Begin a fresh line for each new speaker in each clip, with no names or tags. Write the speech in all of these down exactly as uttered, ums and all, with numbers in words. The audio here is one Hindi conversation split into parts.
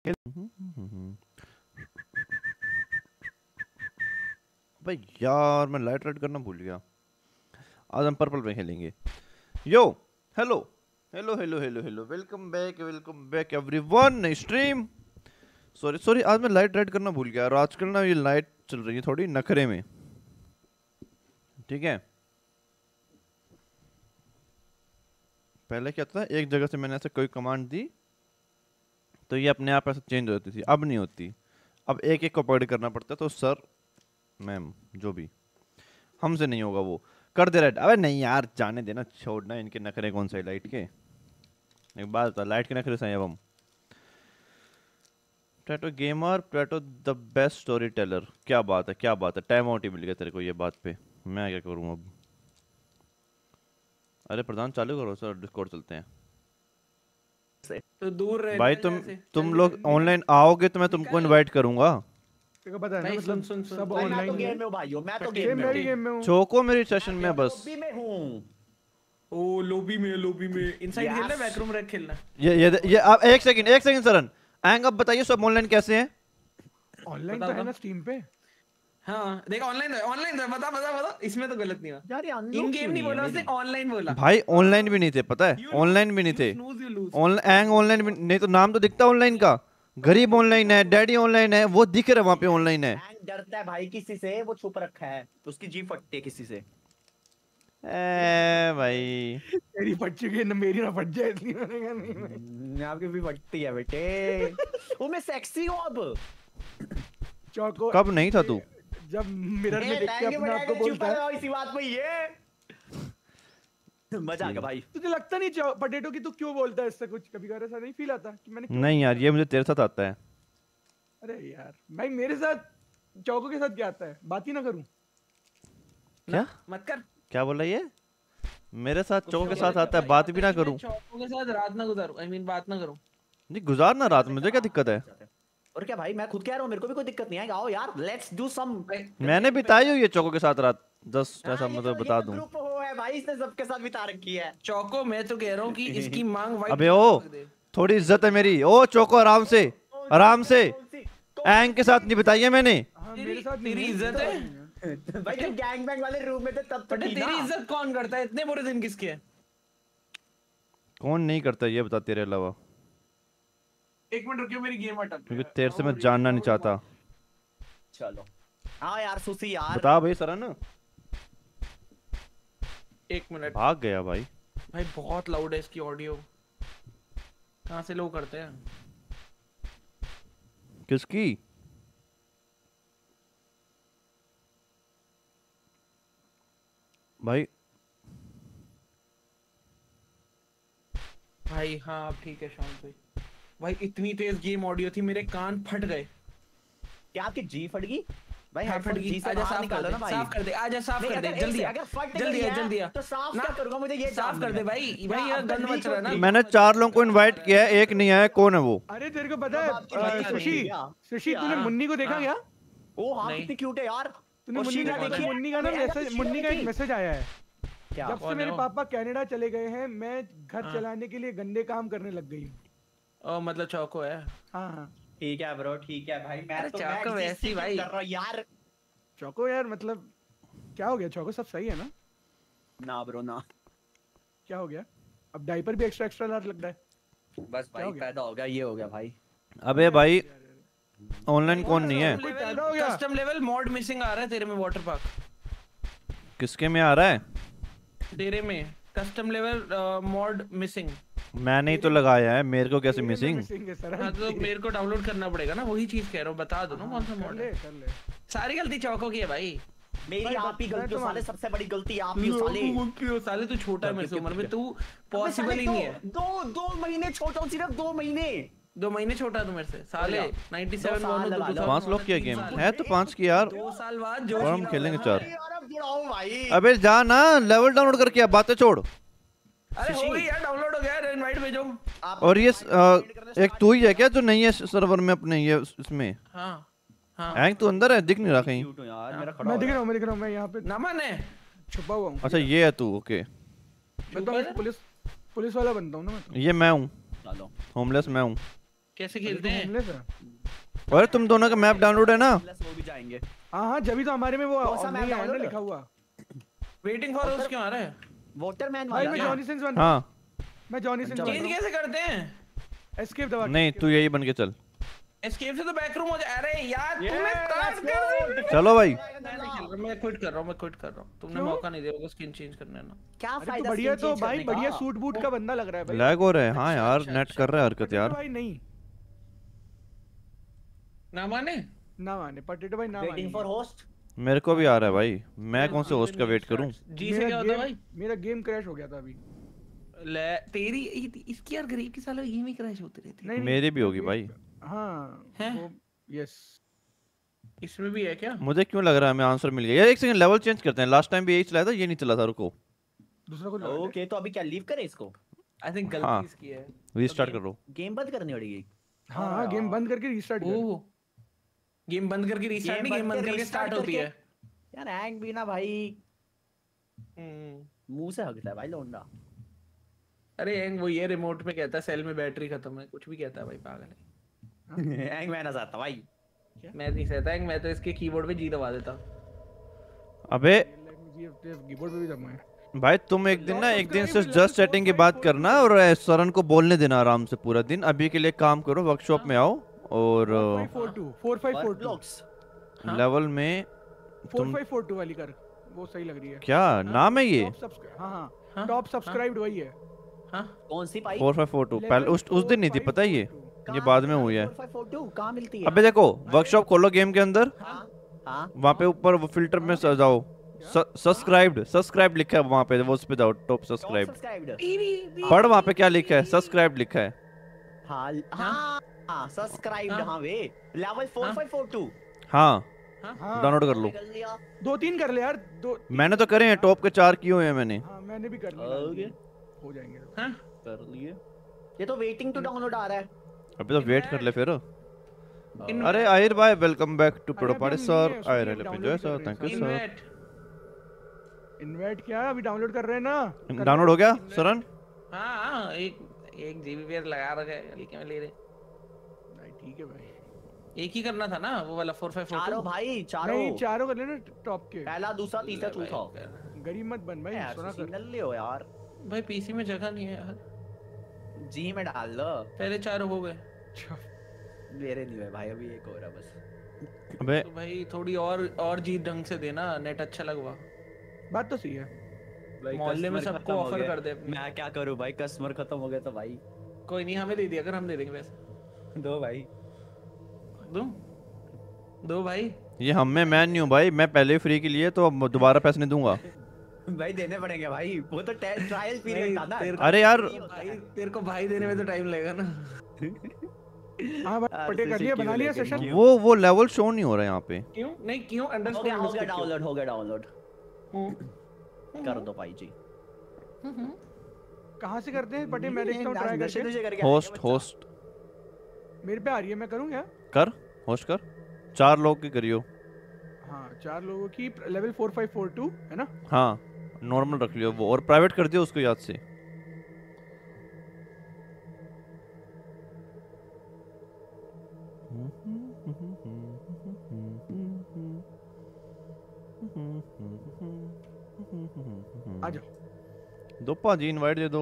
भाई यार मैं लाइट रेड करना भूल गया। आज हम पर्पल में खेलेंगे। Yo hello hello hello hello hello welcome back welcome back everyone. नई स्ट्रीम। सॉरी सॉरी आज मैं लाइट रेड करना भूल गया और आजकल ना ये लाइट चल रही है थोड़ी नखरे में। ठीक है, पहले क्या था, एक जगह से मैंने ऐसे कोई कमांड दी तो ये अपने आप ऐसे चेंज हो जाती थी, अब नहीं होती। अब एक एक को पकड़ करना पड़ता है। तो सर मैम जो भी, हमसे नहीं होगा वो कर दे रहा। अबे नहीं यार जाने देना, छोड़ना इनके नखरे कौन सा है लाइट के। एक बात बता, लाइट के नखरे से हैं अब हम। Plato gamer, Plato the best story teller. क्या बात है क्या बात है, टाइम आउट ही मिल गया तेरे को ये बात पे। मैं क्या करूँ अब। अरे प्रधान चालू करो सर, डिस्कॉर्ड चलते हैं।
तो दूर रहे
भाई तुम तुम लोग ऑनलाइन आओगे तो मैं तुमको इनवाइट करूंगा।
तेरे को पता है ना, मतलब
सुन, सुन,
सब
सुन,
ऑनलाइन
मैं तो
है।
गेम में हूँ भाइयों, मैं तो गेम
गेम
में
में भी
हूँ।
गेम में हूँ।
चोको मेरी सेशन में बस।
लॉबी में हूँ।
ओ लोबी में लोबी में इनसाइड
Yes.
खेलना, बैकरूम रैक खेलना।
ये ये ये आप एक सेकंड एक सेकंड सरन आएंगे। अब बताइए सब ऑनलाइन कैसे हैं।
ऑनलाइन तो
बताओ
है
तो।
ना स्टीम पे।
हाँ देख ऑनलाइन ऑनलाइन बता बता बता, इसमें तो गलत नहीं हुआ।
यार ये unlock
इन
क्यों
गेम नहीं बोला
है
उसने,
मेरी?
ऑनलाइन बोला।
भाई ऑनलाइन भी नहीं थे, पता है,
You lose,
ऑनलाइन भी नहीं
you
थे।
snooze, you lose.
Online online भी नहीं तो नाम तो दिखता ऑनलाइन का। गरीब ऑनलाइन है, डैडी ऑनलाइन है, वो दिख रहा है वहां पे ऑनलाइन है।
हैंग डरता है भाई किसी से, वो छुप रखा है, उसकी जीभ फटती है किसी से।
ए भाई
तेरी फट चुकी है ना, मेरी ना फट जाए इसलिए मैंने कहा नहीं मैं।
हम्म, आपकी भी फटती है बेटे। वो मैं सेक्सी हूँ अब।
चौको
कब नहीं था तू।
जब मिरर में
ए,
देख के
thank you
अपने आप को
बेटा,
बोलता
छुपा
है।
रहो इसी बात पे ये। मजा आ गया भाई।
तुझे लगता नहीं पोटैटो की तू क्यों बोलता है इससे कुछ, कभी कभी ऐसा नहीं फील आता कि मैंने क्यों
नहीं यार
बोला?
ये मुझे तेरे साथ आता है।
अरे यार भाई मेरे साथ चौको के साथ क्या आता है, बात ही ना करूं।
क्या
मत कर।
क्या बोला ये, मेरे साथ चौको के साथ आता है, बात भी ना करूं।
चौकों के साथ रात ना गुजारूं, आई मीन बात ना करूं।
नहीं गुजारना रात, मुझे क्या दिक्कत है।
और क्या भाई, मैं खुद कह रहा हूँ, मेरे को भी कोई दिक्कत नहीं है। आओ यार लेट्स डू सम।
मैंने बिताई हुई है चौको के साथ रात, जस्ट ऐसा मतलब बता दूं।
ग्रुप हो है भाई, इसने सबके साथ बिता रखी है।
चौको मैं तो कह रहा हूँ कि इसकी मांग वाइट।
अबे ओ थोड़ी इज्जत है मेरी। ओ चौको आराम से आराम से, एंग के साथ नहीं बिताई है मैंने।
हाँ मेरे साथ
तेरी
नहीं,
इज्जत है।
भाई जब गैंग बैंग वाले रूम में थे तब तो
बट
थी
तेरी
ना।
इज्जत कौन करता है, इतने बुरे दिन किसके हैं?
कौन नहीं करता ये बता तेरे अलावा,
एक मिनट रुकियो, मेरी गेम अटक
क्योंकि तेरे से मैं जानना नहीं चाहता।
चलो हाँ यार सुसी यार।
बता भाई सरन।
एक मिनट
भाग गया भाई।
भाई बहुत लाउड है इसकी ऑडियो। कहाँ से लो करते हैं?
किसकी। भाई
भाई हाँ अब ठीक है शांत हुई। भाई इतनी तेज गेम ऑडियो थी, मेरे कान फट गए।
क्या आपकी जी फट गई भाई?
हाँ,
हेडफोन
फट गई।
जी से
आजा
बाहर
साफ कर
निकालो
दे,
ना भाई।
साफ कर दे, आजा साफ
नहीं,
कर दे,
अगर
जल्दी
एक-
आ,
अगर फट
जल्दी
गई
आ,
है,
जल्दी आ।
तो साफ
ना,
क्या करूंगा मुझे ये
साफ कर दे भाई। भाई ये गंद मच रहा है ना।
मैंने चार लोगों को इनवाइट किया है, एक नहीं आया, कौन है वो।
अरे तेरे को पता
अब आपकी
है
भाई
अ,
तो
सुशी
नहीं गया।
सुशी तूने
हाँ,
मुन्नी को देखा
हाँ।
क्या?
ओ हाँ
नहीं।
कितनी क्यूट है यार।
तूने
और
मुन्नी
शीला
का देखा?
देखी है?
मुन्नी का ना
अरे, अरे,
मैसेज,
शीला
मुन्नी का एक
देखी?
मैसेज आया है।
क्या?
जब से
कौन
मेरे
है वो?
पापा कनाडा चले गए हैं, मैं घर
हाँ।
चलाने के लिए गंदे काम करने लग गई हूँ।
ओ मतलब चौको है।
हाँ हाँ
ठीक है ब्रो, ठीक है भाई। मैं
अरे
तो
चाको
मैं
वैसी
किसी
भाई।
कर रहा हूँ यार।
चौको यार, मतलब क्या हो गया चौको, सब सही है ना?
ना ब्रो ना,
क्या हो गया? अब डायपर भी एक्स्ट्रा एक्स्ट्रा लार्ज लग रहा है।
बस भाई
हो गया?
पैदा हो गया, ये हो गया भाई।
अबे भाई ऑनलाइन कौन नहीं है।
कोई पैदा हो गया?
कस्टम लेवल मॉड मिसिंग आ रहा है तेरे में, वाटर पार्क।
किसके में आ रहा है।
तेरे में कस्टम लेवल मॉड मिसिंग।
मैंने ही तो लगाया है, मेरे को कैसे
तेरे में
मिसिंग।
missing है सर।
हाँ तो मेरे को डाउनलोड करना पड़ेगा ना, वही चीज कह रहा हूँ, बता दो ना कौन सा
कर
मॉड
ले
है।
कर ले।
सारी गलती चौको की है भाई।
मेरी
भाई,
आप ही
मैं
गलती हो
तो
साले,
मान-
सबसे बड़ी गलती आप ही हो साले।
क्यों साले, तू छोटा है मेरे से उम्र में, तू पॉसिबल ही नहीं है।
दो दो महीने छोटा हूँ, सिर्फ दो महीने।
दो महीने छोटा है तू मेरे से साले।
दो
सत्तानवे
साल
मोनो
लगा लो।
पांच लोग किया गेम है तो पांच की यार।
दो साल बाद
और हम
जो
खेलेंगे चार।
अरे यार अब जुड़ाओ भाई।
अबे जा ना, लेवल डाउनलोड करके आ, बातें छोड़।
अरे हो गई यार, डाउनलोड हो गया, इनवाइट भेजो।
आप
और ये अ, एक तू ही है क्या जो नहीं है सर्वर में अपने ये इसमें।
हाँ हाँ
हैंग तू अंदर है, दिख नहीं रहा कहीं।
क्यूट हूँ यार, मेरा खड़ा
मैं
हो
दिख
रहा
रहा हूँ, मैं दिख रहा हूँ, मैं यहाँ पे
नमन है।
छुपा हुआ हूँ।
अच्छा ये है तू, ओके।
मैं तो पुलिस पुलिस वाला बनता हूँ ना मैं तो।
ये मैं हूँ,
है। चलो
होमलेस मैं हूँ।
कैसे
अरे
खेलते
तो
हैं?
होमलेस है।
अरे तुम दोनों का मैप डाउनलोड है ना?
प्लस वो भी जाएंगे।
हाँ हाँ जब भी तो हमारे में वो
कौन सा
नहीं
map
आया ना
download है?
लिखा हुआ।
वेटिंग फॉर अस क्यों आ रहा है?
वाटरमैन
भाई
वाला
मैं
ना?
जॉनी सिंस बन
हाँ
मैं जॉनी सिंस
चलो।
बन
चेंज
रहा
कैसे करते हैं?
हूँ। एस्केप दबा के।
नहीं, तू यही बन के चल।
एस्केप से तो बैक रूम हो जाए। अरे यार
Yeah,
तुमने स्टार्ट
let's
कर
go.
दी।
चलो भाई।
मैं नहीं खेल रहा, मैं क्विट कर रहा हूँ, मैं क्विट कर रहा हूँ। तुमने
क्यों?
मौका नहीं दिया होगा स्किन चेंज करने ना।
क्या
अरे तो
फायदा
बढ़िया
skin
तो
change
भाई
करने
बढ़िया
का?
सूट बूट का बंदा लग रहा है भाई।
लैग हो रहा है। हाँ
अच्छा,
यार
अच्छा,
नेट
अच्छा।
कर रहा है हरकत
पटेटो
यार।
भाई नहीं
ना माने?
ना माने पटेटो भाई ना माने।
Waiting for host?
मेरे को भी आ रहा है भाई। मैं कौन से होस्ट का वेट करूं?
जी से क्या होता है भाई?
मेरा गेम क्रैश हो गया था अभी।
ले तेरी ये- इसकी यार गरीब की सालों गेम ही क्रैश होती रहती है।
नहीं नहीं
मेरी भी होगी
वेट-
भाई।
हाँ
हैं?
वो यस
इसमें भी है क्या?
मुझे क्यों लग रहा है हमें आंसर मिल गया यार। एक सेकंड लेवल चेंज करते हैं। लास्ट टाइम भी यही चला था, ये नहीं चला था। रुको
दूसरा को लगा दे।
ओके तो अभी क्या लीव करें इसको?
आई थिंक
हाँ।
गलती इसकी है।
रीस्टार्ट करो।
गेम बंद करनी पड़ेगी।
हाँ हाँ गेम बंद करके रीस्टार्ट कर।
ओह गेम बंद करके रीस्टार्ट नहीं, गेम बंद करके स्टार्ट होती है।
यार हैंग भी ना भाई,
हम्म।
मुंह से हकता है भाई लौंडा।
अरे हैंग वो ये रिमोट में कहता है सेल में बैटरी खत्म है, कुछ भी कहता है भाई, पागल है।
हैंग मैं ना चाहता भाई।
मैं नहीं सहता हैंग, मैं तो इसके कीबोर्ड पे जी दबा देता।
अबे
कीबोर्ड पे भी दम है।
भाई तुम एक दिन ना एक दिन से जस्ट सेटिंग की बात करना और अ, सरन को बोलने देना आराम से पूरा दिन। अभी के लिए काम करो, वर्कशॉप में आओ और
four five four two four five four two
blocks
हाँ?
लेवल में
फोर
तुम
फाइव फोर टू वाली कर, वो सही लग रही है।
क्या नाम है ये?
टॉप सब्सक्राइब हाँ
हाँ?
हाँ टॉप सब्सक्राइब्ड वही है।
हाँ
कौन सी पाई?
फोर फाइव फोर टू पहले उस उस दिन नहीं थी पता है ये ये बाद में हुई है।
फोर फाइव फोर टू कहां मिलती है?
अबे देखो वर्कशॉप खोलो गेम के अंदर,
हां हां
वहाँ पे ऊपर वो फिल्टर में स- जाओ। सब्सक्राइब्ड सब्सक्राइब लिखा है वहाँ पे, वो उस पे जाओ टॉप सब्सक्राइब।
सब्सक्राइब्ड
पढ़ वहाँ पे क्या लिखा है, सब्सक्राइब लिखा है।
हां हां सब्सक्राइब्ड हां वे level four five four two
हाँ
हाँ
डाउनलोड कर लो।
कर लिया।
दो तीन कर ले यार दो।
मैंने तो करे हैं, टॉप के चार किए हुए हैं मैंने।
हाँ मैंने भी कर लिया।
ओके
हो जाएंगे।
हाँ?
कर लिए। ये तो वेटिंग टू डाउनलोड आ रहा है।
अभी तो वेट कर ले फिर।
इन-
अरे आहिर भाई वेलकम बैक टू
अरे
प्रो
अभी
पार्टी
हम
सर।
ये
आहिर
उसमें
हेलो
download
जय
कर
सर,
रहे हैं,
thank you sir.
Invite
invite क्या अभी डाउनलोड कर रहे हैं ना। कर
डाउनलोड
रहे
हो गया
हैं।
सरन?
हाँ हाँ एक एक जीबी पे लगा रखा है, हल्के में ले रहे।
नहीं ठीक है भाई।
एक ही करना था ना वो वाला फोर फाइव फोर
चारों भाई चारों।
नहीं चारों कर लेना टॉप के।
पहला दूसरा तीसरा चौथा।
गरीब मत बन भाई
यार
सुना कर।
सिग्नल ले हो यार।
भाई पीसी में जगह नहीं है यार।
जी में डाल लो।
पहले चार हो गए
मेरे नहीं है भाई, अभी एक हो रहा बस।
अबे
तो भाई थोड़ी और और जी ढंग से देना, नेट अच्छा लगवा।
बात तो सही है।
मोहल्ले में सबको ऑफर कर दे अपनी।
मैं क्या करूं भाई, कस्टमर खत्म हो गया तो भाई
कोई नहीं, हमें दे दिया अगर हम दे देंगे पैसे।
दो भाई।
दो दो भाई।
ये हम में मैं नहीं हूँ भाई, मैं पहले ही फ्री के लिए तो अब दोबारा पैसे नहीं दूंगा।
भाई देने पड़ेंगे भाई, वो तो ट्रायल पीरियड था ना।
तेरे-
अरे यार
भाई तेरे को भाई देने में तो टाइम लगेगा ना।
हाँ भाई पटे कर लिया, बना लिया सेशन।
वो वो लेवल शो नहीं हो रहा है यहाँ पे।
क्यों नहीं, क्यों
हो गया
अंडरस्टैंड
हो गया डाउनलोड हो गया डाउनलोड
हम्म।
कर दो भाई जी।
कहाँ से करते हैं पटे? मैं देखता हूँ ट्राई
नशे
करके।
नुशे करके
होस्ट
आएगा बच्चा।
होस्ट
मेरे पे आ रही है, मैं करूँ क्या?
कर, होस्ट कर। चार लोग की करियो।
हाँ चार लोगों की level four five four two है ना।
हाँ नॉर्मल रख लियो वो, और प्राइवेट कर दियो उसको याद से।
आ जाओ।
दो पाजी इनवाइट दे दो।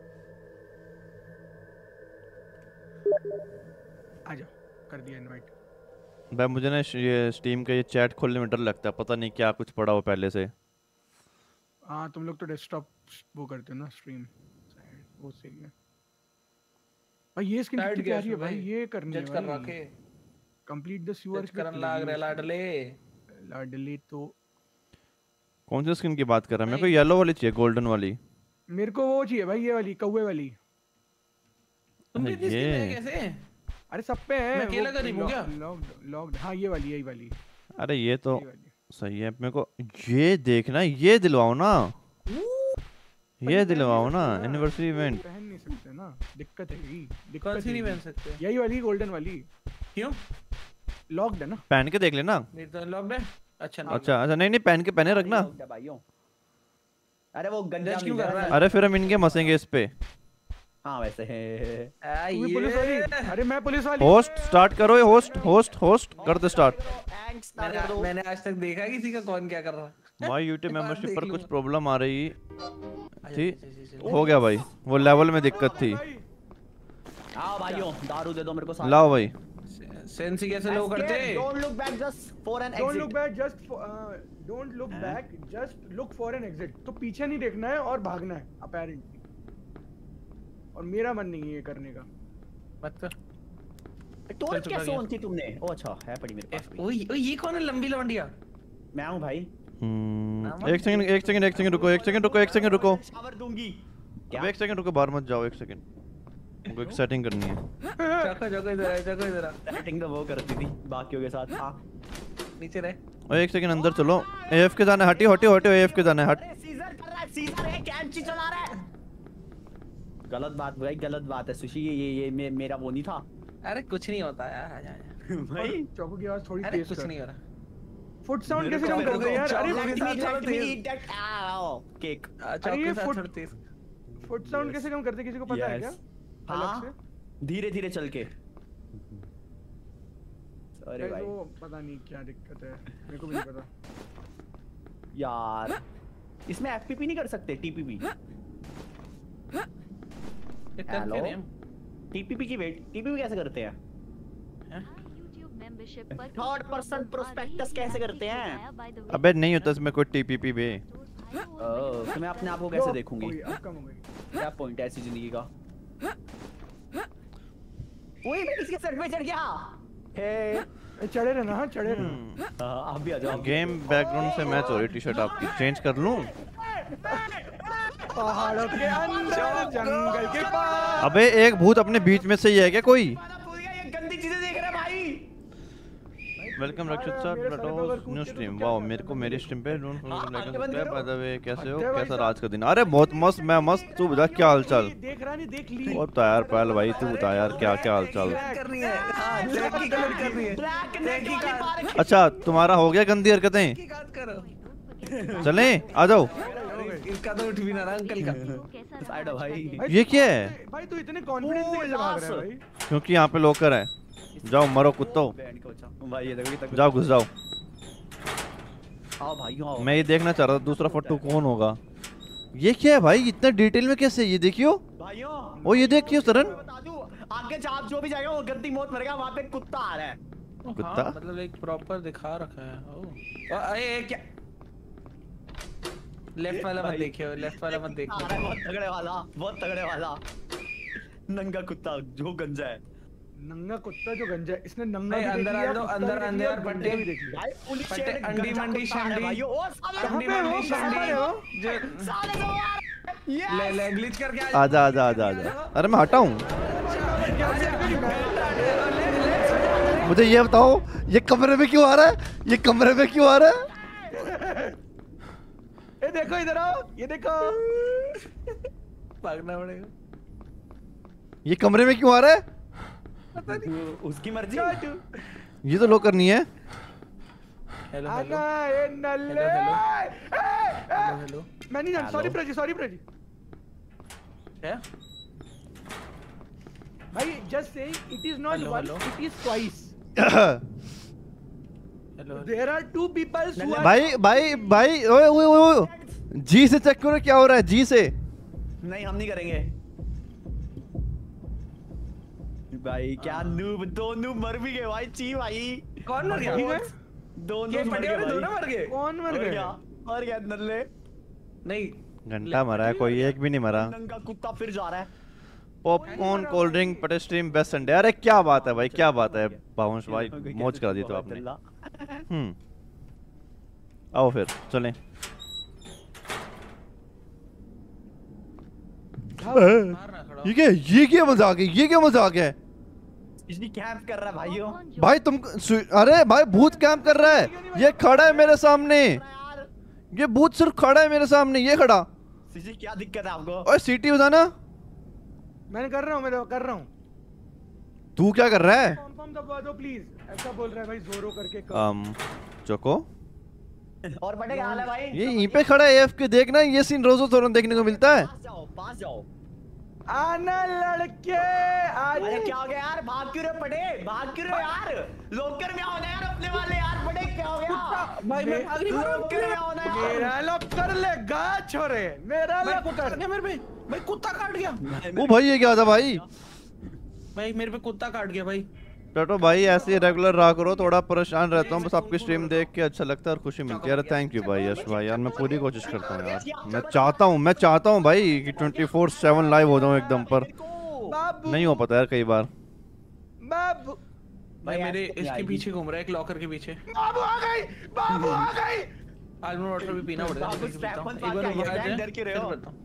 आ जाओ कर दिया इनवाइट।
भाई मुझे ना ये स्टीम का ये चैट खोलने में डर लगता है, पता नहीं क्या कुछ पड़ा हो पहले से।
हाँ तुम लोग तो डेस्कटॉप वो करते हो ना स्ट्रीम, वो सही है भाई। ये स्किन
Tired
कितनी
गया
प्यारी है
इसमें
भाई,
भाई।
ये करनी है
जज कर
भाई।
रखे
कंप्लीट द सीवर
जज करन लाग रहे लाडले।
लाडली तो
कौन सी स्किन की बात कर रहा है? मेरे को येलो वाली चाहिए, गोल्डन वाली।
मेरे को वो चाहिए भाई, ये वाली कौवे वाली।
तुम भी इतनी
ये।
स्किन है कैसे?
अरे सब पे है।
मैं अकेला गरीब हूँ क्या?
लॉक्ड लॉक्ड हाँ ये वाली यही वाली
अरे ये तो
यही वाली।
सही है। मेरे को ये देखना, ये दिलवाओ ना, ये दिलवाओ ना एनिवर्सरी इवेंट।
पहन नहीं सकते ना, दिक्कत है यही
कौन
दिक्कत
सी नहीं
है
पहन सकते?
यही वाली गोल्डन वाली।
क्यों?
लॉक्ड है ना।
पहन के देख लेना।
मेरी तो लॉक्ड है। अच्छा नहीं।
अच्छा अच्छा, नहीं नहीं पहन के पहने रखना।
भाइयों अरे वो गंजा
जज क्यों कर रहा है?
अरे फिर हम इनके मसेंगे इस पे।
हाँ वैसे है।
आ,
तू भी पुलिस वाली?
ये
अरे मैं पुलिस वाली।
होस्ट स्टार्ट करो, ये होस्ट होस्ट होस्ट कर दे स्टार्ट।
एंड स्टार्ट
मैंने
कर दो।
मैंने आज तक देखा किसी का कौन क्या कर रहा है।
माय यूट्यूब
बाद
मेंबरशिप
देख
पर कुछ
लूंगा।
प्रॉब्लम आ रही थी,
चल, चल, चल, चल।
हो गया भाई, वो लेवल में दिक्कत थी।
आओ भाइयों दारू दे दो मेरे को साथ।
लाओ भाई।
सेंसी कैसे लोग करते?
Don't look back just for an
don't look
exit.
Back just don't look back just look for an exit. तो पीछे नहीं देखना है और भागना है अपेरेंटली। और मेरा मन नहीं है ये करने का।
मत कर।
टोर्च
चल,
कैसे
चल,
ऑन की तुमने? ओ अच्छा है पड़ी मेरे पास भी।
ओए ओए ये कौन है लंबी लवंडिया?
मैं हूं भाई।
हम्म, एक सेकंड एक सेकंड एक सेकंड रुको, एक सेकंड रुको, एक सेकंड रुको।
शावर दूंगी। क्या?
अब एक सेकंड रुको, बाहर मत जाओ, एक सेकंड मुझको एक सेटिंग करनी है।
चको चको इधर आ, चको इधर आ।
सेटिंग तो वो करती थी बाकियों के साथ। हां
नीचे रह।
और एक सेकंड अंदर चलो, एएफ के जाना है, हटियो हटियो हटियो, एएफ के जाना है, हट।
अरे सीजर कर रहा है, सीजर है, कैंची चला रहा है। गलत बात भाई, गलत बात है सुशी। ये ये, ये मे, मेरा वो नहीं था
अरे कुछ नहीं होता यार, आ जा आ जा।
भाई।
चौको की आवाज थोड़ी
अरे
तेज
कुछ
कर।
नहीं हो रहा।
फुट साउंड
मेरे
कैसे
को
कम कर
मेरे
दे
को
यार? अरे
चौको के
let me
साथ
let
थोड़ा
me
तेज।
eat that आओ केक।
चौक
अरे
के
ये
साथ
फुट-
थोड़ा तेज।
फुट साउंड कैसे कम करते किसी को पता है क्या? अलग
हाँ
से?
धीरे धीरे चल के। अरे
Guys,
भाई
वो पता नहीं क्या दिक्कत है, मेरे को भी नहीं पता।
यार इसमें एफपीपी नहीं कर सकते? टीपीपी
ये कर
हेलो?
क्यों नहीं हम?
टीपीपी की वेट टीपीपी कैसे करते हैं?
थर्ड पर्सन प्रोस्पेक्टस कैसे करते हैं?
अबे नहीं होता इसमें कोई टीपीपी बे।
ओह तो मैं अपने आप को कैसे
लो,
देखूंगी?
हो गई, अब कम हो गई।
क्या पॉइंट है ऐसी जिंदगी का? ओए मैं किसके सर पे चढ़ गया? हे
ए, चढ़े रहना, हाँ चढ़े रहना।
हाँ, आप भी आ जाओ।
गेम बैकग्राउंड से मैच हो रही टी शर्ट आपकी, चेंज कर लूं?
पहाड़ों के अंदर जंगल के पास।
अबे एक भूत अपने बीच में से ही है क्या कोई?
माना भूल गया, ये गंदी चीजें देख रहा है भाई।
वेलकम रक्षित सर, ब्लडोज न्यू स्ट्रीम। वाओ, मेरे को मेरी स्ट्रीम पे don't like by the way, कैसे हो? कैसा राज का दिन? अरे बहुत मस्त, मैं मस्त। तू बता क्या हालचाल?
देख रहा नहीं, देख ली।
और तो यार पहल भाई, तू बता यार क्या क्या हालचाल?
करनी है। हाँ, ट्रैक की कलर करनी है।
ब्लैक
ट्रैक की
नेट वाली
कार
पार्क।
अच्छा तुम्हारा हो गया गंदी हरकतें?
की बात करो।
चलें आ जाओ।
इसका तो उठ भी ना रहा अंकल का।
साइड हो भाई।
भाई,
ये क्या है?
भाई तू इतने कॉन्फिडेंस से कैसे भाग रहा है भाई?
क्योंकि यहाँ पे लॉकर है। जाओ मरो कुत्तो,
बैंड का बच्चा। भाई ये देखो कितना
जाओ घुस जाओ।
आओ भाई आओ।
मैं ये देखना चाह रहा था दूसरा फट्टू कौन होगा। ये क्या है भाई, इतना डिटेल में कैसे? ये देखियो,
भाइयों
ओ ये देखियो सरन,
मैं बता दूं, आगे जहाँ जो भी जाएगा वो गंदी मौत मरेगा। वहाँ पे कुत्ता आ रहा है।
कुत्ता?
हाँ, मतलब एक प्रॉपर दिखा रखा है। ओ अरे क्या लेफ्ट वाला मत देखियो, लेफ्ट वाला मत
आ
देखियो।
रहा है बहुत तगड़े वाला, बहुत तगड़े वाला नंगा कुत्ता जो गंजा है।
नंगा कुत्ता जो गंजा है, इसने नंगा
भाई,
भी देख
अंदर
लिया,
आ जाओ,
कुत्ता
अंदर
भी देख
अंदर
लिया,
पट्टे
गंजा भी देख लिया।
भाई पुलिस
पट्टे,
शेर
अंडी
गंजा
मंडी
कुत्ता है
शंडी।
भाइयों। ओ साले
कहाँ
अंडी
पे हो?
मंडी
कहाँ पे हो?
शंडी जो
साले सब आ रहे हैं।
ले
Yes!
ले ग्लिच करके आ
आजा आजा आजा आजा। अरे मैं हटा हूँ। मुझे ये बताओ, ये कमरे में क्यों आ रहा है? ये कमरे में क्यों आ रहा है?
ए देखो इधर आओ, ये देखो।
भागना पड़ेगा।
ये कमरे में क्यों आ रहा है?
वो उसकी मर्जी।
ये तो लॉकर नहीं है।
हेलो हेलो
आना ए नल्ले।
हेलो,
ए, ए,
हेलो हेलो
मैं नहीं जानता, सॉरी प्रजी, सॉरी प्रजी।
क्या?
भाई just saying it is not
Hello,
one,
hello.
It is twice.
Hello
there are two peoples who are
भाई भाई भाई ओए ओए ओए, जी से चेक करो क्या हो रहा है, जी से।
नहीं हम नहीं करेंगे भाई। क्या नूब, दो नूब मर भी गए भाई। ची भाई
कौन मर गया?
ठीक है?
दो
ये
नूब मर
पट्टे
गए
वाले दोनों
भाई।
मर गए?
कौन मर
मर
गया?
गया, मर गया नल्ले।
नहीं
घंटा मरा है कोई, एक भी नहीं मरा।
नंगा कुत्ता फिर जा रहा है।
पॉपकॉर्न, कोल्ड ड्रिंक, पटे स्ट्रीम, बेस्ट संडे। अरे क्या बात है भाई, क्या बात है बाउंस भाई, मौज करा दी तो आपने। हम्म आओ फिर चलें।
मारना खड़ा
ये क्या ये क्या मजाक है? ये क्या मजाक है
इसलिए कैंप कर रहा है भाइयों।
भाई? तुम सु- अरे भाई भूत कैंप कर रहा है। ये खड़ा है मेरे सामने,
यार
ये भूत सिर्फ खड़ा है मेरे सामने, ये खड़ा।
सीसी क्या दिक्कत है आपको?
ओए सीटी बजाना।
मैंने कर रहा हूं, मैं कर रहा हूं।
तू क्या कर रहा है?
पम पम दबा दो प्लीज, ऐसा बोल रहा है भाई जोरो करके कर।
um, चोको
और बड़े क्या हाल है भाई?
ये यहीं पे खड़ा है एफ के, देखना ये सीन रोजो थोड़ा देखने को मिलता है।
पास जाओ, पास जाओ।
आना लड़के
अरे क्या हो गया यार, भाग क्यों रहे पड़े, भाग क्यों रहे यार, लॉकर में आओ ना यार अपने वाले यार, पड़े क्या हो गया
भाई मैं भाग रही हूँ।
लॉकर में आओ ना यार।
मेरा लॉक कर ले गा छोरे, मेरा
भाई
लॉक
कुत्ता
कर।
गया मेरे पे, भाई कुत्ता काट गया
ओ भाई ये क्या था भाई?
भाई मेरे पे कुत्ता काट गया भाई।
टोटो भाई ऐसे ही रेगुलर रहा करो, थोड़ा परेशान रहता हूँ बस आपकी स्ट्रीम देख के अच्छा लगता है और खुशी मिलती है। यार थैंक यू भाई यश भाई, यार मैं पूरी कोशिश करता हूँ यार, मैं चाहता हूँ मैं चाहता हूँ भाई कि ट्वेंटी फोर सेवन लाइव हो जाऊँ एकदम, पर
बाबू
नहीं हो पाता यार कई बार।
बाबू
भाई मेरे
ऐसे तो नहीं
इसके
आएगी।
पीछे घूम रहा है, एक लॉकर के पीछे।
बाबू आ गई, बाबू आ गई।
आलमंड वाटर भी पीना पड़ेगा।
बाबू
एक
स्ट्रैप
बार
मत
वो
पाके
आ
आइए,
जाए,
डर के रहे हो।
फिर बताऊँ।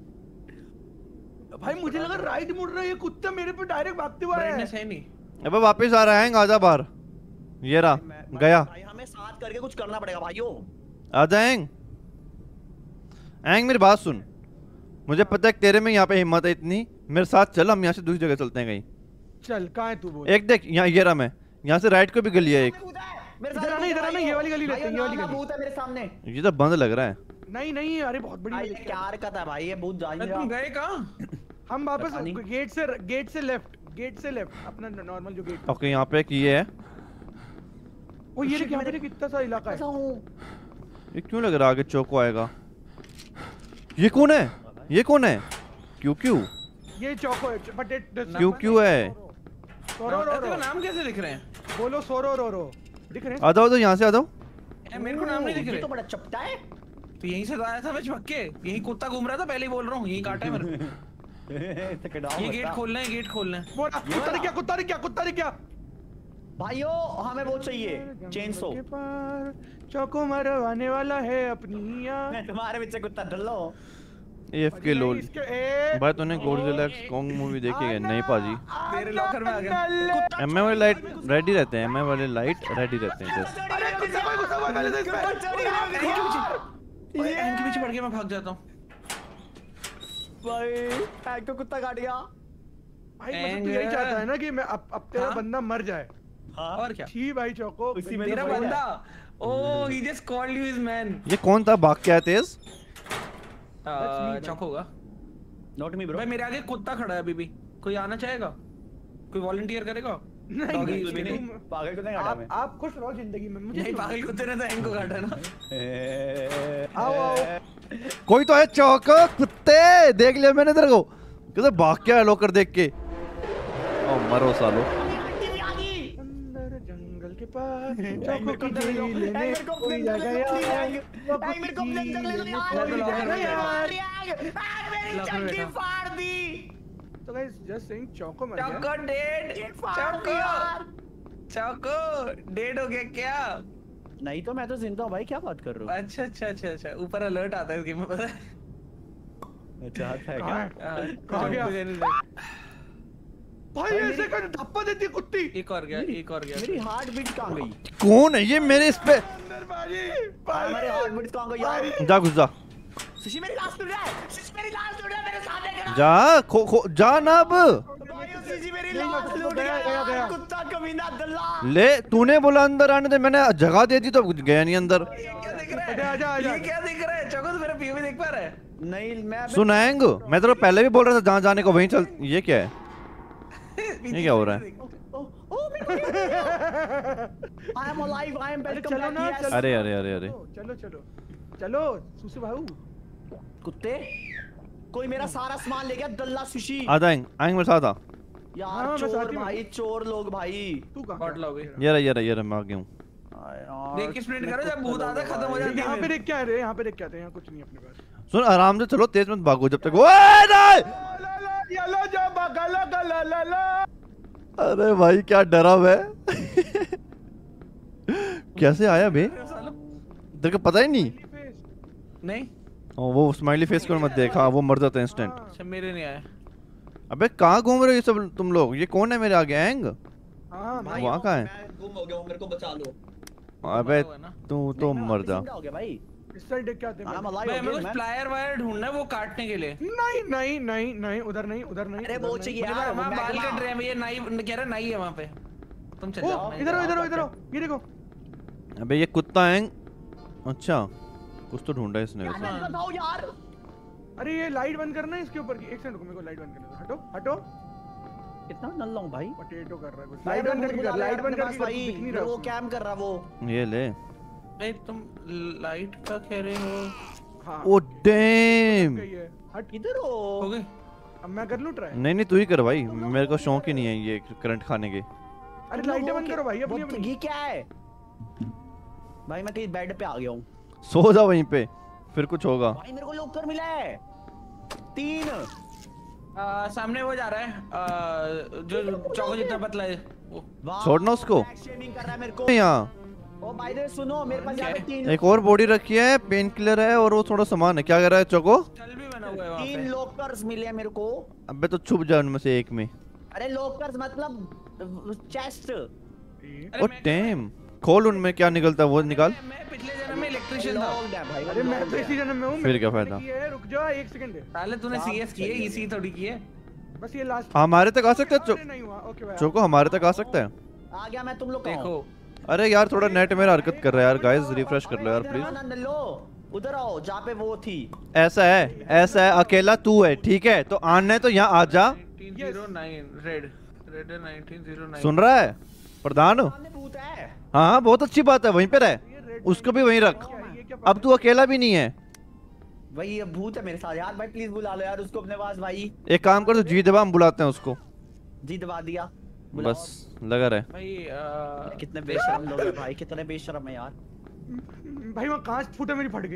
भाई मुझे लगा राइट मुड़ रहा है, ये कुत्ता मेरे पे डायरेक्ट भागते हुआ है।
ब्राइटनेस है नहीं।
अबे वापस आ रहा है, आजा बाहर। ये रहा गया।
भाई हमें साथ करके कुछ करना पड़ेगा भाइयों।
आजा एंग, एंग मेरी बात सुन, मुझे पता है कि तेरे में यहाँ पे हिम्मत है इतनी, मेरे साथ चल, हम यहाँ से दूसरी जगह चलते हैं कहीं।
चल कहाँ है तू बोल।
एक देख यहाँ, ये रहा मैं, यहाँ से राइट को भी गली है एक।
मेरे
इधर आना, इधर आना, ये वाली गली लेते हैं, ये वाली गली।
भूत है मेरे सामने।
ये तो बंद लग रहा है।
नहीं नहीं, अरे बहुत बड़ी
भाई
गली
ये
है।
क्या हरकत है भाई, ये भूत जा
अरे
नहीं
तुम
रहा।
गए कहाँ?
हम वापस
पता नहीं।
गेट से गेट से लेफ्ट, गेट से लेफ्ट, अपना नॉर्मल जो गेट।
ओके यहाँ पे एक ये है।
ओ ये देख, यहाँ पे देख, कितना सा इलाका
ऐसा
है।
हूँ।
ये क्यों लग रहा है आगे चौको आएगा? ये कौन है? ये कौन है? क्यों क्यों
ये चौको है, बट इट
क्यों क्यों है?
सोरो रो
तेरे
रो,
को नाम कैसे दिख रहे हैं?
बोलो सोरो रो रो। दिख रहे हैं?
आ जाओ तो यहाँ से आ जाओ।
ए, मेरे को नाम नहीं दिख
ये
रहे।
तो बड़ा चपटा है।
तो यहीं से तो आया था मैं छपक के, यही कुत्ता घूम रहा था, पहले ही बोल रहा हूँ, यही काटा है मेरे को। ये गेट खोलना है, गेट खोलना है।
बोला कुत्ता दिख गया, कुत्ता दिख गया, कुत्ता दिख गया।
भाइयों हमें वो चाहिए चेन सो।
के पार चौको मरवाने वाला है अपनी यार।
मैं तुम्हारे पीछे कुत्ता डलो।
एफ के लोल।
इसके ए
भाई तूने गॉडजिला एक्स कॉन्ग मूवी देखी है? नहीं पाजी।
मेरे लॉकर में आ गया।
एमए वाले लाइट रेडी रहते हैं, एमए वाले लाइट रेडी रहते हैं जस्ट।
अरे गुस्सा हुआ, गुस्सा हुआ, पहले से इस पे।
ओए, इनके पीछे पड़ के मैं भाग जाता हूँ।
भाई टैग को कुत्ता काट गया।
भाई मतलब तू यही चाहता है ना कि मैं अब अब तेरा
हाँ?
बंदा मर जाए।
और क्या?
छी भाई चौको,
उसी में
तेरा
तो वही है।
बंदा। ओह, he just called you his man।
ये कौन था भाग के आया तेज?
चौक होगा।
Not me bro.
भाई मेरे आगे कुत्ता खड़ा है अभी भी, कोई आना चाहेगा? कोई वॉलंटियर करेगा?
नहीं
Doggy
नहीं,
will be
तुम-
पागल कुत्ते काटा
आप
मैं।
आप खुश रहो जिंदगी में, मुझे
नहीं,
क्यों?
पागल कुत्ते ने तो इनको काटा ना।
आओ आओ।
कोई तो है चौको कुत्ते, देख लिया मैंने तेरे को, कैसे भाग के आया लॉकर देख के। ओ मरो सालो।
अंदर जंगल के पास
एंग
चौको
मेरे को
की
अंदर ले लो,
जेल
एंग
लेने
मेरे को
कोई
अंदर ले लो,
जाएगा
एंग,
यार, चौको
एंग मेरे को
की
अंदर ले लो
जेल
यार,
लेने कोई
लॉकर में
जाएगा यार।
मेरी
लॉकर में
चड्डी
बैठा।
फाड़ दी।
तो गाइस जस्ट सेइंग चौको मर गया।
Choco dead.
फाड़ दी यार।
चौको डेड हो गया क्या?
नहीं तो मैं तो जिंदा हूँ भाई, क्या बात कर रहे हो?
अच्छा अच्छा अच्छा अच्छा, ऊपर अलर्ट आता है इस गेम में, पता है?
अच्छा है
कहाँ है?
क्या?
हाँ,
कहाँ गया?
चौको जेल में।
भाई ऐसे कर धप्पा देती है कुत्ती।
एक और गया, एक और
मेरी
गया।
हार्ट बीट कहाँ गई?
कौन है ये मेरे इस पे?
अंदर बाजी
हमारे हार्ट बीट कहाँ गई यार?
जा घुस जा,
सुशी मेरी लाश टूट रहा है, सुशी मेरी लाश टूट रहा है मेरे सामने खड़ा।
जा खो खो जा ना अब।
भाई सुशी मेरी
नहीं,
लाश
गया,
टूट
गया,
गया
गया।
कुत्ता कमीना दल्ला।
ले तूने बोला अंदर आने दे, मैंने जगह दे दी तो गया नहीं अंदर।
ये क्या दिख रहा
आजा, आजा,
है?
आजा।
ये क्या दिख रहा है? चौको तो मेरा पीओवी देख पा रहा है।
नहीं मैं
सुनाएंग, मैं तेरे को पहले भी बोल रहा था जहाँ जाने को वहीं चल। ये क्या है? ये क्या हो रहा है?
ओह मेरे को I am alive, I am
अरे
वेलकम
चलो ना,
बैक।
चलो।
अरे अरे अरे अरे
चलो चलो चलो सुसु भाऊ।
कुत्ते कोई मेरा सारा सामान ले गया दल्ला सुशी।
आ जाएंगे, आएंगे मेरे साथ आ।
हाँ,
यार
मैं साथ
चोर
ही हूँ।
भाई, चोर लोग भाई।
तू कहाँ
बॉट
गया?
लाओगे?
ये रहा ये रहा ये रहा, मैं आ गया हूँ।
देख के स्प्रिंट करो, जब भूत आता है खत्म हो जाती है।
यहाँ पे देख क्या है रे, यहाँ पे देख क्या है, यहाँ कुछ नहीं अपने पास।
सुन आराम से चलो, तेज मत भागो जब तक। ओए नहीं!
ला ला येलो जा बगला गला ला ला।
अरे भाई क्या डरा हुआ है। कैसे आया बे? तेरे को पता ही नहीं?
नहीं,
ओ, वो स्माइली फेस को मत देखा, वो मर जाता है इंस्टेंट।
अच्छा मेरे नहीं आया।
अबे कहाँ घूम रहे हो ये सब तुम लोग? ये कौन है मेरे आगे? एंग
हाँ
भाई,
वहाँ कहाँ है?
मैं गुम हो गया हूँ, मेरे को बचा लो।
अबे
हुआ है ना?
तू तो
नहीं, मैं
मर
वापस
जा।
जिंदा हो गया भाई।
इस साइड देख क्या आते
आई एम
हैं?
अलाइव
भाई हमें
अगेन
कुछ
मैन।
प्लायर वायर ढूंढना है वो काटने के लिए।
नहीं नहीं नहीं नहीं, उधर नहीं, उधर नहीं।
अरे
उधर
वो
नहीं।
चाहिए
मुझे
यार,
वहाँ
वो
बाल
मैग्मा।
कट रहे हैं, ये नाई कह रहा नाई है वहाँ पे। तुम चल
ओ
जाओ। मैं
इधर आओ,
जा
इधर
रहा
आओ,
हूँ।
इधर आओ, ये देखो।
अबे ये कुत्ता एंग, अच्छा कुछ तो ढूंढा है इसने
यार
वैसे।
मैं बताओ यार।
अरे ये लाइट बंद करना है इसके ऊपर की। एक सेकंड रुको, मेरे को लाइट बंद करने दो। हटो हटो।
कितना नल्ला हूं भाई।
पोटैटो कर रहा है कुछ। लाइट बंद करके कर, लाइट बंद करके
भाई
दिख नहीं रहा
वो
उसमें।
कैम कर रहा वो।
ये ले।
नहीं तुम लाइट का कह रहे हो।
हाँ
ओ डैम।
गई है। हट
इधर हो।
हो गए।
अब मैं कर लूं ट्राई।
नहीं नहीं तू ही कर भाई, मेरे को शौक ही नहीं है ये करंट खाने के।
अरे लाइटें बंद करो भाई अपनी
वो-
अपनी।
ये क्या है भाई? मैं कहीं बेड पे आ गया हूँ
सो जा वहीं पे, फिर कुछ होगा।
भाई। मेरे को लॉकर मिला है तीन।
आ, सामने वो जा रहा है आ, जो चौको जितना पतला है वो।
वाह,
छोड़ना उसको।
बैक शेडिंग कर रहा है मेरे को।
यहाँ
ओ भाई रे सुनो, मेरे पास यहाँ पे तीन
एक और बॉडी रखी है, पेन किलर है और वो थोड़ा सामान है। क्या कर रहा है चोको?
चल भी बना हुआ है वहाँ
तीन
पे।
लॉकर्स मिले हैं मेरे को।
अबे तो छुप जा उनमें से एक में।
अरे लॉकर्स मतलब चेस्ट।
अरे
ओ
मैं-
डैम, खोल उनमें क्या निकलता है वो निकाल।
मैं- मैं पिछले जन्म में इलेक्ट्रिशियन था।
लॉक्ड है भाई।
अरे मैं तो इसी जन्म में हूँ।
फिर
मैंने-
क्या
मैंने
फायदा?
की है, रुक जा एक सेकंड।
साले तूने सीएस की है, इसी थोड़ी की है।
बस ये लास्ट।
हमारे तक आ सकता है चो,
अरे नहीं हुआ। ओके भाई।
चोको हमारे तक आ सकता है।
आ गया मैं। तुम लोग कहाँ हो?
देखो
अरे यार थोड़ा नेट मेरा हरकत कर रहा है यार, गाइस रिफ्रेश कर लो यार
इधर
प्लीज।
आओ ना, लो उधर आओ जहाँ पे वो थी।
ऐसा है, ऐसा है, अकेला तू है ठीक है, तो आना है तो यहाँ आ जा।
Nineteen zero nine red red है नाइनटीन ज़ीरो नाइन।
सुन रहा है प्रधान?
सामने भूत है।
हाँ हाँ बहुत अच्छी बात है, वहीं पे रह, उसको भी वहीं रख।
ये क्या
अब तू अकेला भी नहीं है।
भाई ये भूत है मेरे साथ यार। भाई प्लीज बुला लो यार उसको अपने पास भाई।
एक काम कर, तो जी दबा, हम बुलाते हैं उसको।
जी दबा दिया। बुलाओ।
बस लगा रहे।
भाई आ,
कितने बेशरम लोग हैं भाई, कितने बेशरम है यार।
भाई वहाँ कांच फूटा मेरी फट गई।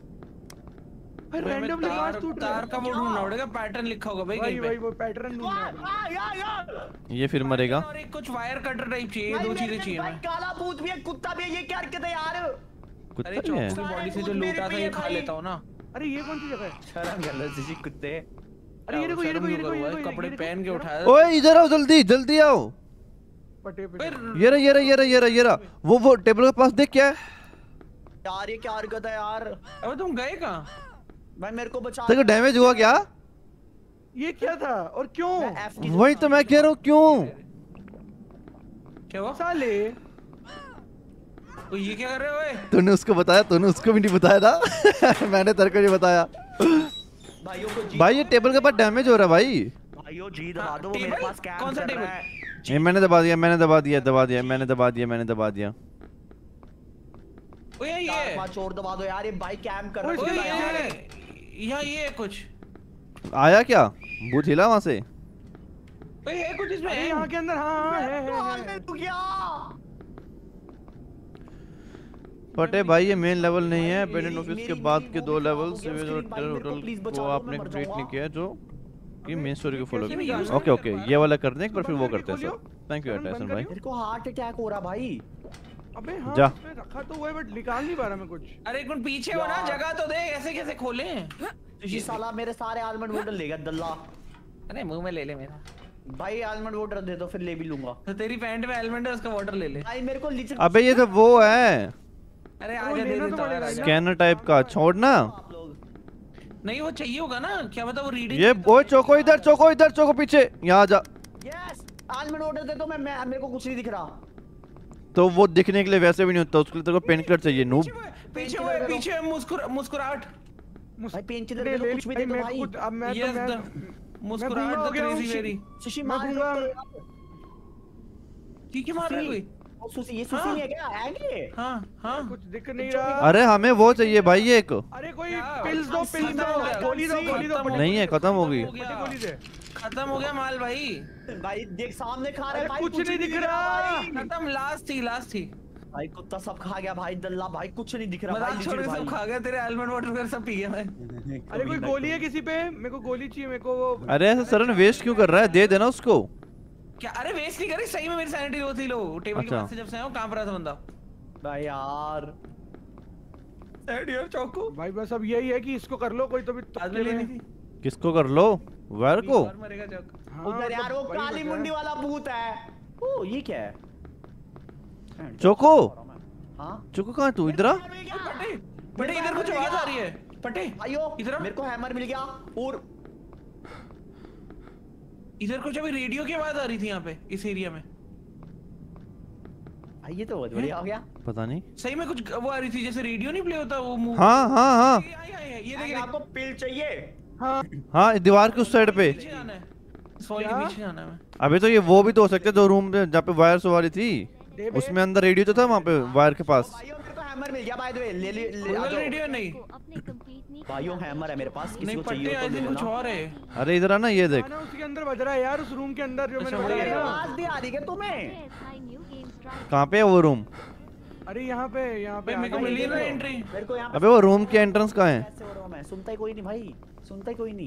भाई
मैं
रैंडमली
तार
कांच टूट रहा
तार
है।
का वो ढूंढना पड़ेगा, पैटर्न लिखा होगा भाई
भाई
कहीं
भाई
पे।
वो पैटर्न ढूंढना है अपने।
यार यार
ये फिर मरेगा।
और एक कुछ वायर कटर टाइप चाहिए,
भाई
दो
मेरे
चीजें
साथ
चाहिए
भाई
मैं।
काला भूत भी है, कुत्ता भी है। ये क्या हरकत है यार?
कुत्ता
अरे
भी है।
चौको की बॉडी से जो
भूत मेरे
लूटा था
पे
ये
है
खा
भाई।
लेता हूँ ना।
अरे ये कौन सी जगह है?
शर्म कर लो किसी कुत्ते।
अरे ये देखो ये देखो ये देखो ये देखो
कपड़े
ये
पहन के
देखो।
उठाया।
ओए इधर आओ जल्दी, जल्दी आओ।
पटे पे
फिर
ये रहा ये रहा ये रहा ये रहा ये रहा, वो वो टेबल के पास देख क्या है।
यार ये क्या हरकत है यार?
अबे तुम गए कहाँ?
भाई मेरे को बचा।
तेरे को डैमेज हुआ क्या?
ये क्या था और क्यों?
मैं F की
वही तो मैं कह रहा हूँ, क्यों?
क्या हुआ?
साले
तो ये क्या कर रहे हो? ओए
तूने उसको बताया? तूने उसको भी नहीं बताया था। मैंने तेरे को नहीं बताया।
भाइयों को जी
भाई ये टेबल के पास डैमेज हो रहा है भाई।
भाइयों जी दबा
हाँ,
दो। मेरे
टेबल?
पास कैम
कौन सा
कर
टेबल?
रहा है।
ये मैंने दबा दिया, मैंने दबा दिया, दबा दिया, मैंने दबा दिया, मैंने दबा दिया।
ओए ये
चार पांच और दबा दो यार। ये भाई कैम कर
ओए,
रहा
ओए
है यार।
ये यहाँ ये है कुछ।
आया क्या? भूत हिला वहां से।
ओए है कुछ इसमें।
अरे यहाँ के अंदर हाँ हाँ है है,
हाल
है
में तू क्या?
फटे भाई ये मेन लेवल नहीं है,
मेरी-
बेडन ऑफिस
मेरी-
के बाद
मेरी
के
वो
दो
भी
लेवल्स
खराब हो गया
होटल
screen भाई, मेरे को please
को
बचा दो,
आपने
मैं मर
क्रिएट नहीं
जाऊंगा।
किया है, जो कि मेन स्टोरी को फॉलो
कैसे
किया।
निकालना
ओके
है?
ओके ये वाला कर दें एक बार, फिर वो
बंद
करते हैं
करियो।
सर। थैंक यू
बंद
अटैसन
करियो।
भाई।
मेरे को हार्ट अटैक हो रहा भाई।
अबे हाँ
जा।
उसमें रखा तो हुआ है बट निकाल नहीं पा रहा मैं कुछ।
अरे एक मिनट पीछे हो ना, जगह तो दे, ऐसे कैसे खोले?
ये साला मेरे सारे आलमंड वाटर ले गया दल्ला।
अरे मुंह में ले ले मेरा।
भाई आलमंड वाटर दे दो फिर ले भी लूंगा।
तो तेरी पैंट में एलिमेंट है, उसका वाटर ले ले।
भाई मेरे को लीचर।
अबे ये तो वो है
अरे
वो
आजा दे
लेना तो
देता हूँ यार,
पड़ेगा।
आजा।
स्कैनर टाइप का, छोड़ना।
आप लोग
नहीं वो चाहिए होगा ना, क्या पता वो रीडिंग।
ये ओए चोको इधर, चोको इधर, चोको पीछे, यहाँ आ जा।
यस आलमंड वाटर दे दो। मैं मैं मेरे को कुछ नहीं दिख रहा।
तो वो दिखने के लिए वैसे भी नहीं होता, उसके लिए तेरे को पेन किलर चाहिए नूब।
पीछे वो है, पीछे मुस्कुरा मुस्कुराहट।
भाई पेन किलर
ले
दे दो,
ले
कुछ भी
भाई
दे दो
मैं
भाई।
खुद अब मैं तो
यस
मैं
द मुस्कुराहट
गूंगा हो
द
गया हूँ,
क्रेजी
shit।
वेरी।
सुशी
मैं
मार
गूंगा।
दो।
ठीक है मार रहा है कोई।
ओ सुशी ये सुशी
हाँ।
नहीं है क्या? है ये?
हाँ हाँ
कुछ दिख नहीं रहा।
अरे हमें वो चाहिए भाई एक।
अरे कोई
क्या?
पिल्स दो पिल्स
खत्म हो गया।
दो गोली दो गोली दो
खत्म हो
नहीं है, खत्म हो गई।
पट्टी गोली दे।
खत्म हो गया माल भाई।
भाई देख सामने खा रहा
अरे
है भाई।
कुछ नहीं दिख रहा।
भाई।
खत्म, लास्ट थी लास्ट थी।
भाई कुत्ता सब खा गया भाई दल्ला। भाई कुछ नहीं दिख रहा भाई।
मजाक छोड़ के सब खा गया, तेरे आलमंड वाटर वगैरह सब पी गया मैं।
अरे कोई गोली है किसी पे? मेरे को गोली चाहिए मेरे को वो।
अरे ऐसा सरन वेस्ट क्यों कर रहा है? दे देना उसको।
क्या? अरे वेस्ट नहीं करी, सही में मेरी सैनिटी लो थी। लो टेबल के
अच्छा।
पास से जब से आया हूं कांप रहा था बंदा।
भाई यार
सैनिटी और चौको
भाई बस अब यही है कि इसको कर लो कोई तो भी
आज में लेनी थी।
किसको कर लो? वायर को?
और मरेगा चौको।
हाँ,
उधर यार वो
मतलब वही
काली
बचा है।
मुंडी वाला भूत है। ओ ये क्या है?
चोको,
हाँ
चोको कहाँ है तू? इधर आ।
पटे पटे इधर कुछ आवाज आ रही है। पटे
आयो
इधर आ।
मेरे को हैमर मिल गया। और
इधर कुछ अभी रेडियो की आवाज आ रही थी यहाँ पे इस एरिया में।
भाई ये तो बहुत बढ़िया हो गया।
पता नहीं।
सही में कुछ वो आ रही थी, जैसे रेडियो नहीं प्ले होता वो मूव।
हाँ हाँ हाँ
ये ये- ये- ये
ये
देख
आपको पिल चाहिए?
हाँ
हाँ दीवार के उस साइड पे।
पीछे जाना है, इस वॉल के
क्या?
पीछे जाना है हमें।
अबे तो ये वो भी तो हो सकते हैं जो रूम पे जहाँ पे वायर्स वाली थी,
देव
उसमें अंदर रेडियो तो था वहाँ पे वायर के पास।
भाइयों मेरे को हैमर मिल गया बाय द वे, ले ले ले आ
Google
जाओ।
रेडियो नहीं,
भाइयों हैमर है मेरे पास, किसी
नहीं
को
पट्टी
चाहिए
आई
तो ले
थिंक कुछ
लेना।
और है।
अरे इधर आना, ये देख।
खाना उसके अंदर बज रहा है यार, उस रूम के अंदर जो मैंने
अच्छा,
बताया
वही है।
ना।
आवाज भी आ रही है तुम्हें?
कहाँ पे है वो रूम?
अरे यहाँ पे यहाँ पे
भाई मेरे को
आगे
मिली ना
देखो।
एंट्री।
मेरे को यहाँ पे
अबे वो रूम के एंट्रेंस कहाँ है?
कैसे हो रहा हूँ मैं? सुनता ही कोई नहीं भाई, सुनता ही कोई नहीं।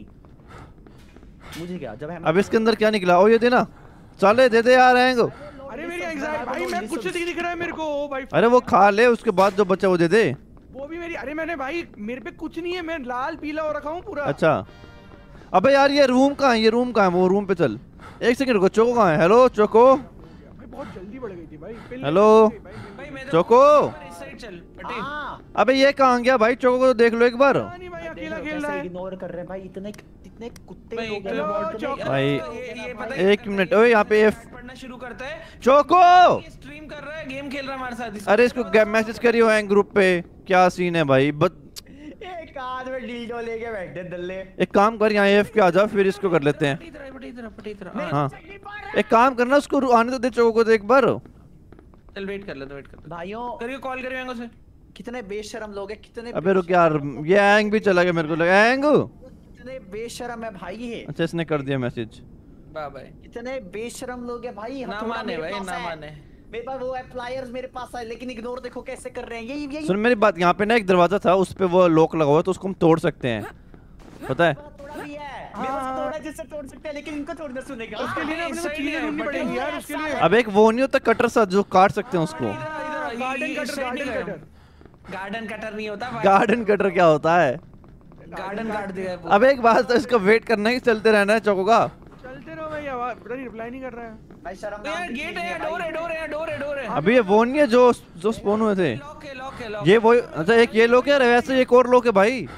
मुझे क्या जब
अब इसके अंदर क्या निकला? ओ ये दे ना, चले दे दे यार आएंगे।
अरे मेरी एंग्जाइटी भाई, मैं कुछ नहीं दिख रहा है मेरे को। ओ भाई
अरे वो खा ले, उसके बाद जो बचा वो दे दे।
वो भी मेरी, अरे मैंने भाई मेरे पे कुछ नहीं है, मैं लाल पीला हो रखा हूँ पूरा।
अच्छा अबे यार ये रूम कहाँ है? ये रूम कहाँ है? वो रूम पे चल। एक सेकंड रुको, चोको कहाँ है? Hello Choco.
भाई बहुत जल्दी बढ़ गई थी भाई। पिल
हेलो
निकल गई भाई,
भाई मैं तो
चोको।
इस साइड चल पट्टी।
हाँ
अबे ये कहाँ गया भाई? चोको को तो देख लो एक बार।
पता नहीं भाई, अकेला खेल रहा है।
इग्नोर कर रहे हैं भाई, इतने इतने कुत्ते
भाई,
लोग
हेलो,
हैं।
चौक-
यार,
भाई,
ये ये पता है
एक मिनट, ओए यहाँ पे F-
पढ़ना शुरू करता है,
चोको।
ये स्ट्रीम कर रहा है, गेम खेल रहा है हमारे साथ। इस-
अरे इसको मैसेज करियो है ग्रुप पे, क्या सीन है भाई? बत
एक हाथ में डीजो लेके बैठे दल्ले।
एक काम कर, यहाँ एफ के आ जा, फिर इसको कर लेते हैं।
पट्टी इधर, पट्टी इधर, पट्टी इधर। हाँ,
हाँ एक काम करना, उसको आने तो दे चोको को तो एक बार।
चल वेट कर ले, तो वेट कर ले।
भाइयों
करियो कॉल करियो एंगो से।
कितने बेशरम लोग हैं, कितने
अबे रुक यार, ये एंग भी चला गया, मेरे को लगा एंग।
कितने बेशरम है भाई ये।
अच्छा इसने कर दिया मैसेज।
Bye bye.
कितने बेशरम लोग हैं भाई।
ना
हथौड़ा
माने
मेरे
भाई,
पास
ना
है।
माने।
मेरे पास वो है फ्लायर्स मेरे पास है, लेकिन इग्नोर देखो कैसे कर रहे हैं। यही यही
सुन मेरी बात, यहाँ पे ना एक दरवाजा था, उस पे वो लॉक लगा हुआ है, तो उसको हम तोड़ सकते हैं, पता है?
थोड़ा भी है मेरे पास थोड़ा है जिससे तोड़ सकते हैं, लेकिन इनको तोड़ना सुनेगा।
उसके लिए ना अपने को
इस
चीजें
साइड
ढूंढनी
है,
पड़ेंगी
बटे-
यार उसके लिए।
अब एक वो नहीं होता कटर सा जो काट सकते हैं उसको?
Garden cutter, garden cutter.
Garden cutter नहीं होता भाई,
गार्डन कटर क्या होता है?
गार्डन काट दिया है वो।
अब एक बात, तो इसका वेट करना है कि चलते रहना है चौको का?
चलते रहो भाई, आवाज पता नहीं रिप्लाई नहीं कर रहा है।
भाई शर्म
तो यार गेट है, डोर है, डोर है, डोर है, डोर है।
अभी ये वो नहीं है जो जो स्पॉन हुए थे?
लॉक है, लॉक है, लॉक
ये वो, अच्छा एक ये लोग है, वैसे एक और लोग है भाई।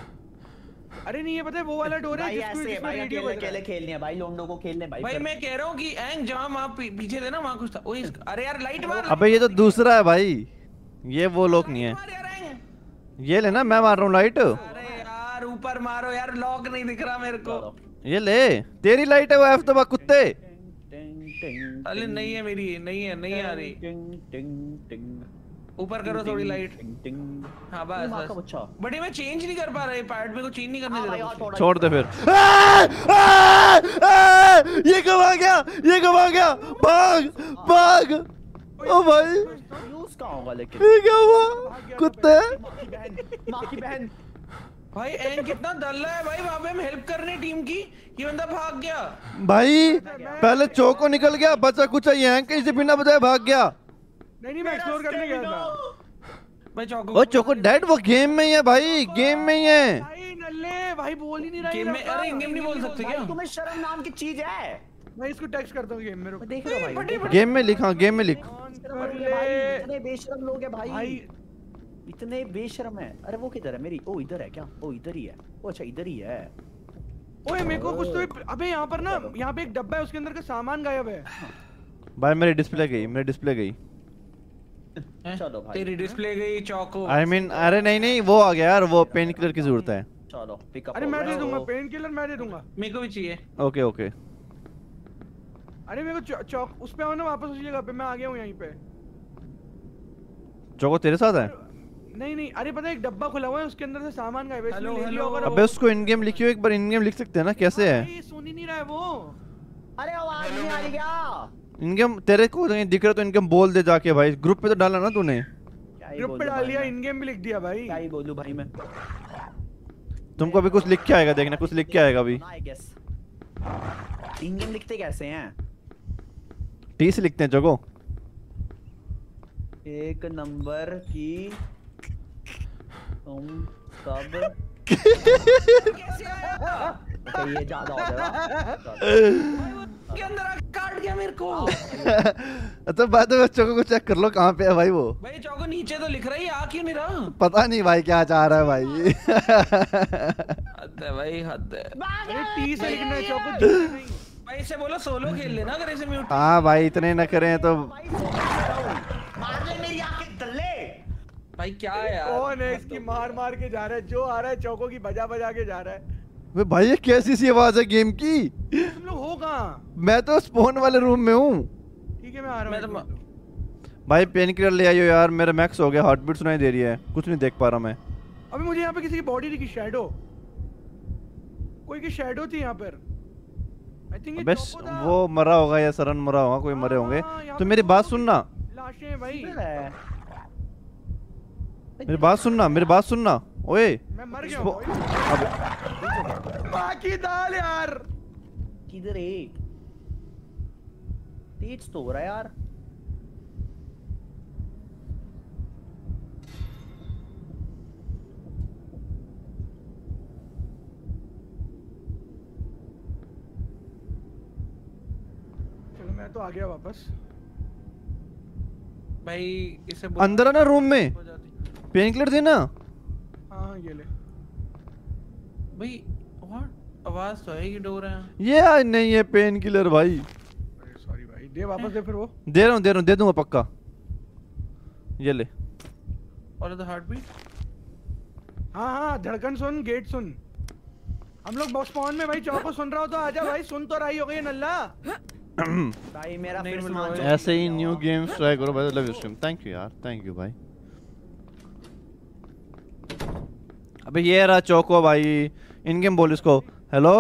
अरे नहीं, ये पता है वो वाला डोर है
भाई
जिसको
ऐसे
जिसमें
भाई
रेडियो
अकेले
बज रहा
अकेले
है।
खेलने हैं भाई, लोंडो को खेलने भाई।
भाई मैं कह रहा हूँ कि एंग जहाँ वहाँ पी- पीछे थे ना, वहाँ कुछ था। ओए इस- अरे यार लाइट मार।
अबे ये तो दूसरा है भाई, ये वो लोग नहीं है।
मार यार एंग।
ये लेना, मैं मार रहा हूँ लाइट।
अरे यार ऊपर मारो यार, लॉक नहीं दिख रहा मेरे को।
ये ले, तेरी लाइट है वो एफ दबा कुत्ते।
अरे नहीं है मेरी, नहीं है, नहीं आ रही। ऊपर करो थोड़ी लाइट। हाँ बस बस।
अच्छा
बट मैं चेंज नहीं कर पा रहा, पैड में को चेंज नहीं करने दे रहा मुझे।
छोड़ दे फिर। आ! आ! आ! ये कब आ गया? ये कब आ गया? भाग भाग। ओ भाई
यूज कहाँ होगा लेकिन।
ये क्या हुआ? कुत्ते।
माँ की बहन, माँ की बहन।
भाई एंग कितना दल्ला है भाई, वहाँ पे हम हेल्प करने टीम की, ये बंदा भाग गया।
भाई पहले चौको निकल गया, बचा कुछ ये कहीं से बिना बजाए भाग गया।
नहीं नहीं, मैं एक्सप्लोर करने गया था
भाई चौको
ओ चौको डेड, वो गेम में ही है भाई, गेम में ही है।
भाई। नल्ले भाई बोल ही नहीं रहा है
गेम में,
लड़का।
अरे इन गेम नहीं बोल सकते क्या?
भाई तुम्हें शर्म नाम की चीज है।
मैं इसको टेक्स्ट करता हूँ गेम में, रुक।
देख रहा भाई, देख
गेम में लिखा, गेम में लिख।
रहा भाई, इतने बेशरम लोग हैं भाई,
भाई
इतने बेशरम है। अरे वो किधर है मेरी? ओ इधर है क्या? ओ इधर ही है। ओ अच्छा इधर ही है।
ओए मेरे को कुछ तो, अबे यहाँ पर ना, यहाँ पे एक डब्बा है, उसके अंदर का सामान गायब है।
भाई मेरी डिस्प्ले गई, मेरी डिस्प्ले गई।
चलो भाई
तेरी डिस्प्ले गई Choco.
I I mean mean, अरे नहीं नहीं वो आ गया यार, वो पेन किलर की जरूरत है।
चलो पिकअप।
अरे मैं दे दूंगा पेन किलर, मैं दे दूंगा।
मेरे को भी चाहिए।
Okay okay.
अरे मेरे को चौ- चौक उस पे आओ ना, वापस उसी जगह पे। मैं आ गया हूँ यहीं पे।
चौको तेरे साथ है?
नहीं नहीं, अरे पता है एक डब्बा खुला हुआ है, उसके अंदर से सामान गायब है।
हेलो,
इसमें ले लिया
हेलो।
होगा ना
अबे
वो।
उसको इन गेम लिखियो एक बार, इन गेम लिख सकते हैं ना? कैसे है
भाई, सुन ही नहीं रहा है वो।
अरे आवाज नहीं आ रही क्या?
In game? तेरे को नहीं दिख रहा तो इन गेम बोल दे जाके भाई, ग्रुप पे तो डाला ना तूने।
क्या ही
ग्रुप पे
बोलूं
डाल
भाई
दिया,
मैं?
इन गेम भी लिख दिया भाई।
क्या ही बोलूं भाई मैं?
तुमको अभी कुछ लिख के आएगा, देखना कुछ लिख के आएगा अभी।
आई गेस इन गेम लिखते कैसे हैं?
टी से लिखते हैं चौको।
एक नंबर की तुम सब अच्छा, ये ज्यादा हो जाएगा।
के अंदर आके काट गया मेरे को।
अच्छा बात है, चौको को चेक कर लो कहाँ पे है भाई वो।
भाई चौको नीचे तो लिख रही है, आ क्यों नहीं रहा?
पता नहीं भाई क्या चाह रहा है भाई।
हद है भाई, हद है।
अरे टी से लिखना है चौको, जी से नहीं।
भाई इसे बोलो सोलो खेल लेना, अगर ऐसे म्यूट।
हाँ भाई इतने न करें तो।
मार ले मेरी आंखें दल्ले।
भाई क्या है यार?
कौन है इसकी मार मार के जा रहा है? जो आ रहा है चौको की बजा बजा के जा रहा है।
वे भाई ये कैसी सी आवाज है गेम की?
तुम लोग हो कहाँ?
मैं तो स्पॉन वाले रूम में हूँ।
ठीक है मैं आ रहा
मैं
हूँ।
तो
भाई पेन किलर ले आइयो यार, मेरा मैक्स हो गया, हार्ट बीट सुनाई दे रही है, कुछ नहीं देख पा रहा मैं।
अभी मुझे यहाँ पे किसी की बॉडी दिखी, शैडो, कोई की शैडो थी यहाँ पर। आई थिंक ये
बस
चौको था।
वो मरा होगा या सरन मरा होगा, कोई मरे होंगे।
हाँ, यहाँ
तो
पे
मेरी
दो
बात सुनना,
लाशें हैं भाई।
मेरी बात सुनना, मेरी बात सुनना। ओए
मैं मर गया हूँ।
अब
माँ की दाल यार।
किधर है? तेज तो हो रहा है यार।
चलो मैं तो आ गया वापस।
भाई इसे
अंदर आना रूम में, पेन किलर देना।
हाँ ये ले।
भाई व्हाट आवाज तो है, ये डोर है।
ये आज नहीं है पेन किलर भाई।
सॉरी भाई, दे वापस दे फिर वो।
दे रहा हूँ दे रहा हूँ, दे दूंगा पक्का। ये ले।
और द हार्ट बीट।
हाँ हाँ धड़कन सुन, गेट सुन। हम लोग बॉक्स पॉन में भाई, चौको सुन रहा हो तो आजा भाई, सुन तो रही हो गई नल्ला।
भाई मेरा
नहीं
फिर
मिल
सामान
रहा
चोरी
ऐसे ही
हो
न्यू
गया।
गेम्स ट्राई करो भाई, love you stream. Thank you यार, थैंक यू भाई। अबे ये रहा चोको भाई, इन गेम बोल इसको। Hello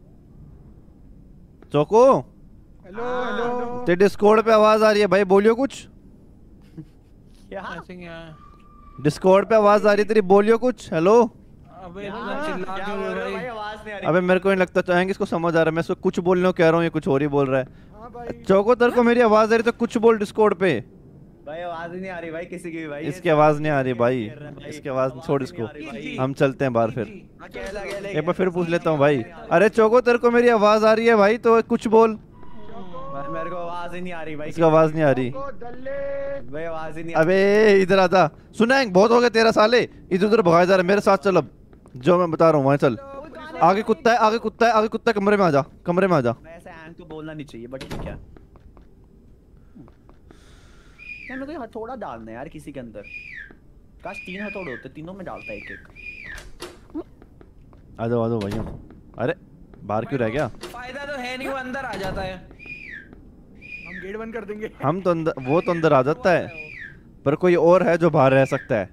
Choco,
hello hello.
तेरे डिस्कॉर्ड पे आवाज आ रही है भाई, बोलियो कुछ।
क्या?
आई थिंक यार
डिस्कॉर्ड पे आवाज आ रही है तेरी, बोलियो कुछ। हेलो।
अबे
क्या?
इतना चिल्ला
क्या
क्यों
बोल
रहे
रहे हो
हो
भाई?
भाई?
आवाज नहीं आ रही।
अबे मेरे को नहीं लगता चाहेंगे इसको समझ आ रहा है, मैं इसको कुछ बोलने को कह रहा हूँ, ये कुछ और ही बोल रहा है।
हाँ भाई।
चोको तेरे को मेरी आवाज आ रही तो कुछ बोल डिस्कॉर्ड पे।
भाई आवाज ही नहीं आ रही भाई किसी की भी भाई।
इसकी आवाज नहीं आ रही भाई,
खेल रहे हैं भाई।
इसकी आवाज छोड़
ही नहीं
इसको।
आ रही भाई।
हम चलते हैं बाहर फिर।
अकेला अकेले
एक बार फिर पूछ लेता हूँ भाई। अरे चोको तेरे को मेरी आवाज आ रही है भाई, तो कुछ बोल।
भाई मेरे को आवाज ही नहीं आ रही भाई।
इसकी आवाज नहीं आ रही।
चौको दल्ले।
भाई आवाज ही नहीं आ
अबे इधर आता, सुना बहुत हो गया तेरा साले, इधर उधर भगाया जा रहा है, मेरे साथ चल अब, जो मैं बता रहा हूँ वहाँ चल। आगे कुत्ता है, आगे कुत्ता है, आगे कुत्ता है, कमरे में आ जा, कमरे में आ जा।
रही। ऐसे एंग तो बोलना नहीं चाहिए बट ठीक है। यार मेरे को ये हथौड़ा डालना है यार किसी के अंदर। काश तीन हथौड़े होते, तीनों में डालता एक एक।
आ जाओ आ जाओ भैया। अरे बाहर क्यों रह गया?
फायदा तो है नहीं, वो अंदर आ जाता है।
हम गेट बंद कर देंगे।
हम तो अंदर, वो तो अंदर आ जाता है, पर कोई और है जो बाहर रह सकता है।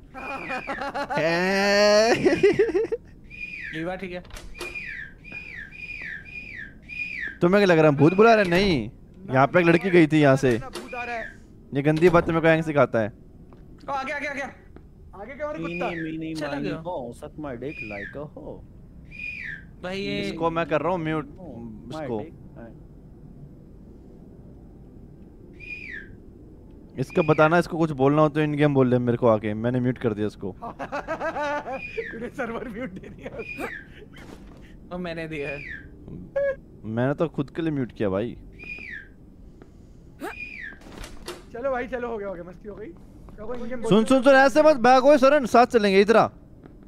ये बात ठीक है।
तुम्हें क्या लग रहा है भूत बुला रहे? नहीं, यहाँ पे एक लड़की गई थी यहाँ से।
भूत आ रहा है।
ये गंदी बात मेरे को एंग सिखाता है।
ओ, आ गया आ गया आ गया।
आगे क्या वाला कुत्ता?
मीनी मीनी
चला
मानी
गया।
हो सक माय डिक लाइक अ हो।
भाई ये
इसको मैं कर रहा हूँ म्यूट,
माय
इसको
डिक।
इसको बताना, इसको कुछ बोलना हो तो इन गेम बोल ले मेरे को आके। मैंने म्यूट कर दिया इसको।
तूने सर्वर म्यूट दे दिया उसको।
वो मैंने दिया है।
मैंने तो खुद के लिए म्यूट किया भाई।
चलो भाई चलो, हो गया हो गया, मस्ती हो गई। चौको इन गेम
सुन सुन सुन, ऐसे मत भागो सरन, साथ चलेंगे। इधर आ,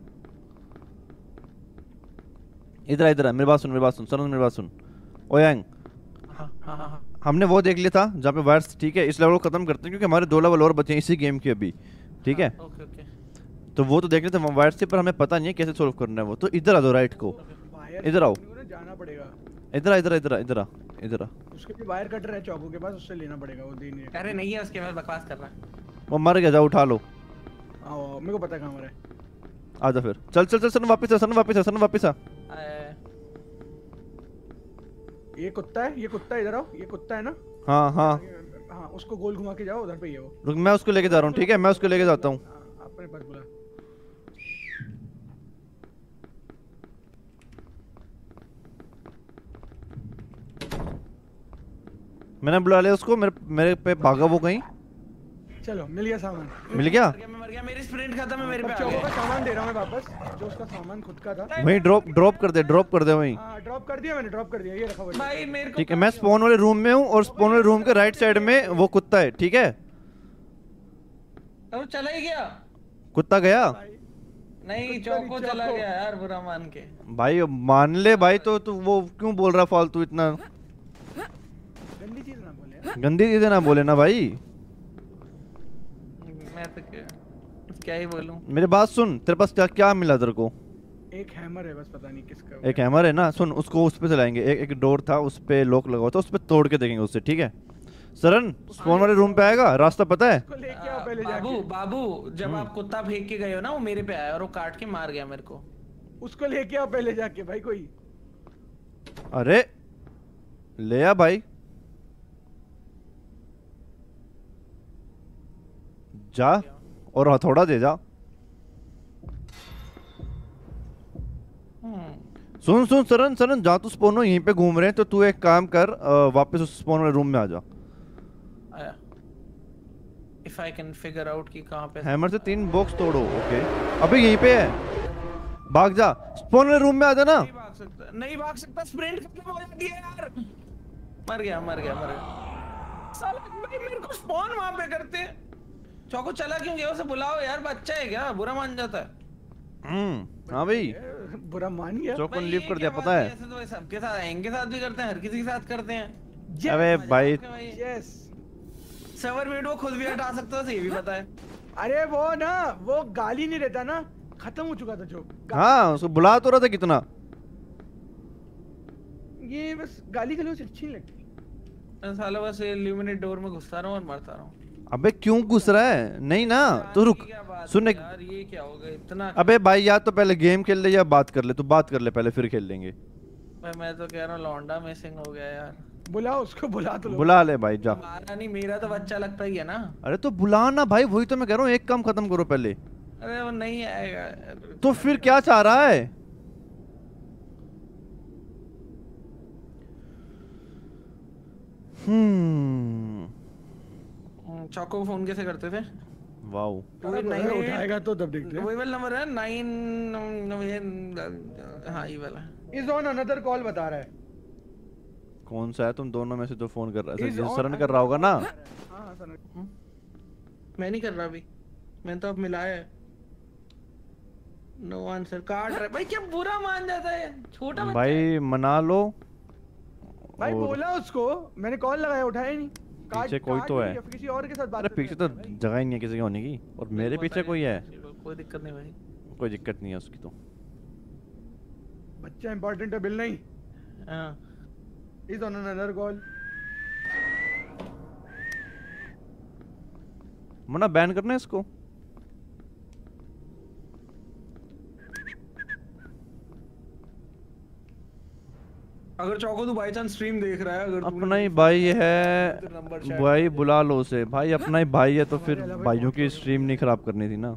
इधर आ, इधर आ, मेरी बात सुन, मेरी बात सुन सरन, मेरी बात सुन। ओयांग,
हाँ हाँ हाँ।
हमने वो देख लिया था जहाँ पे वायर्स, ठीक है। इस लेवल को खत्म करते हैं क्योंकि हमारे दो लेवल और बचे हैं इसी गेम के अभी, ठीक है।
Okay okay.
तो वो तो देख लेते हैं वायर्स से, पर हमें पता नहीं है कैसे सोल्व करना है वो। तो इधर आ दो, राइट को।
वायर
इधर आओ।
कटने को ना जाना पड़ेगा।
इधर आ, इधर आ, इधर आ, इधर आ, इधर आ।
उसके भी वायर कटर है चौको के पास, उससे लेना पड़ेगा, वो दे नहीं है।
अरे नहीं है उसके बाद, बकवास कर रहा है।
वो मर गया, जाओ उठा लो।
आओ, मेरे को पता है कहाँ मरा है।
आजा फिर, चल चल चल, सन वापस आ, सन वापस आ, सन वापस आ।
आए,
ये कुत्ता है, ये कुत्ता है, इधर आओ। ये कुत्ता है ना?
हाँ हाँ,
हाँ उसको गोल घुमा के जाओ, उधर पे ही है वो।
रुक, मैं उसको लेके जा रहा हूँ, ठीक है। मैं उसको लेके जाता हूँ।
हाँ, अपने पास बुला।
मैंने बुला लिया उसको, मेरे मेरे पे भागा वो कहीं।
चलो मिल गया सामान।
मिल गया?
मर गया मैं, मर गया। मेरी स्प्रिंट खत्म है, मेरे पे
अब
आ
चौको का
गया।
सामान दे रहा हूँ मैं वापस, जो उसका सामान खुद का था।
वहीं ड्रॉप ड्रॉप कर दे, ड्रॉप कर दे वहीं।
हाँ ड्रॉप कर दिया मैंने, ड्रॉप कर दिया। ये रखा हुआ है।
भाई मेरे को
ठीक है, मैं स्पॉन वाले रूम में हूँ और स्पॉन वाले रूम के राइट साइड में वो कुत्ता है, ठीक है।
वो चला ही गया।
कुत्ता गया
नहीं,
कुत्ता
चौको
नहीं,
चला
चौको।
गया यार, बुरा मान के।
भाई। मान ले भाई, तो तू वो क्यों बोल रहा फालतू इतना?
गंदी चीज ना बोले यार।
गंदी चीजें ना बोले ना भाई।
मैं तो क्या क्या ही बोलूं।
मेरी बात सुन, तेरे पास क्या क्या मिला तेरे को?
एक हैमर है बस, पता नहीं किसका।
एक हैमर है ना, सुन उसको उस पे चलाएंगे। एक एक डोर था उस पे लॉक लगा हुआ था, उस पे तोड़ के देखेंगे उससे, ठीक है? सरन स्पॉन वाले रूम पे आएगा, रास्ता पता है?
उसको लेके आओ पहले
बाबू
जाके।
बाबू जब आप कुत्ता फेंक के गए हो ना, वो मेरे पे आया और वो काट के मार गया मेरे को।
उसको लेके आओ पहले जाके भाई कोई।
अरे ले आ भाई, जा और हथौड़ा दे जा। सुन सुन सरन सरन, जा तू स्पॉन यहीं पे घूम रहे हैं तो तू एक काम कर, आ, वापस उस स्पॉन वाले रूम में आ जा।
आया। If I can figure out कि कहाँ पे।
हैमर से तीन बॉक्स तोड़ो। ओके अबे यहीं पे है, भाग जा, स्पॉन वाले रूम में आ जा ना।
नहीं भाग सकता, नहीं भाग सकता, स्प्रिंट खत्म हो जाती है यार। मर गया मर गया मर गया साला, भाई मेरे को स्पॉन वहां पे करते हैं। चौको चला क्यों गया? उसे बुलाओ यार, बच्चा है क्या, बुरा मान जाता है।
हम्म हाँ भाई,
बुरा मान गया।
चौको
भाई
लीव
ये
कर
क्या
दिया,
बात
पता
है?
है?
ऐसे तो सबके साथ, इनके साथ भी करते हैं, हर किसी के साथ करते हैं।
अबे भाई
यस,
सर्वर वीडियो खुद भी हटा सकता है, ये भी पता है।
अरे वो ना, वो गाली नहीं रहता ना, खत्म हो चुका था जो।
हाँ उसको बुला तो रहा था कितना।
ये बस गाली गलौज अच्छी नहीं लगती।
साला बस इल्यूमिनेट डोर में घुसता रहा हूँ और मरता रहा हूँ।
अबे क्यों घुस रहा है? नहीं ना तो रुक, सुन एक,
यार ये क्या हो गया इतना।
अबे भाई या तो पहले गेम खेल ले या बात कर ले। तू बात कर ले पहले, फिर खेल लेंगे।
भाई मैं तो कह रहा हूँ लौंडा मिसिंग हो गया यार।
बुलाओ उसको, बुला तो लो।
बुला ले भाई जा।
हमारा नहीं, मेरा तो बच्चा लगता ही है ना।
अरे तो बुला ना भाई, वही तो मैं कह रहा हूँ, एक काम खत्म करो पहले।
अरे वो नहीं आएगा
तो फिर क्या चाह रहा है? हम्म
चौको फोन कैसे करते थे?
वाओ,
अरे नहीं उठाएगा तो तब देखते हैं।
वही वाला नंबर है नाइन। हाँ ये वाला
इज ऑन अनदर कॉल बता रहा है।
कौन सा है? तुम दोनों में से जो फोन कर रहा है,
Is
जिस
on
सरन कर रहा होगा ना।
हाँ हाँ सर,
मैं नहीं कर रहा अभी, मैंने तो अब मिलाया है। नो आंसर, काट रहा है भाई। क्या बुरा मान जाता है छोटा बच्चा है।
भाई मना लो।
भाई
और-
बोला उसको, मैंने कॉल लगाया उठाया ही नहीं। काट-
पीछे कोई
काट
तो
नहीं
है।
किया, फिर किसी और के साथ बात
अरे
करने
पीछे तो
लगा भाई।
जगह ही नहीं है किसी के होने की, और मेरे पीछे कोई है।
कोई दिक्कत नहीं भाई।
कोई दिक्कत नहीं है उसकी तो।
बच्चा इंपॉर्टेंट है, बिल नहीं।
हाँ
इज ऑन अनदर कॉल।
मना बैन करना है इसको।
अगर चौको तू बाई चांस स्ट्रीम देख रहा है, अगर तूने
अपना ही
देख-
भाई
तो
है
नंबर शेयर
भाई, बुला लो उसे भाई, अपना ही भाई है तो फिर
हमारे अलावा
भाइयों की
बहुत
स्ट्रीम नहीं खराब करनी थी ना।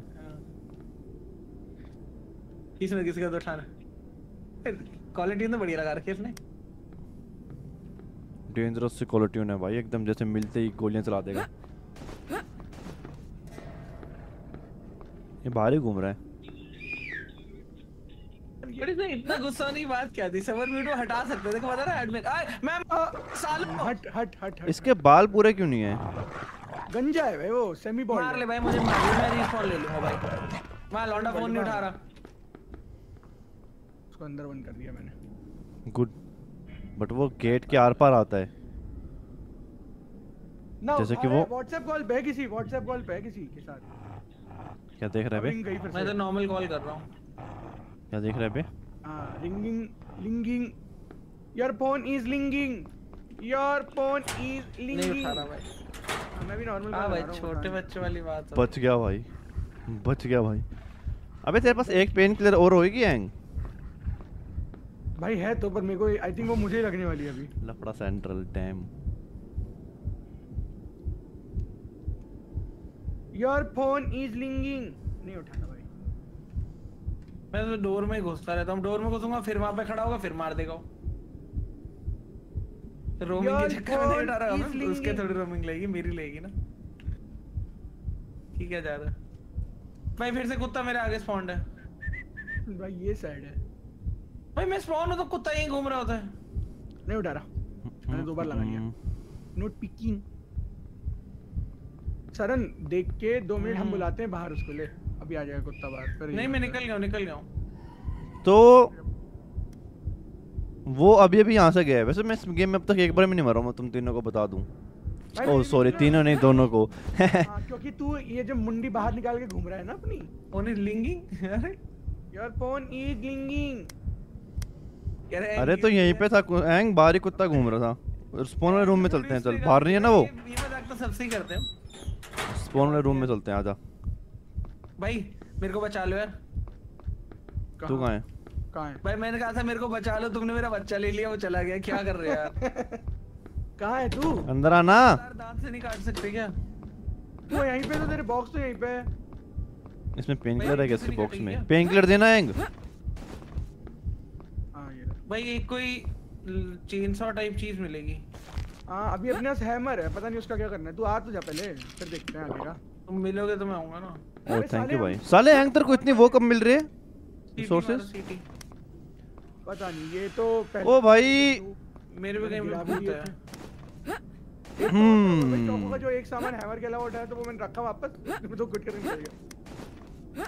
किसी न किसी का तो उठाना। क्वालिटी तो बढ़िया लगा रखी है इसने।
डेंजरस सी क्वालिटी है भाई, एकदम जैसे मिलते ही गोलियां चला देगा। ये बाहर ही घूम रहा है।
बट इसमें इतना गुस्सा नहीं, बात क्या थी? सर्वर वीडियो हटा सकते थे, देखो बता रहा है एडमिन। मैम सालों
हट हट हट हट।
इसके बाल पूरे क्यों नहीं है?
गंजा है भाई वो, सेमी बॉल।
मार ले भाई, मुझे मार ले, मैं रिस्पॉन ले लूंगा भाई। मैं लौंडा फोन नहीं उठा रहा।
उसको अंदर बंद कर दिया मैंने।
गुड, बट वो गेट के आर पार आता है।
ना
जैसे कि वो-
व्हाट्सएप कॉल पे है किसी, व्हाट्सएप कॉल पे है किसी के साथ।
क्या देख रहा है बे?
रिंग गई फिर
मैं तो
से।
नॉर्मल कॉल कर रहा हूँ।
क्या देख रहा है बे?
हाँ ringing ringing. Your phone is ringing. Your phone is
नहीं
लिंगिंग।
उठा रहा भाई।
मैं भी नॉर्मल
हाँ भाई, छोटे बच्चे वाली बात है।
बच गया भाई, बच गया भाई। अबे तेरे पास एक पेन किलर और होएगी हैंग?
भाई है तो, पर मेरे को आई थिंक वो मुझे ही लगने वाली है अभी।
लफड़ा central dam.
Your phone is ringing. नहीं उठाना भाई।
मैं तो डोर में ही घुसता रहता हूँ, डोर में घुसूंगा फिर वहां पे खड़ा होगा, फिर मार देगा। रोमिंग के
Your
चक्कर में नहीं
phone
उठा रहा
is
हूँ, उसके
ringing.
थोड़ी रोमिंग लेगी, मेरी लेगी ना। ठीक है जा रहा है भाई। फिर से कुत्ता मेरे आगे स्पॉन्ड है
भाई ये साइड है।
भाई। मैं स्पॉन हूँ तो कुत्ता यहीं घूम रहा होता है।
नहीं उठा रहा, मैंने दो बार लगा लिया। Note picking. सरन देख के दो मिनट हम बुलाते हैं बाहर उसको, ले अभी आ जाएगा कुत्ता बाहर। फिर
नहीं मैं निकल गया हूँ, निकल गया हूँ।
तो वो अभी अभी यहाँ से गया है। वैसे मैं इस गेम में अब तक एक बार भी नहीं मरा हूँ, मैं तुम तीनों को बता दूं।
भाई
ओह
मेरी
सॉरी,
ना-
तीनों नहीं, दोनों को।
हाँ, क्योंकि तू ये जो मुंडी बाहर निकाल के घूम रहा है ना अपनी।
Only ringing. अरे
योर फोन इज ग्लिंगिंग।
कह रहे
अरे तो यहीं पे था कु- एंग बाहर ही कुत्ता घूम रहा था। स्पॉन वाले रूम में चलते हैं, चल बाहर नहीं है ना वो।
ये मजाक तो सबसे ही करते हैं
स्पॉन वाले रूम में चलते हैं, आजा।
भाई। मेरे को बचा लो यार।
तू कहाँ है?
कहाँ है?
भाई मैंने कहा था मेरे को बचा लो, तुमने मेरा बच्चा ले लिया, वो चला गया। क्या कर रहे हो यार?
कहाँ है तू?
अंदर आना।
यार दांत से नहीं काट सकते क्या?
वो यहीं पे तो, तेरे बॉक्स तो यहीं पे है।
इसमें पेन किलर है क्या इसके
भाई,
बॉक्स
क्या?
में? पेन किलर देना एंग।
हाँ ये रहा।
भाई एक कोई चेन सॉ टाइप चीज मिलेगी।
हाँ अभी अपने पास हैमर है, पता नहीं उसका क्या करना है। तू आ तो जा पहले, फिर देखते हैं आगे का।
तुम मिलोगे तो मैं आऊंगा ना।
ओ
अरे
थैंक
साले
यू
हम-
भाई। साले एंग तेरे को इतनी वो कब मिल रही है
सीटी
रिसोर्सेज?
मारो, सीटी।
पता नहीं, ये तो पहले
ओ भाई।
मेरे भी कहीं
गिरा
पे
भी
भूत
दिए
है।
थे। एक तो
हम्म।
भाई चौकों का जो एक सामान हैमर के अलावा उठाया तो वो मैंने रखा वापस, उसमें तो कुछ करने पड़ेगा।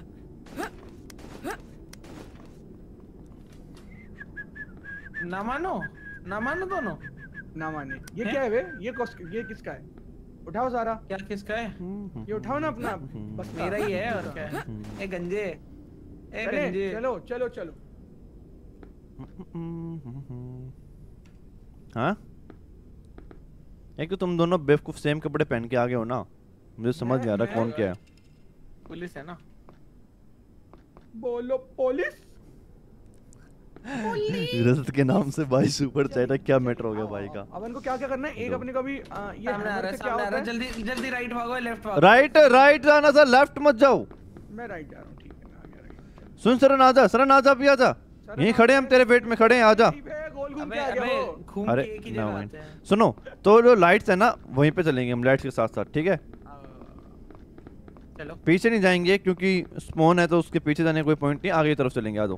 ना मानो ना मानो दोनों।
ना माने। ये
हैं?
क्या है बे? ये कौस- ये किसका है? उठाओ सारा।
क्या किसका है?
ये उठाओ ना अपना बस।
मेरा ही है और क्या है? ए गंजे ए
चले,
गंजे।
चलो चलो चलो।
हाँ एक तो तुम दोनों बेवकूफ सेम कपड़े पहन के आ गए हो ना, मुझे समझ नहीं आ रहा
मैं-
कौन क्या है।
पुलिस है ना।
बोलो पुलिस।
रजत के नाम से भाई सुपर चैट है, क्या मैटर हो गया भाई का।
अब इनको क्या क्या करना है? एक
दो।
अपने को भी आ, ये
सामने आ
हैमर
रहा
से
है,
क्या
सामने आ
होता
रहा है।
है?
जल्दी जल्दी राइट भागो, लेफ्ट भागो।
राइट राइट जाना सर, लेफ्ट मत जाओ।
मैं राइट जा रहा हूँ, ठीक है मैं आ गया right।
सुन सरन आजा, सरन आजा भी आजा।
सरन
यहीं
आ
खड़े हम
गया।
तेरे वेट में खड़े हैं, आजा।
ठीक है, गोल घूम
अबे
के आ
अबे
गया वो।
घूम
अरे
के एक ही
ना
जगह
माइंड।
आते हैं।
सुनो तो जो लाइट्स है ना वहीं पे चलेंगे हम, लाइट्स के साथ साथ, ठीक है?
चलो
पीछे नहीं जाएंगे क्योंकि स्पॉन है तो उसके पीछे जाने का कोई पॉइंट नहीं, आगे की तरफ चलेंगे। आ दो।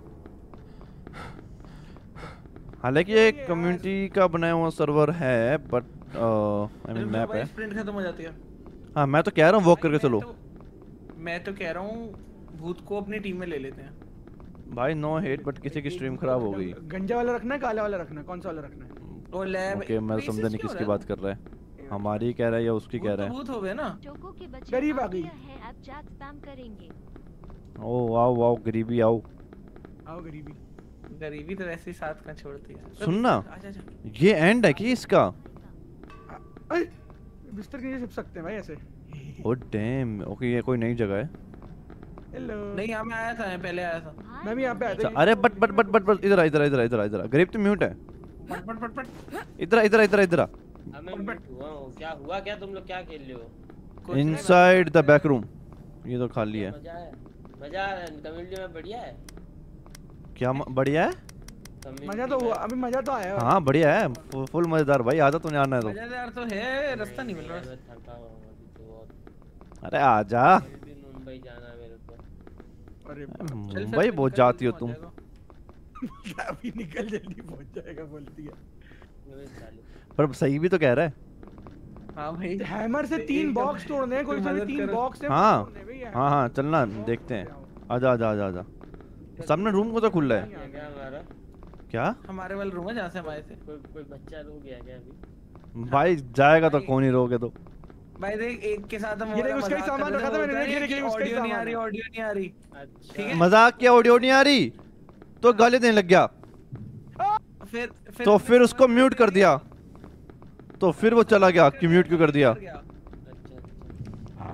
हालांकि ये कम्युनिटी का बनाया हुआ सर्वर है बट आई मीन मैप है।
स्प्रिंट खत्म हो जाती है।
हाँ मैं तो कह रहा हूँ वॉक करके
मैं
चलो।
तो- मैं तो कह रहा हूँ भूत को अपनी टीम में ले लेते हैं।
भाई नो हेट बट किसी की स्ट्रीम खराब हो गई।
गंजा वाला रखना है, काला वाला रखना है? कौन सा वाला रखना है?
वो लैब
ओके मैं समझा नहीं किसकी बात कर रहा है, हमारी कह रहा है या उसकी कह रहा है।
भूत हो गए ना।
चोको के बच्चे
गरीब आ
आ
गई।
गया है, अब चैट स्पैम करेंगे।
ओ आओ आओ गरीबी आओ।
आओ गरीबी।
गरीबी तो वैसे ही साथ का छोड़ती है।
सुनना।
आजा आजा।
ये एंड है कि इसका?
अरे बिस्तर के नीचे छिप सकते हैं भाई ऐसे।
ओ डैम ओके ये कोई नई जगह है।
हेलो।
नहीं यहाँ मैं आया था, मैं पहले आया था।
मैं भी यहाँ पे आया
अच्छा
था।
अरे but but but but but इधर आ इधर आ इधर आ इधर आ इधर आ। गरीब तो म्यूट है।
पट पट पट पट।
इधर आ, इधर आ, इधर आ, इधर आ।
अब मैं म्यूट हुआ हूँ। क्या हुआ? क्या तुम लोग क्या खेल रहे हो?
कुछ नहीं,
इनसाइड द बैक रूम। ये तो खाली है।
मजा है, मजा आ रहा है। कम्युनिटी में बढ़िया है।
क्या म- बढ़िया है?
community
मजा तो
में-
हुआ, अभी मजा तो आया।
हाँ बढ़िया है, फुल फुल मजेदार भाई। आजा तूने आना है तो।
मजेदार तो है, रास्ता नहीं मिल रहा।
मैं थका हुआ हूँ अभी तो बहुत।
अरे आजा।
कल भी मुंबई जाना है मेरे को।
अरे
चल, चल,
मुंबई
चल,
बहुत
निकल,
जाती हो
जल्दी
तुम।
पहुंच जाएगा।
अभी निकल, जल्दी पहुंच जाएगा बोलती है।
अबे साले।
पर सही भी तो कह रहा है।
हाँ भाई।
हैमर से तीन बॉक्स तोड़ने हैं, कोई सा भी
मदद
तीन
करो।
बॉक्स है वो
हाँ
तोड़ने हैं भैया।
हाँ हाँ चलना देखते हैं। आजा आजा आजा आजा। सामने रूम को तो खुला है।
क्या क्या हमारा?
क्या
हमारे वाले रूम है जहाँ से हम आए थे।
कोई कोई बच्चा रो गया क्या अभी?
भाई जाएगा तो कौन ही रोगे तो।
भाई देख एक के साथ हम
ये देख,
वाला
उसका ही
मजाक
सामान
कर रहे
रखा था
थे,
मैंने,
बोलता है
ये देख, ये
कि
उसका ही
ऑडियो नहीं आ
सामान
रही,
है।
ऑडियो नहीं आ रही।
अच्छा
ठीक है।
मजाक क्या ऑडियो नहीं आ रही तो गाली देने लग गया।
फिर फिर
तो फिर उसको म्यूट कर दिया। तो फिर वो चला गया कि म्यूट क्यों कर दिया।
अच्छा अच्छा।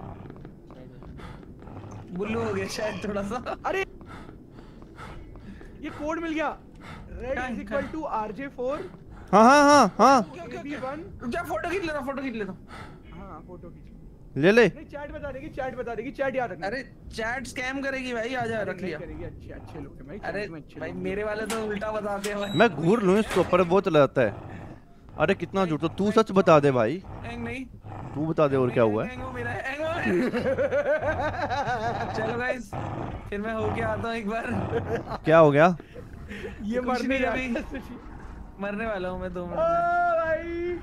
चलो।
बुल्लू हो गया शायद थोड़ा सा।
अरे ये कोड मिल गया। रेड
कहाँ-
is equal to RJ four
हाँ हाँ हाँ हाँ
बी वन।
रुक जा, फोटो खींच लेता, फोटो खींच लेता।
हाँ फोटो खींच।
ले ले।
नहीं चैट बता देगी, चैट बता देगी, चैट याद रखना।
अरे चैट स्कैम करेगी भाई, आजा
अरे
रख
नहीं
लिया।
करेगी, अच्छे अच्छे लोग हैं भाई।
अरे
chat में अच्छे
भाई
लोग हैं।
मेरे वाले तो उल्टा बताते हैं भाई।
मैं घूर लूं इसको पर वो चला जाता है। अरे कितना झूठ। तो तू सच बता दे भाई,
एंग नहीं।
तू बता दे और क्या हुआ है।
एंग वो मेरा है, एंग वो मेरा। चलो गाइस फिर मैं होके आता हूँ एक बार।
क्या हो गया?
ये
कुछ
मरने
नहीं
जा
अभी।
रहा है।
मरने वाला हूँ मैं दो
ओ
मिनट में।
भाई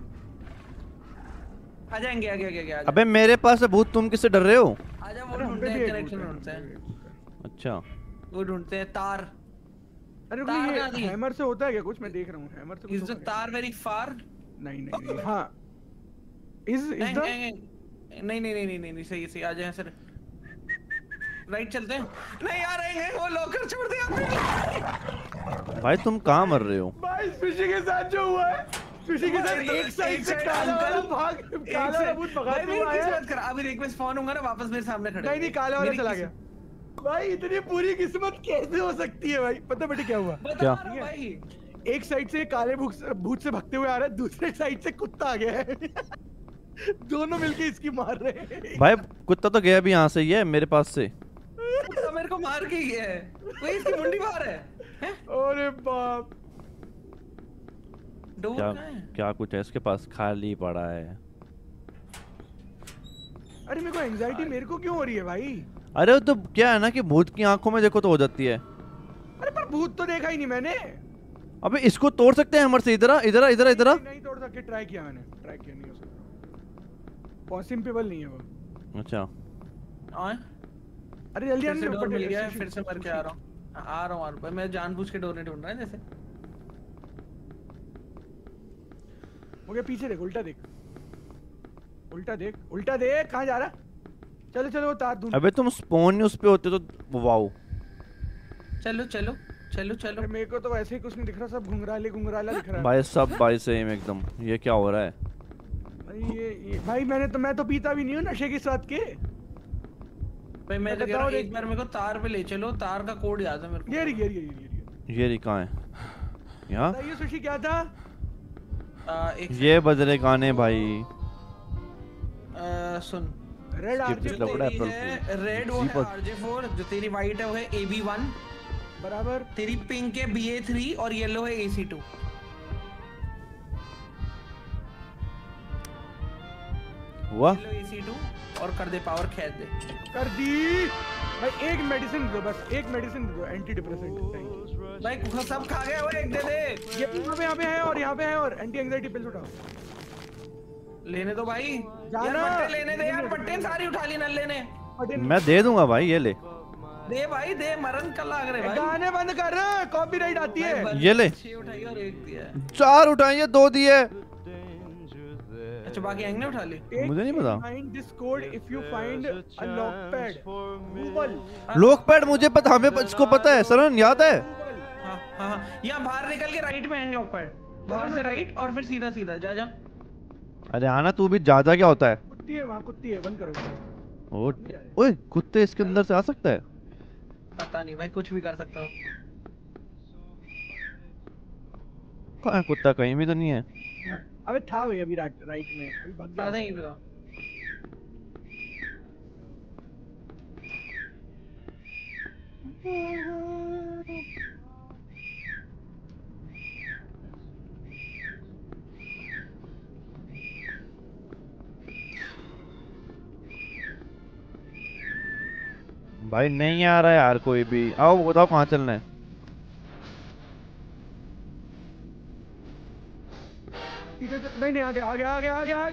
आ जाएंगे आगे आगे आगे आ
अबे मेरे पास है भूत, तुम किससे डर रहे हो?
आजा। वो
अरे हम
ढूंढते
पे भी
हैं,
एक
कनेक्शन
भूत है।
ढूंढते हैं,
अच्छा
वो ढूंढते हैं तार।
अरे रुको,
तार कहाँ दी?
ये हैमर से होता है क्या कुछ? मैं देख रहा हूँ हैमर से
इज
कुछ
द
होता है
तार वेरी फार?
क्या? नहीं नहीं नहीं हाँ इज इज
नहीं
द
नहीं नहीं नहीं नहीं नहीं नहीं सही सही आ जाए सर। राइट चलते हैं। नहीं यार आएंगे वो लॉकर छोड़ दे यहाँ
भाई तुम कहाँ मर रहे हो?
भाई सुशी के साथ जो हुआ है, सुशी के साथ एक साइड से काला वाला भाग काला वाला भूत भगा
भाई
हुआ
मेरी
है।
किस्मत खराब। अभी देख मैं स्पॉन होऊंगा ना वापस मेरे सामने खड़े
नहीं नहीं काला वाला
मेरी
चला गया। भाई इतनी पूरी किस्मत कैसे हो सकती है भाई? पता बेटे क्या हुआ?
बता रहा हूँ भाई।
एक साइड से काले भूत भूत से भागते हुए आ रहा है, दूसरे साइड से कुत्ता आ गया है। दोनों मिलके इसकी मार रहे हैं।
भाई कुत्ता तो गया भी यहाँ से ही है मेरे पास से।
कुत्ता मेरे को मार के ही है। कोई इसकी मुंडी बाहर है, हैं?
अरे बाप।
डोर
क्या
कहाँ है?
क्या कुछ है इसके पास? खाली पड़ा है।
अरे मेरे को एंजाइटी मेरे को क्यों हो रही है भाई?
अरे वो तो क्या है ना कि भूत की आंखों में देखो तो हो जाती है।
अरे पर भूत तो देखा ही नहीं मैंने।
अबे इसको तोड़ सकते हैं हमर से? इधर आ, इधर आ, इधर आ, इधर आ।
नहीं, नहीं तोड़ सकते, ट्राई किया मैंने, ट्राई किया, नहीं हो सकता। पॉसिबल नहीं है वो।
अच्छा
आए?
अरे जल्दी
फिर से
आने,
डोर
ऊपर
मिल
टेरेस
गया है,
से
फिर से मर के आ रहा हूँ। आ रहा हूँ आ रहा हूँ। मैं जानबूझ के डोर नहीं ढूंढ रहा है जैसे।
हो गया, पीछे देख, उल्टा देख, उल्टा देख, उल्टा देख, कहाँ जा रहा? चलो चलो वो तार ढूंढ।
अबे तुम स्पॉन नहीं उस पे होते तो वाओ।
चलो चलो चलो चलो।
अरे मेरे को तो वैसे ही कुछ नहीं दिख रहा, सब घुंघराले घुंघराला दिख रहा है।
भाई सब भाई सेम एकदम। ये क्या हो रहा है?
भाई ये, ये भाई मैंने तो मैं तो पीता भी नहीं हूँ नशे के साथ के।
भाई मैं तो कह
बताओ
रहा हूँ
रे-
एक बार मेरे को तार पे ले चलो। तार का कोड याद है मेरे को।
ये रही, ये रही, ये रही, ये रही।
ये रही कहाँ है? यहाँ
बताइए सुशी क्या था?
आ, एक
ये बज रहे गाने भाई।
आ, सुन
रेड
Skip
आरजे
it, लपड़ा
तेरी
April
है
Fool।
रेड वो
जी
है
पर-
आरजे फोर, जो तेरी वाइट है वो है ए बी वन,
बराबर।
तेरी पिंक है बी ए थ्री और येलो है ए सी टू।
हुआ?
येलो ए सी टू और कर दे पावर खींच दे।
कर दी भाई। एक मेडिसिन दे दो बस, एक मेडिसिन दे दो, एंटी डिप्रेसेंट।
भाई कुछ सब खा गए वो, एक दे दे।
ये यहाँ पे यहाँ पे है और यहाँ पे है, और एंटी एंजाइटी पिल्स उठाओ।
लेने दो भाई
जाना।
यार, पट्टे लेने दे यार, पट्टे सारी उठा ली नल्ले ने।
मैं दे दूंगा भाई, ये ले।
दे भाई दे, मरण कल लाग रहे भाई।
गाने बंद कर, कॉपीराइट आती है।
भाई,
ये ले।
छह उठाई और एक दिया है।
चार उठाइए, दो दिए।
अच्छा बाकी एंग ने उठा ली।
मुझे नहीं पता।
Find this code if you find a lock pad. Google
lock pad मुझे पता, हमें इसको पता है सरन, याद है।
हाँ हाँ हाँ, यहाँ बाहर निकल के राइट में है लॉक पैड। बाहर से राइट और फिर सीधा सीधा जा जा।
अरे आना तू भी, जा जा क्या होता है?
कुत्ती है वहाँ, कुत्ती है, बंद करो।
ओ, ओए कुत्ते इसके अंदर से आ सकता है?
पता नहीं भाई, कुछ भी कर सकता हूँ।
कहाँ है कुत्ता? कहीं भी तो नहीं है।
अबे था भाई अभी राइट राइट में, अभी भाग गया।
पता ही नहीं।
भाई नहीं आ रहा है यार कोई भी। आओ बताओ कहाँ चलना है।
सीधे से- नहीं नहीं आगे आगे आगे आगे आगे।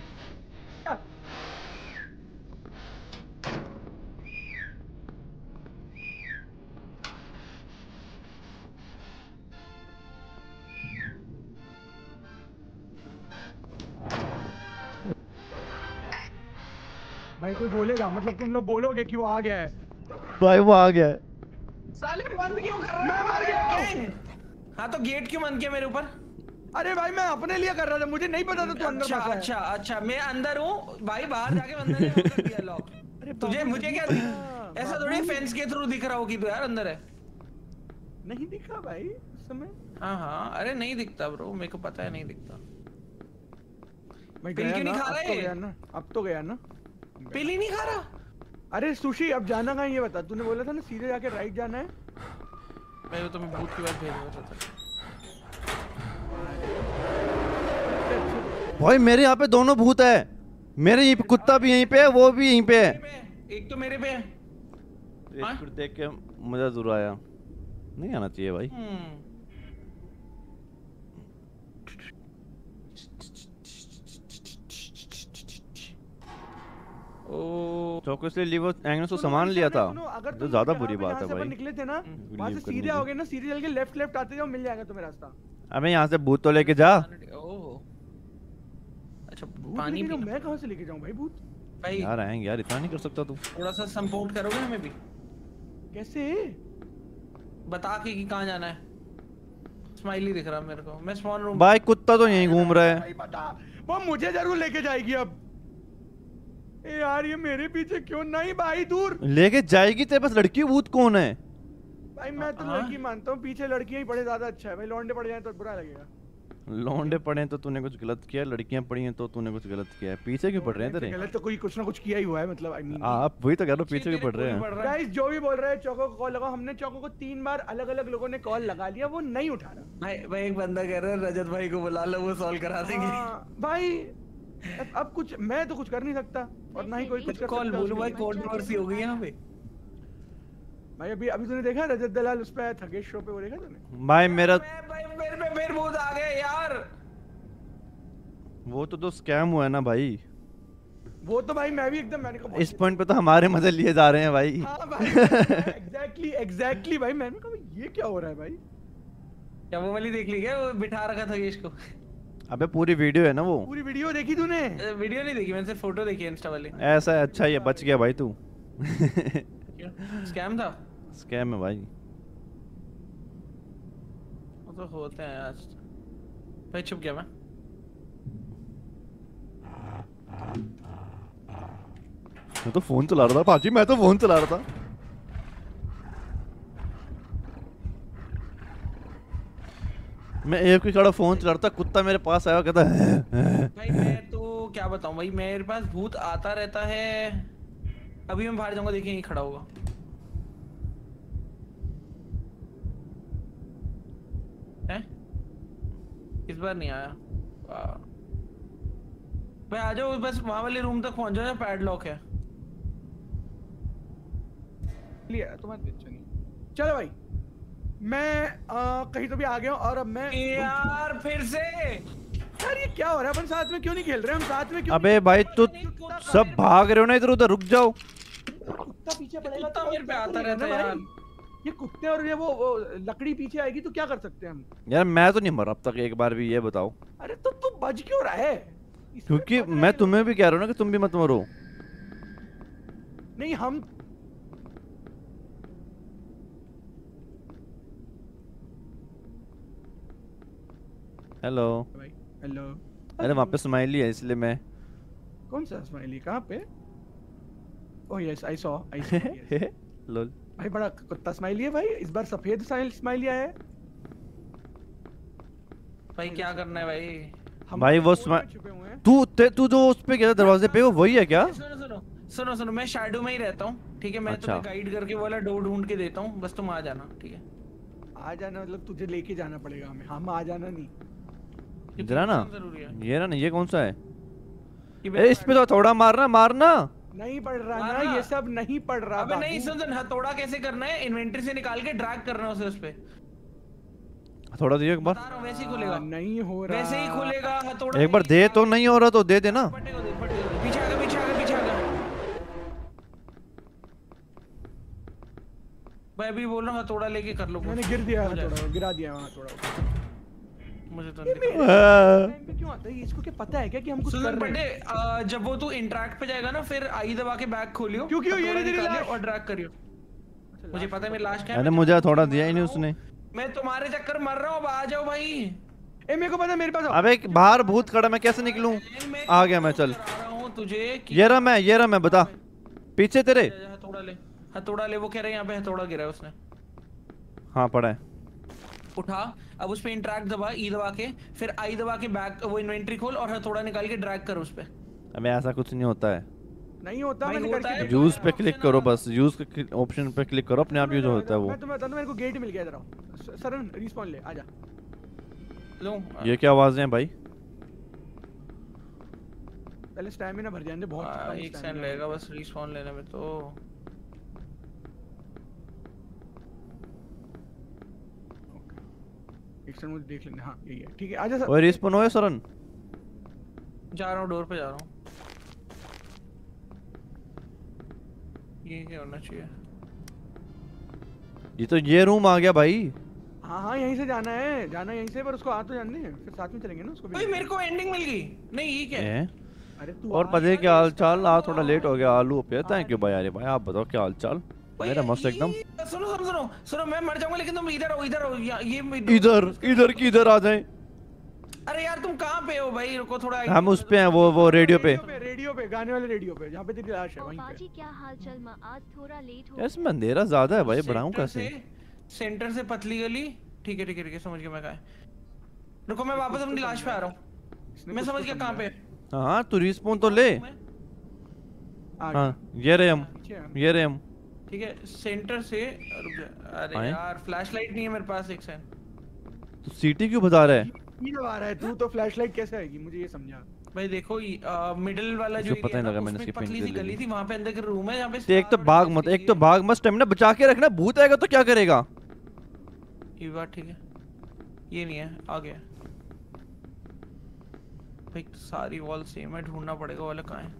भाई कोई बोलेगा, मतलब तुम लोग बोलोगे कि वो आ गया है?
भाई वो आ गया है।
साले बंद क्यों कर रहा है?
मैं मर गया।
हाँ तो गेट क्यों बंद किया मेरे ऊपर?
अरे भाई मैं अपने लिए कर रहा था, मुझे नहीं पता था तू अंदर
अच्छा
फंसा है।
अच्छा अच्छा, मैं अंदर हूँ भाई, बाहर जाके अंदर ने वो कर दिया लॉक। तुझे मुझे क्या दिख- ऐसा थोड़ी फेंस के थ्रू दिख रहा हो कि तू यार अंदर है।
नहीं दिखा भाई उस समय।
हाँ हाँ, अरे नहीं दिखता ब्रो, मेरे को पता है नहीं दिखता।
मैं
पिल
गया
क्यों
ना,
नहीं खा
अब
रहा
तो
है?
गया ना, अब तो गया ना।
पिल ही नहीं खा रहा।
अरे सुशी अब जाना कहाँ है ये बता, तूने बोला था ना सीधे जाके राइट जाना है।
मैं तो मैं भूत की बात भेज रहा था।
भाई मेरे यहाँ पे दोनों भूत है। मेरे यहीं पे कुत्ता भी यहीं पे है, वो भी यहीं पे है।
एक तो मेरे पे है। हाँ?
एक फिर देख के मजा जरूर आया। नहीं आना चाहिए भाई।
हम्म। ओ
चौको इसलिए लीव एंगल को सामान लिया था। तो ज्यादा बुरी बात है भाई।
निकले थे ना वहाँ से
Leave करने
सीधे
की।
आओगे ना, सीधे चल के लेफ्ट लेफ्ट आते जाओ, मिल जाएगा तुम्हें रास्ता।
अबे यहाँ से भूत तो लेके जा।
ओह अच्छा,
भूत
पानी
लेके जाऊं,
पीना।
मैं कहाँ से लेके जाऊँ भाई भूत?
भाई
यार आएंगे यार, इतना नहीं कर सकता तू।
थोड़ा सा सपोर्ट करोगे हमें भी?
कैसे?
बता के कि कहाँ जाना है। स्माइली दिख रहा मेरे को। मैं स्पॉन रूम।
भाई कुत्ता तो यहीं घूम रहा है।
भाई बता, वो मुझे जरूर लेके जाएगी अब। ए यार ये मेरे पीछे क्यों? नहीं भाई दूर।
लेके जाएगी तेरे पास लड़की भूत कौन है?
भाई मैं तो
हाँ?
लड़की मानता हूँ, पीछे लड़कियां ही बड़े ज्यादा अच्छा है भाई। लौंडे पड़ जाए तो बुरा लगेगा।
लौंडे पड़े हैं तो तूने कुछ गलत किया, लड़कियां पड़ी हैं तो तूने कुछ गलत किया है। पीछे क्यों पड़ रहे हैं तेरे?
गलत तो कोई कुछ ना कुछ किया ही हुआ है, मतलब आई मीन।
आप वही तो कह रहा हूँ, पीछे क्यों पड़ रहे हैं?
गाइस जो भी बोल रहे हैं चौको को कॉल लगाओ। हमने चौको को तीन बार अलग अलग लोगों ने कॉल लगा लिया, वो नहीं उठा रहा।
भाई भाई एक बंदा कह रहा है रजत भाई को बुला लो, वो सॉल्व करा देंगे।
हाँ, भाई अब, अब कुछ मैं तो कुछ कर नहीं सकता और ना ही कोई कुछ कर
कॉल
सकता।
बोलो
उसके
भाई,
लिए।
कंट्रोवर्सी हो गई यहाँ पे।
भाई अभी अभी तूने देखा रजत दलाल उस पे थकेश शो पे, वो देखा तूने?
भाई मेरा
मैं- भाई मेरे पे फिर भूत आ गए यार।
वो तो तो स्कैम हुआ है ना भाई।
वो तो भाई मैं भी एकदम, मैंने कहा
इस पॉइंट पे तो हमारे मजे लिए जा रहे हैं भाई।
हाँ भाई एग्जैक्टली एग्जैक्टली भाई। मैंने कहा भाई ये क्या हो रहा है भाई?
क्या वो वाली देख ली क्या? वो बिठा रखा था इसको।
अबे पूरी वीडियो है ना वो।
पूरी वीडियो देखी तूने?
वीडियो नहीं देखी मैंने, सिर्फ फोटो देखी इंस्टा वाली।
ऐसा है, अच्छा ये बच गया भाई तू।
स्कैम था।
स्कैम है भाई।
वो तो होते हैं आज। भाई चुप गया मैं।
मैं तो फोन चला रहा था पाजी, मैं तो फोन चला रहा था। मैं एक ही खड़ा फोन चला रहा था, कुत्ता मेरे पास आया कहता है।
भाई मैं तो क्या बताऊं भाई, मेरे पास भूत आता रहता है। अभी मैं बाहर जाऊंगा, देखिए यहीं खड़ा होगा। हैं? इस बार नहीं आया। वाह। भाई आ जाओ, बस वहां वाले रूम तक पहुंच जाओ, पैडलॉक है।
लिया तुम्हारे टेंशन नहीं। चलो भाई मैं आ, कहीं तो भी आ गया हूँ और अब मैं
यार फिर से
यार ये क्या हो रहा है? अपन साथ में क्यों नहीं खेल रहे? हम साथ में क्यों?
अबे भाई तू सब भाग रहे हो ना इधर उधर, रुक जाओ।
कुत्ता पीछे पड़ेगा
कुत्ता
तो
मेरे पे आता
ना
रहता है
भाई।
यार।
ये कुत्ते और ये वो, वो लकड़ी पीछे आएगी तो क्या कर सकते हैं हम?
यार मैं तो नहीं मरा अब तक एक बार भी, ये बताओ।
अरे तो तू बच क्यों रहा है? इसमें
क्योंकि
बच
मैं
रहा है।
तुम्हें भी कह रहा हूँ ना कि तुम भी मत मरो।
नहीं हम
हेलो।
भाई हेलो।
अरे वहाँ पे स्माइली है इसलिए मैं।
कौन सा स्माइली? कहाँ पे? Oh yes I saw I saw.
Lol.
भाई बड़ा कुत्ता स्माइली है भाई। इस बार सफेद स्माइली आया है।
भाई क्या करना है भाई?
हम
भाई वो
फोन में
स्मा-
छुपे हुए हैं।
तू ते- तू जो उस पे गया था दरवाजे पे, वो वही है क्या?
सुनो सुनो सुनो सुनो, मैं शैडो में ही रहता हूँ, ठीक है? मैं
अच्छा।
तुम्हें गाइड करके वो वाला डोर ढूंढ के देता हूँ, बस तुम आ जाना, ठीक है?
आ जाना मतलब तुझे लेके जाना पड़ेगा हमें, हम आ जाना नहीं।
ये
जरा ना
permission जरूरी है।
ये ना, ये कौन सा है?
कि
ए, इस पे तो थोड़ा मारना मारना।
नहीं पड़ रहा ना
मारना।
ये सब, नहीं पड़ रहा
अबे नहीं,
बाबू।
सुन सुन, हथौड़ा कैसे करना है? इन्वेंटरी से निकाल के ड्रैग करना है उसे उस पे।
थोड़ा दियो एक बार।
बता रहा हूँ, वैसे ही खुलेगा।
हाँ, नहीं हो रहा।
वैसे ही खुलेगा हथौड़ा।
एक बार दे तो, नहीं हो रहा तो दे देना।
फटे को दे, फटे को दे। पीछे आ गया, पीछे आ गया, पीछे आ गया। मैं अभी बोल रहा हूँ हथौड़ा लेके कर लो।
मैंने गिर दिया
हो जाएगा।
थोड़ा, गिरा दिया वहाँ थोड़ा।
मुझे तो
ये
नहीं दिखा।
मेरे टाइम पे क्यों आता है? इसको क्या पता है क्या कि हम कुछ कर
सुन
रहे
बटे,
हैं?
आ, जब वो तू इंटरैक्ट पे जाएगा ना, फिर आई दबा के बैग खोलियो,
क्यों- क्यों? ये
हथौड़ा
नहीं तेरी
निकालियो
लाश?
और ड्रैग करियो। मुझे पता है मेरी लाश क्या है।
अरे
मैं
मुझे
तुम्हें
थोड़ा
मार
दिया ही नहीं
रहा हूँ।
उसने।
मैं तुम्हारे चक्कर मर रहा हूँ, अब आ जाओ भाई।
ए मेरे को पता है, मेरे पास आओ।
अबे बाहर भूत खड़ा, मैं कैसे निकलूं?
मैं
आ गया मैं, चल।
करा रहा हूँ तुझे कि
ये रहा मैं, ये रहा मैं, बता। पीछे तेरे।
हथौड़ा ले, हथौड़ा ले। वो कह रहे हैं यहाँ पे हथौड़ा गिरा है उसने।
हाँ पड़ा है।
उठा, अब उस पे इंटरैक्ट दबा, ई दबा के, फिर आई दबा के बैक वो इन्वेंटरी खोल और हथौड़ा निकाल के ड्रैग कर उस पे।
अबे ऐसा कुछ नहीं होता है।
नहीं होता,
भाई
मैंने
होता
करके
है।
देखा।
यूज पे क्लिक करो बस, यूज के ऑप्शन पे क्लिक करो, अपने आप यूज होता है वो।
मैं तुम्हें बताता हूं, मेरे को गेट मिल गया। इधर आओ सरन, रिस्पॉन ले, आजा।
लो
ये क्या आवाजें हैं भाई?
पहले स्टैमिना भर जाने दे, बहुत
आ,
कम
एक
stamina
सेकंड
है।
लगेगा बस रिस्पॉन लेने में तो।
एक सेकंड मुझे देख लेने। हाँ यही है, ठीक है, आजा सर।
ओए रिस्पॉन होए सरन।
जा रहा हूँ, डोर पे जा रहा हूँ। ये क्या होना चाहिए?
ये तो ये रूम आ गया भाई।
हाँ हाँ यहीं से जाना है, जाना है यहीं से, पर उसको आ तो जानने हैं, फिर साथ में चलेंगे ना उसको भी।
भाई मेरे को एंडिंग मिल गई। नहीं ये क्या है?
हैं?
अरे तू
और
आ
पता है
यार,
क्या हाल चाल? आ थोड़ा लेट हो गया, आलू पे थैंक यू भाई। अरे भाई आप बताओ क्या हाल चाल? मेरा मस्त एकदम।
सुनो सुनो सुनो सुनो, मैं मर जाऊंगा लेकिन तुम इधर हो, इधर हो, या- ये
इधर इधर की इधर आ जाए।
अरे यार तुम कहाँ पे हो भाई, रुको थोड़ा।
हम उस पे हैं, वो वो रेडियो पे।
रेडियो पे गाने वाले रेडियो पे, जहाँ पे तेरी लाश है वहीं पे।
बाजी क्या हाल चल मा, आज थोड़ा लेट हो
यार इसमें अंधेरा ज्यादा है भाई, बढ़ाऊं
सेंटर
कैसे?
से- सेंटर से पतली गली। ठीक है ठीक है ठीक है, समझ गया मैं कहाँ है। रुको मैं वापस अपनी लाश पे आ रहा हूँ। मैं समझ गया कहाँ पे।
हाँ तू रिस्पॉन तो ले। हाँ ये रहे हम, ये रहे हम।
ठीक है सेंटर से। रुक जा। अरे
आए?
यार फ्लैशलाइट नहीं है मेरे पास, एक सेकंड।
तू सीटी क्यों बता रहा है?
ये दबा रहा है तू, तो फ्लैशलाइट कैसे आएगी मुझे ये समझा।
भाई देखो मिडिल वाला जो
मुझे पता
एरिया
नहीं
है
लगा,
ना,
मैंने
उसमें
skip
पतली
नहीं
सी
कर
गली
ली।
थी, वहां पे अंदर के रूम है जहाँ पे
तो एक तो
star
भाग
और
मत,
display
एक तो
है।
भाग मत, स्टेमिना बचा के रखना, भूत आएगा तो क्या करेगा?
ये बात ठीक है, ये नहीं है, आ गया भाई। सारी वॉल सेम है, ढूंढना पड़ेगा वाला कहाँ है।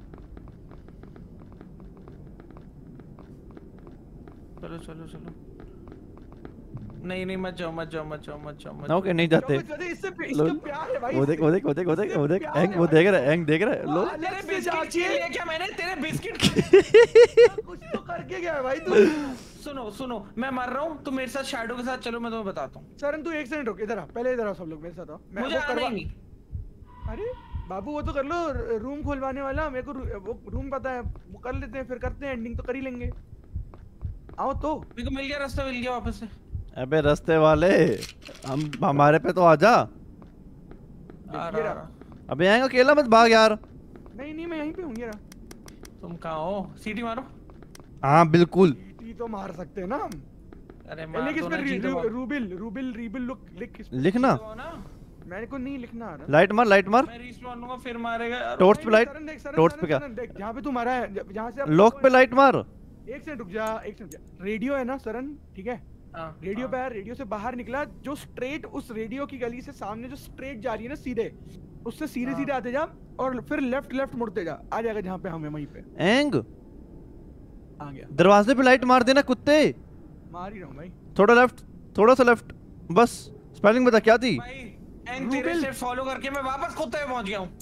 चलो चलो चलो, नहीं नहीं मत जाओ मत जाओ मत जाओ मत जाओ मत जाओ।
ओके नहीं जाते।
इससे इसका
लो-
प्यार है भाई।
वो देख वो देख वो देख वो देख वो देख एंग, वो देख रहा है एंग, देख रहा है लो।
तेरे बिस्किट छीन लिया क्या मैंने? तेरे बिस्किट
कुछ तो करके गया है भाई तू।
सुनो सुनो, मैं मर रहा हूँ, तुम मेरे साथ शैडो के साथ चलो, मैं तुम्हें बताता हूँ।
सरन तू एक सेकंड रुक, इधर आ, पहले इधर आओ सब लोग मेरे साथ आओ। मैं
मुझे
वो
आना
करवा
ही नहीं।
अरे बाबू वो तो कर लो, रूम खुलवाने वाला मेरे को रू- वो रूम पता है, वो कर लेते हैं, फिर करते हैं, एंडिंग तो कर ही लेंगे। आओ तो।
मेरे को मिल गया रास्ता, मिल गया वापस से।
अबे रास्ते वाले, हम हमारे पे तो आजा।
आ
ये
रहा, आ
रहा।
रहा।
अबे आएगा अकेला मत भाग यार।
नहीं नहीं मैं यहीं पे हूँ, ये रहा।
तुम कहाँ हो? सीटी मारो।
हाँ बिल्कुल।
टी तो मार सकते हैं ना हम।
अरे
लिख
मार
इस
दो
पे
ना,
रू-
जी
रू-
दबाओ।
रूबिल रूबिल रीबिल लुक लिख इस पे।
लिखना,
दबाओ ना।
मेरे को नहीं लिखना आ रहा।
लाइट मार लाइट मार।
मैं रिस्पॉन लूंगा फिर मारेगा यार।
टॉर्च पे लाइट,
सरन देख, सरन,
टॉर्च
सरन,
पे क्या?
सरन देख, जहाँ पे तू मरा है, ज- जहाँ से आप-
लॉक पे लाइट मार।
एक सेकंड रुक जा, एक सेकंड रुक जा। रेडियो है ना सरन, ठीक है?
हाँ,
रेडियो
हाँ।
पे है, रेडियो से बाहर निकला, जो स्ट्रेट उस रेडियो की गली से सामने जो स्ट्रेट जा रही है ना सीधे, उससे सीधे
हाँ।
सीधे आते जा और फिर लेफ्ट लेफ्ट मुड़ते जा, आ जाएगा जहाँ पे हम हैं वहीं पे।
एंग
आ गया,
दरवाजे पे लाइट मार देना कुत्ते।
मार ही रहा हूँ भाई।
थोड़ा लेफ्ट, थोड़ा सा लेफ्ट, बस। स्पेलिंग बता क्या थी?
भाई एंड तेरे से फॉलो करके मैं वापस कुत्ते पे पहुंच गया हूँ।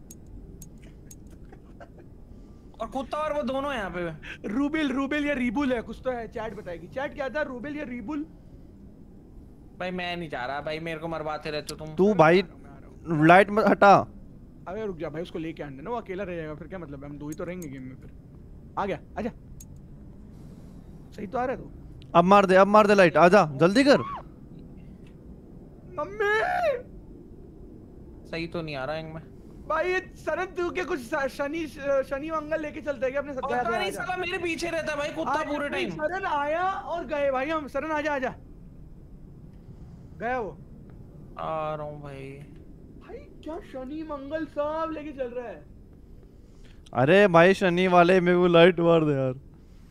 और कुत्ता और वो दोनों यहाँ पे।
रूबिल रूबिल या रीबुल है कुछ तो है, चैट बताएगी। चैट क्या था, रूबिल या रीबुल?
भाई मैं नहीं जा रहा भाई, मेरे को मरवाते रहते हो तुम।
तू भाई लाइट मत हटा।
अबे रुक जा भाई, उसको लेके आने देना, वो अकेला रह जाएगा फिर क्या मतलब है, हम दो ही तो रहेंगे गेम में फिर। आ गया, आजा। सही तो आ रहा है तू।
अब मार दे, अब मार दे लाइट, आजा जल्दी कर।
मम्मी
सही तो नहीं आ रहा है इनमें।
भाई ये सरन तू के कुछ श- शनि शनि मंगल लेके चलते हैं क्या अपने साथ? गया,
पता
गया,
नहीं
आजा।
साला मेरे पीछे रहता है भाई कुत्ता
आजा
पूरे
भाई,
टाइम।
सरन आया और गए भाई हम। सरन आजा आजा, गया वो।
आ रहा हूँ भाई।
भाई क्या शनि मंगल सब लेके चल रहा है।
अरे भाई शनि वाले मेरे को लाइट मार दे यार।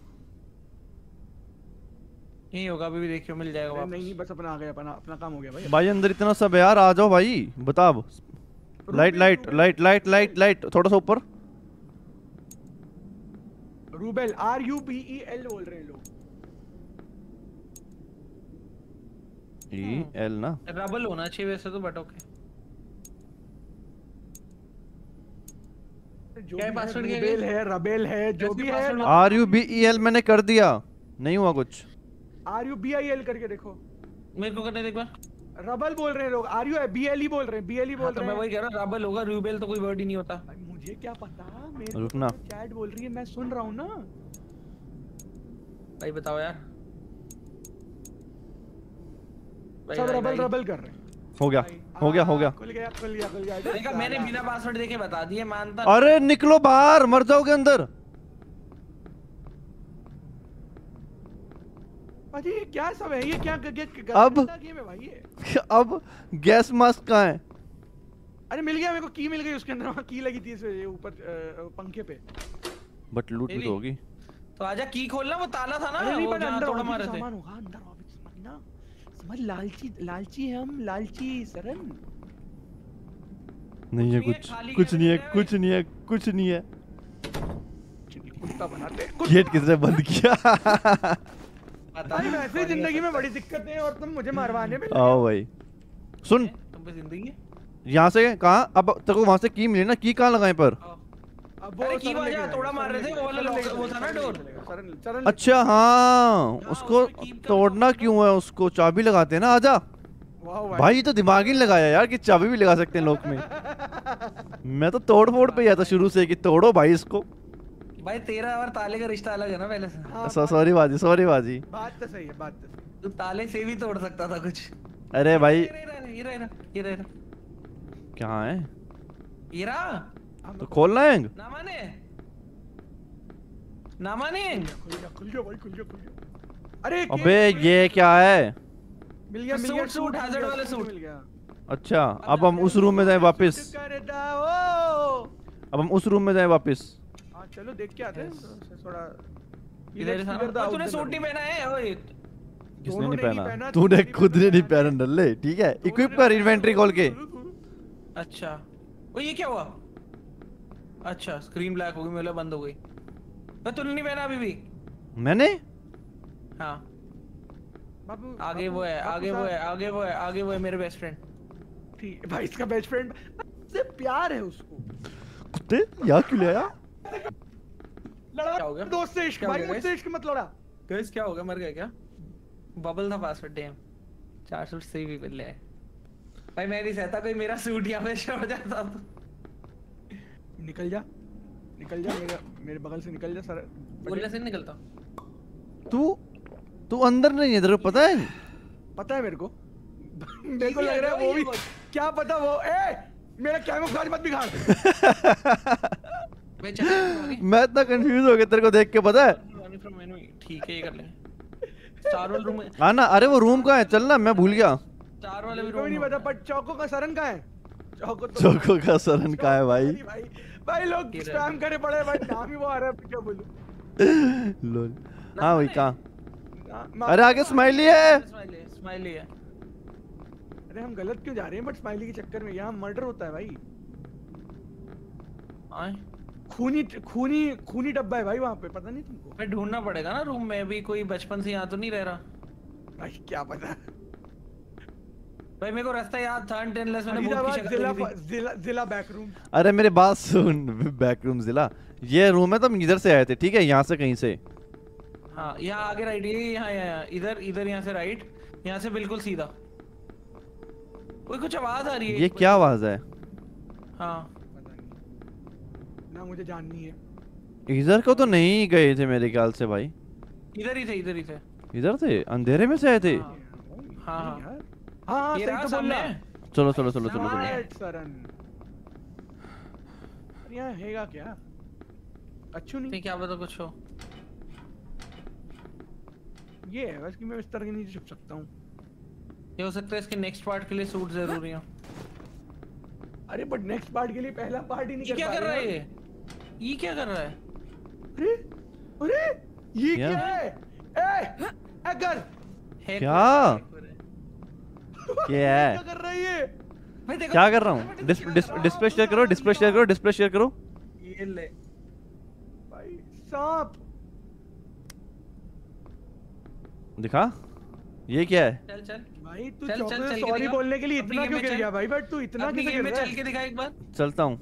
यही होगा, अभी भी देखियो मिल जाएगा
अरे
वापस।
नहीं नहीं बस अपना आ गया, अपना अपना काम हो गया भाई।
भाई अंदर इतना सब है यार, आ जाओ भाई। बता अब। Light light light light light light थोड़ा सा ऊपर।
Rubel, R U B E L बोल रहे हैं लोग।
ई एल ना।
रबल होना चाहिए वैसे तो, बट ओके।
जो
क्या
भी
password
है,
क्या
रूबेल
है?
है, रबेल है, जो
कैसे
भी है।
password?
R U B E L मैंने कर दिया, नहीं हुआ कुछ।
R U B I L करके देखो।
मेरे को करने दे एक बार।
रबल बोल रहे हैं लोग, R U B L E बोल रहे हैं, बी एल ई
हाँ,
बोल
तो
रहे
मैं
हैं।
वही कह रहा हूँ, रबल होगा, रूबेल तो कोई वर्ड ही नहीं होता।
भाई मुझे क्या पता, मेरे
रुकना।
को चैट बोल रही है, मैं सुन रहा हूँ ना।
भाई बताओ यार। भाई,
सब
भाई,
रबल
भाई।
रबल कर रहे हैं।
हो गया,
भाई,
हो गया, हो
हाँ,
गया।
खुल गया खुल गया खुल गया।
देखा मैंने बिना पासवर्ड देखे बता दिए, मानता।
अरे निकलो बाहर, मर जाओगे अंदर।
अजी ये क्या सब है, ये क्या गेट
अब?
गेम है भाई ये।
अब गैस मास्क कहाँ है?
अरे मिल गया मेरे को, की मिल गई उसके अंदर, वहाँ की लगी थी इसमें, ये ऊपर अ, पंखे पे।
बट लूट भी
मेरी?
तो होगी।
तो आजा की खोलना, वो ताला था ना
अरे नहीं
वो
पर
जहाँ
अंदर
तोड़ा
और भी
मारे
तो
थे।
सामान होगा अंदर, और भी समझना, समझ लालची लालची है हम, लालची सरन।
नहीं है
नहीं है,
कुछ,
खाली
कुछ
कैसे
नहीं है,
है?
कुछ नहीं है, कुछ नहीं है।
कुत्ता बनाते
गेट किसने बंद किया?
पता
भाई
नहीं,
वैसे ही
कौन
जिंदगी
ये
में बड़ी दिक्कतें हैं और तुम मुझे मारवाने में।
आओ भाई सुन,
तुम पे जिंदगी है?
यहाँ से कहाँ? अब तेरे को वहां से की मिली ना, की कहाँ लगाए पर?
अब अब
अरे
वो
की
सरन
वजह
लेके
तोड़ा
जाएगा,
मार रहे
सरन
थे,
लेके
वो वाला
जाएगा,
लॉक-
सरन
वो
लेके
था ना
जाएगा,
डोर।
सरन- सरन सरन लेके
अच्छा हाँ
हाँ,
उसको
उसमें कीप का
तोड़ना
लॉक
क्यों है, उसको चाबी लगाते हैं ना। आजा
जाएगा। वाह
भाई, ये तो दिमाग ही नहीं लगाया यार कि चाबी भी लगा सकते हैं लोक में। मैं तो तोड़ फोड़ पे ही था शुरू से कि तोड़ो भाई इसको।
भाई तेरा और ताले का रिश्ता अलग है ना पहले से।
हाँ,
सो सॉरी बाजी, सॉरी बाजी।
बात तो सही है, बात तो सही
तू ताले से भी तोड़ सकता था कुछ।
अरे भाई
ये रहा, ये रहा, ये रहा, ये रहा, ये रहा,
कहाँ है
ये रहा।
है।
तो खोलना है।
ना माने ना माने
खुल गया, खुल गया भाई, खुल गया, खुल गया। अरे
अबे
केक
ये क्या है।
मिल गया, मिल
सूट,
गया,
सूट,
मिल
hazard
गया,
वाले
सूट
सूट।
मिल गया।
अच्छा अब हम उस रूम में जाए वापस।
कर दो।
अब हम उस रूम में जाए वापस।
हाँ चलो देख के आते हैं थोड़ा।
इधर था ना? ओए, तूने सूट नहीं पहना है ओए।
किसने
दोनों
नहीं
ने नहीं
पहना,
पहना,
तूने
तूने
खुद ने नहीं
पहना।
पहना डल्ले। ठीक है इक्विप कर इन्वेंटरी खोल के।
अच्छा ओ ये क्या हुआ? अच्छा स्क्रीन ब्लैक हो गई, मेरा बंद हो गई। तो तूने नहीं पहना अभी भी?
मैंने
हाँ
बाबू
आगे वो है, आगे वो है, आगे वो है, आगे वो है मेरे बेस्ट फ्रेंड।
ठीक है भाई, इसका बेस्ट फ्रेंड से प्यार है उसको।
कुत्ते यहाँ क्यों ले आया।
लड़ा
क्या हो गया?
दोस्त से इश्क
क्या हो
भाई,
गया
मुझसे इश्क मत लड़ा।
गाइस क्या हो गया? मर गया क्या? बबल था पासवर्ड डैम। चार सूट सही भी मिल रहे भाई। मैं नहीं सहता कोई मेरा सूट यहाँ पे छोड़ जाता तो।
निकल जा, निकल जा मेरे मेरे बगल से निकल जा सर।
बोलने से नहीं निकलता।
तू तू अंदर नहीं है, तेरे को पता है।
पता है मेरे को। मेरे को लग रहा है वो भी, क्या पता वो ए मेरा कैमोफ्लेज मत बिगाड़।
मैं चल आगे।
मैं इतना कंफ्यूज हो गया तेरे को देख के, पता है।
फ्रॉम मेनू ठीक है, ये कर लेंगे। स्टार वाले रूम में,
हाँ ना, अरे वो रूम कहाँ है, चलना, मैं भूल गया।
स्टार वाले भी
मेरे को भी
रूम
नहीं पता, पर चौको का सरन कहाँ है? चौको तो
चौको का सरन कहाँ है भाई।
भाई भाई लोग
किधर?
स्पैम करे पड़े भाई, नाम ही वो आ रहा है, क्या बोलूं।
लोल हाँ भाई कहाँ।
ना-
अरे आगे स्माइली है।
स्माइली स्माइली है।
अरे हम गलत क्यों जा रहे हैं बट स्माइली के चक्कर में। यहाँ मर्डर होता है भाई।
आए
खूनी खूनी खूनी डब्बा है भाई वहाँ पे, पता नहीं तुमको?
मैं ढूंढना पड़ेगा ना रूम में। अभी कोई बचपन से यहाँ तो नहीं रह रहा
भाई क्या पता।
भाई। मेरे को रास्ता याद था अनटिल मैंने भूत की
फरीदाबाद
शक्ल
जिला
देखी थी।
जिला जिला बैकरूम।
अरे मेरे बात सुन, बैकरूम जिला ये रूम है, तो हम इधर से आए थे। ठीक है यहाँ से कहीं से।
हाँ यहाँ आगे राइट, ये यहाँ यहाँ इधर इधर यहाँ से राइट, यहाँ से बिल्कुल सीधा। कोई कुछ आवाज आ रही है।
ये क्या आवाज है।
हाँ
पता नहीं ना, मुझे जाननी है।
इधर को तो नहीं गए थे मेरे ख्याल से भाई।
इधर ही थे, इधर ही थे।
इधर थे, अंधेरे में से आए थे।
हाँ हाँ हाँ।
यार हाँ हाँ
ये
सही
रहा
तो बोल
सामने।
रहा।
चलो चलो चलो चलो चलो।
राइट सरन। अरे यहाँ हैगा क्या? अच्छू नहीं
नहीं क्या पता कुछ हो।
ये है बस कि मैं इस तरह के नीचे छुप सकता हूँ।
ये हो सकता है इसके नेक्स्ट पार्ट के लिए सूट जरूरी हो।
अरे बट नेक्स्ट पार्ट के लिए पहला पार्ट ही नहीं
ये
कर
क्या
पा
कर रहा
रहे
है?
हैं।
ये ये क्या कर रहा है?
अरे अरे ये
क्या?
क्या है? ए अगर
है
क्या? क्या है?
क्या कर रही है?
भाई देखो
क्या कर रहा हूँ। डिस्प्ले शेयर करो, डिस्प्ले शेयर करो, डिस्प्ले शेयर करो।
ये ले।
भाई सांप।
दिखा ये क्या है।
चल चल
भाई तू
चल, चल, चल के
सॉरी
दिखा।
बोलने के लिए
अपनी
इतना
गेम
क्यों
में
गिर
चल।
गया भाई? बट तू इतना
अपनी
कैसे
गेम
गिर
में
रहा
चल
है?
के दिखा एक बार।
चलता हूँ।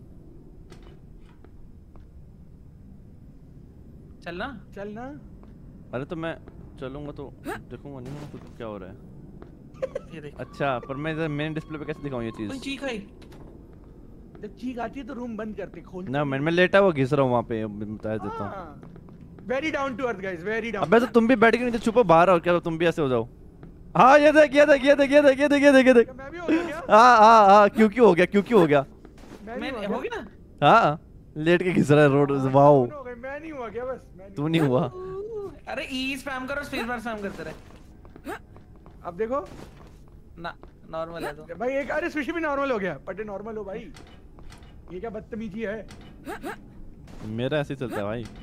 चल ना।
चल ना।
अरे तो मैं चलूंगा तो देखूंगा नहीं मैं कुछ क्या हो रहा है।
ये देख
अच्छा पर मैं इधर मेन डिस्प्ले पे कैसे दिखाऊं ये
कोई
चीज।
चीख आई।
जब चीख आती है तो रूम बंद करते खोल।
ना मैं मैं लेटा हुआ घिस रहा हूँ वहाँ पे, बता देता हूँ।
Very down to earth guys, very down.
अबे तो तुम भी बैठ के नीचे छुपो, बाहर आओ क्या, तुम भी ऐसे हो जाओ। हाँ ये देख ये देख ये देख ये देख ये देख ये देख ये देख।
मैं भी हो गया क्या?
हाँ हाँ हाँ क्यों क्यों हो गया, क्यों क्यों हो गया।
मैं
मैं
नहीं
हो
हुआ
गया।
हाँ लेट के घिस रहा है रोड।
क्या?
वाओ
दोनों हो गए, मैं नहीं हुआ क्या? बस मैं नहीं
तू नहीं हुआ।
अरे ई स्पैम करो, स्पेस बार स्पैम करते रहे।
हुआ। अब देखो
ना नॉर्मल है तो।
भाई एक, अरे सुशी भी नॉर्मल हो गया। पटे नॉर्मल हो भाई, ये क्या बदतमीजी है?
मेरा ऐसे ही चलता है भाई।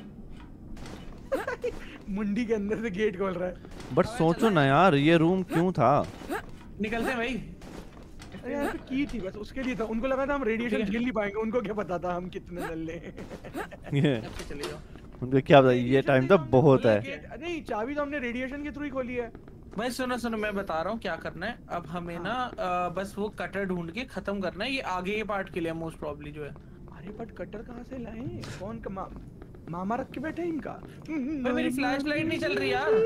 मुंडी के अंदर से गेट खोल रहा है।
बट सोचो ना यार ये रूम क्यों था।
निकलते हैं भाई।
अरे यार तो की थी बस उसके लिए था। उनको लगा था हम रेडिएशन झेल नहीं पाएंगे, उनको क्या पता था हम कितने नल्ले हैं।
ये
अब से चले जाओ।
उनको क्या पता ये टाइम तो बहुत है।
गेट- नहीं चाबी तो हमने रेडिएशन के थ्रू ही खोली है।
भाई सुनो सुनो मैं बता रहा हूँ क्या करना है। अब हमें ना अ, बस वो कटर ढूंढ के खत्म करना है। ये आगे ये पार्ट के लिए मोस्ट प्रॉब्ली जो है।
अरे अरे बट कटर कहाँ से लाए? कौन का मा, मामा रख के बैठे इनका?
भाई मेरी फ्लैशलाइट नहीं चल रही यार।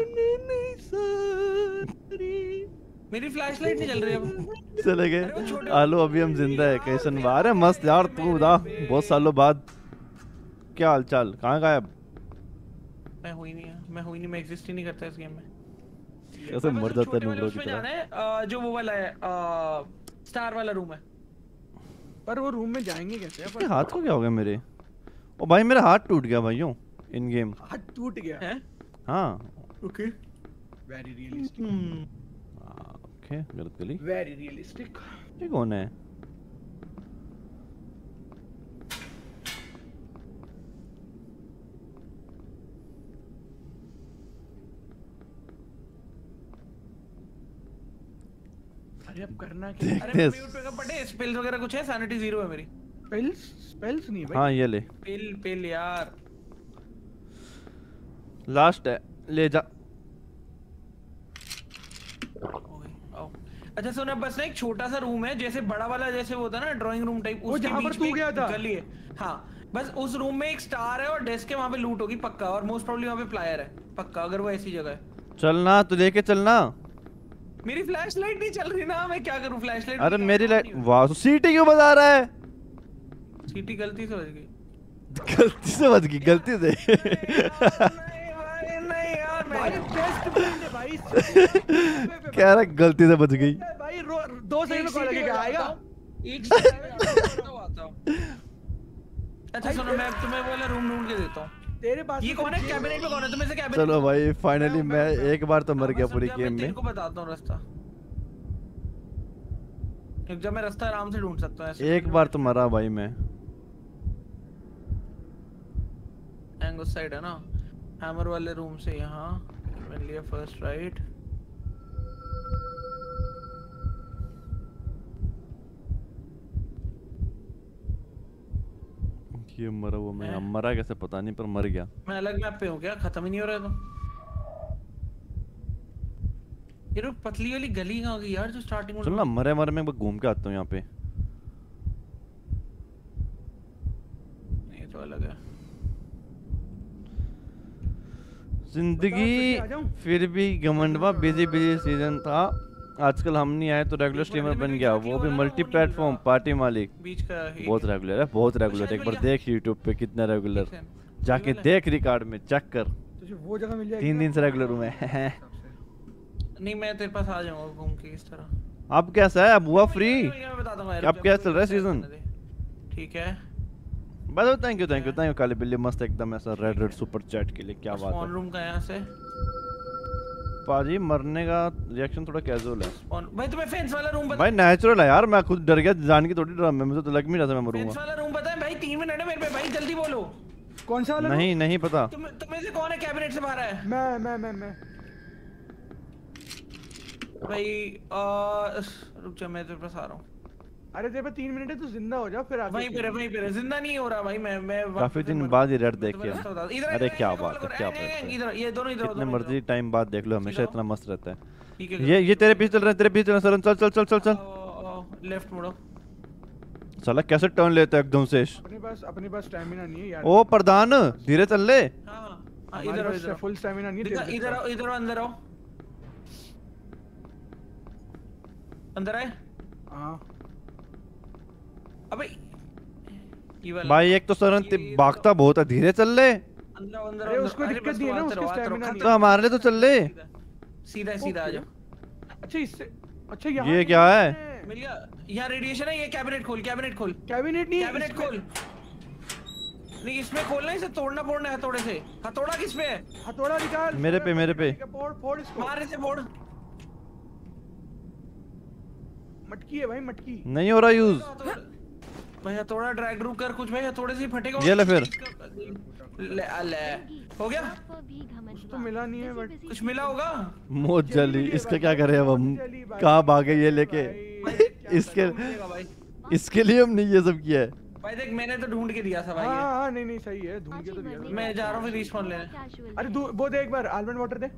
मेरी फ्लैशलाइट नहीं चल रही अब।
चले गए आलू, अभी हम जिंदा है। कैसे बार है मस्त यार, तू बता बहुत सालों बाद क्या हालचाल, कहाँ गायब?
मैं हुई नहीं है, मैं हुई नहीं, मैं एग्जिस्ट ही नहीं करता इस गेम में।
कैसे मर जाता है नूबड़ों की
उसमें जाना
तरह।
है अ, जो वो वाला है स्टार वाला रूम है।
पर वो रूम में जाएंगे कैसे?
इसके हाथ को क्या हो गया मेरे? ओ भाई मेरा हाथ टूट गया भाइयों इन गेम।
हाथ टूट गया
है?
हाँ
ओके, वेरी रियलिस्टिक।
ओके गलत गली।
Very realistic.
ये कौन है?
अरे अब करना क्या?
अरे म्यूट पे कब पड़े? स्पेल्स वगैरह कुछ है? सैनिटी जीरो है मेरी।
स्पेल्स स्पेल्स नहीं भाई।
हाँ ये ले,
पेल पेल यार।
लास्ट है, ले जा।
अच्छा सुन, बस ना एक छोटा सा रूम है, जैसे बड़ा वाला जैसे वो होता है ना ड्राइंग रूम टाइप,
वो जहाँ पर तू गया था।
गली है। हाँ बस उस रूम में एक स्टार है और डेस्क है, वहाँ पे लूट होगी पक्का, और मोस्ट प्रोबब्ली वहाँ पे प्लायर है पक्का, अगर वो ऐसी जगह है।
चलना तो लेके चलना।
मेरी फ्लैश लाइट नहीं चल रही ना, मैं क्या करूँ? फ्लैश लाइट
अरे मेरी लाइट, वाह तो सीटी क्यों बजा रहा है?
सीटी गलती से बज गई।
गलती से बज गई, गलती से।
नहीं भाई नहीं यार,
भाई बेस्ट फ्रेंड है भाई।
कह रहा गलती से बज गई।
भाई दो सेकंड में कॉल लगेगा, आएगा
एक सेकंड में आता हूं। अच्छा सुनो, मैं तुम्हें वो वाला रूम ढूंढ के देता हूं।
तेरे पास
ये कौन है? कैबिनेट में कौन है? तुम्हें से कैबिनेट।
चलो भाई फाइनली मैं एक बार तो मर गया पूरी
मैं
गेम
तेरे
में।
को बताता हूं रास्ता। एक जब मैं रास्ता आराम से ढूंढ सकता हूं ऐसे।
एक बार तो मरा भाई मैं।
एंगल साइड है ना, हैमर वाले रूम से यहाँ मैंने लिया फर्स्ट राइट।
ये मरा वो मैं, अब मरा कैसे पता नहीं पर मर गया।
मैं अलग मैप पे हूँ क्या? खत्म ही नहीं हो रहा है तो। ये लोग पतली वाली गली कहाँ गई यार जो स्टार्टिंग में?
चल ना मरे मरे मैं घूम के आता हूँ यहाँ पे।
ये तो अलग है।
जिंदगी फिर भी घमंडवा, बिजी बिजी सीजन था। आजकल हम नहीं आए तो रेगुलर स्ट्रीमर बन गया, वो भी मल्टी प्लेटफॉर्म पार्टी मालिक।
बीच का
बहुत रेगुलर है, बहुत रेगुलर। एक बार देख यूट्यूब पे कितना रेगुलर, जाके देख रिकॉर्ड में चेक कर।
तुझे वो जगह मिल जाएगी।
तीन दिन से रेगुलर हूँ मैं।
नहीं मैं तेरे पास आ जाऊंगा घूम के इस तरह।
अब कैसा है? अब हुआ फ्री?
मैं बता दूंगा यार।
अब क्या चल रहा है सीजन?
ठीक है
बस thank you thank you thank you काली बिल्ली, मस्त एकदम ऐसा रेड रेड सुपर चैट के लिए, क्या बात
स्पॉन
है।
रूम का यहाँ से
पाजी मरने का रिएक्शन थोड़ा कैजुअल है।
स्पॉन भाई, तुम्हें फेंस वाला रूम बता।
भाई नेचुरल है यार, मैं खुद डर गया जान की थोड़ी डरा मैं, मुझे तो लग नहीं रहा था मैं
फेंस
मरूंगा।
वाला रूम पता है भाई? तीन मिनट है मेरे पे भाई, जल्दी बोलो।
कौन सा वाला?
नहीं नहीं पता।
तुम तुम्हें से कौन है कैबिनेट से बाहर है?
मैं मैं मैं मैं
भाई आ, रुक जा, मैं तेरे पास आ रहा हूँ।
अरे तेरे पे तीन मिनट है, तू जिंदा हो जा फिर आगे।
वहीं पे रह, वहीं पे रह। जिंदा नहीं हो रहा भाई मैं मैं
काफी दिन बाद ये रेड
मैं
देख
तुम्हें
के।
रास्ता बता- इधर-
अरे
इधर-
क्या
इधर-
बात है,
इधर-
क्या
इधर-
बात है।
इधर ये दोनों इधर
कितने
दोनों
मर्जी टाइम बाद देख लो, हमेशा इतना मस्त रहता है।
ठीक है
ये ये तेरे पीछे चल रहा है, तेरे पीछे चल रहा है, चल चल चल चल चल चल।
लेफ्ट मुड़ो।
साला कैसे टर्न लेता है एकदम से।
अपने पास अपने पास स्टैमिना नहीं है यार।
ओ प्रधान धीरे चल ले।
हाँ हाँ
हमारे
इधर आओ,
पास
इधर आओ।
फुल स्टैमिना नहीं है
इधर
तेरे
इधर
पास।
आओ, इधर आओ, अंदर आओ। अंदर आए।
हाँ
अबे ये वाला
भाई एक तो सरन भागता बहुत है, धीरे चल ले।
अंदर आओ, अंदर आओ,
अरे
अंदर-
उसको
अरे
दिक्कत
बस
नहीं है ना,
आते
उसके
रहो, आते रहो,
स्टैमिना
खत्म-
तो हमारे लिए तो चल ले।
सीधा सीधा आ जाओ।
अच्छा इससे अच्छा यहाँ
ये क्या है?
मिल गया। यहाँ रेडिएशन है, ये कैबिनेट खोल, कैबिनेट खोल,
कैबिनेट नहीं है,
कैबिनेट
इसमें-
खोल। नहीं इसमें खोलना है, इसे तोड़ना फोड़ना है हथौड़े से। हथौड़ा किस पे है?
हथौड़ा निकाल।
मेरे पे, मेरे पे।
फोड़ फोड़ इसको।
मार इसे, फोड़।
मटकी है भाई, मटकी।
नहीं हो रहा यूज।
भाई हथौड़ा ड्रैग ड्रूग कर कुछ, भाई हथौड़े से ही फटेगा।
ये ले फिर।
ले ले हो गया।
कुछ तो मिला नहीं है बट
कुछ मिला होगा।
मौत जली, इसका क्या करें अब हम? कहाँ भागे ये लेके? इसके
भाई
इसके लिए हमने ये सब किया है।
भाई देख मैंने तो ढूंढ के दिया था भाई
हाँ
ये।
हाँ नहीं नहीं सही है, ढूंढ के तो दिया था।
मैं जा रहा हूँ फिर रिस्पॉन लेने।
अरे दू- वो दे एक बार आलमंड वाटर दे।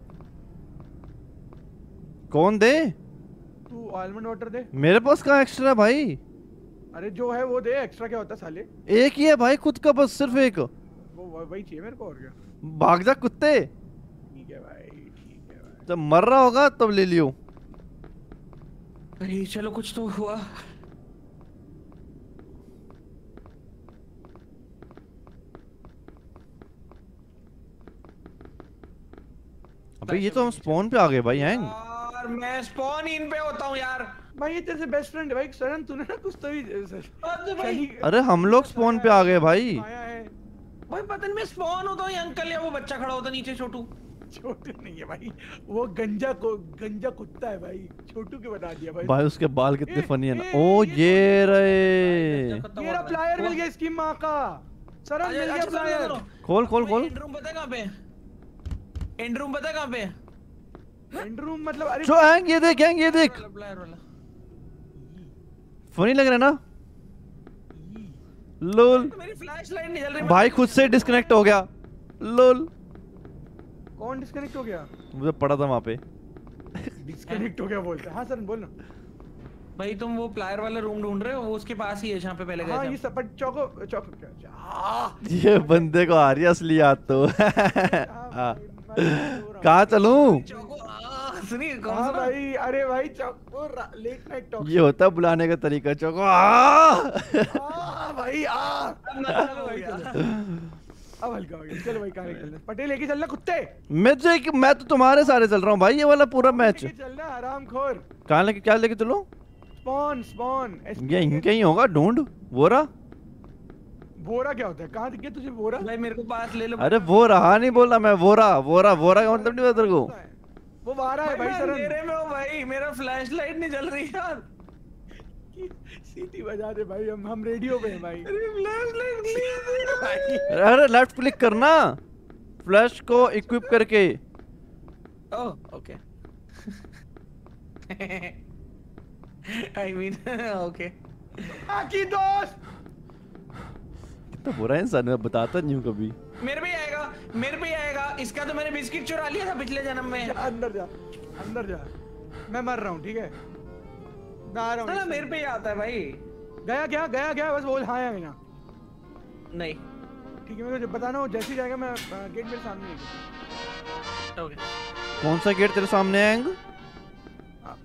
कौन दे?
तू आलमंड वाटर दे।
मेरे पास कहाँ एक्स्ट्रा है भाई?
अरे जो है वो दे, एक्स्ट्रा क्या होता है साले?
एक ही है भाई खुद का, बस सिर्फ एक।
वो वो- वही चाहिए मेरे को, और क्या।
भाग जा कुत्ते।
ठीक है भाई, ठीक है भाई।
जब मर रहा होगा तब ले लियो।
अरे चलो कुछ तो हुआ।
अबे ये तो हम स्पॉन पे आ गए भाई। हैंग
यार मैं स्पॉन इन पे होता हूँ यार।
भाई ये तेरे बेस्ट फ्रेंड है भाई सरन, तूने ना कुछ तो ही
अरे भाई
अरे हम लोग स्पॉन पे आ गए भाई।
आया है।
भाई पता नहीं मैं स्पॉन होता हूँ या अंकल या वो बच्चा खड़ा होता नीचे छोटू।
छोटू नहीं है भाई, वो गंजा को गंजा कुत्ता है भाई, छोटू के बना दिया भाई।
भाई उसके बाल कितने
ए,
फनी है ना।
ए,
ओ
ये
ये रहे।
ये रहा प्लायर मिल गया इसकी माँ का। सरन मिल गया प्लायर।
खोल खोल खोल।
एंड रूम पता है कहाँ पे? एंड रूम पता है कहाँ पे?
एंड रूम मतलब अरे
जो हैंग ये देख, हैंग ये देख।
प्लायर वाला।
फनी लग रहा है ना। लोल
तो मेरी फ्लैश लाइट नहीं जल रही।
भाई खुद से डिस्कनेक्ट हो गया। लोल
कौन डिस्कनेक्ट हो गया?
मुझे पड़ा था वहां पे।
डिस्कनेक्ट हो गया बोलते हैं। हाँ सरन बोल ना।
भाई तुम वो प्लायर वाला रूम ढूंढ रहे हो, वो उसके पास ही है जहाँ पे पहले गए
हाँ
थे
ये
हम।
सब बट चौको चौको क्या हाँ
ये बंदे को आ रही है असली याद तो।
हाँ,
कहाँ चलूं?
चौको, आ, सुनिए कौन
हाँ
सा ना?
भाई, अरे भाई चौको लेट नाइट टॉक।
ये होता है बुलाने का तरीका। चौको आ।
आ भाई आ।
अब मतलब हो गया।
अब हल्का हो गया। चलो भाई कहाँ निकलना? पटेल लेके चलना कुत्ते।
मैं तो एक- मैं तो तुम्हारे सारे चल रहा हूँ भाई। ये वाला पूरा मैच
लेके चलना आराम खोर।
कहाँ लेके क्या लेके चलो?
Spawn spawn.
ये इनके ही होगा। ढूंढ वो रहा।
बोरा क्या होता है? कहाँ दिख गया तुझे बोरा?
भाई मेरे को पास ले लो।
अरे वो रहा नहीं बोला मैं। वो रहा वो रहा वो रहा का मतलब नहीं पता तेरे को।
वो बारह है भाई
मैं
सरन।
अंधेरे में हूँ भाई, मेरा फ्लैश लाइट नहीं जल रही यार।
सीटी बजा दे भाई, हम हम रेडियो पे हैं भाई।
अरे फ्लैश लाइट
भाई
अरे लेफ्ट क्लिक करना फ्लैश को इक्विप करके।
Oh okay. I mean okay.
आकी दोस्त।
कितना बुरा इंसान है, बताता नहीं हूँ कभी।
मेरे पे ही आएगा, मेरे पे ही आएगा। इसका तो मैंने बिस्किट चुरा लिया था पिछले जन्म में।
जा, अंदर जा अंदर जा। मैं मर रहा हूँ ठीक है, मैं आ रहा
ना
हूँ।
मेरे पे ही आता है भाई।
गया क्या गया क्या बस बोल हाँ या ना।
नहीं
ठीक है मेरे को जब बताना हो जैसे ही जाएगा मैं अ, गेट मेरे सामने है।
ओके।
कौन सा गेट तेरे सामने है एंग?
आ,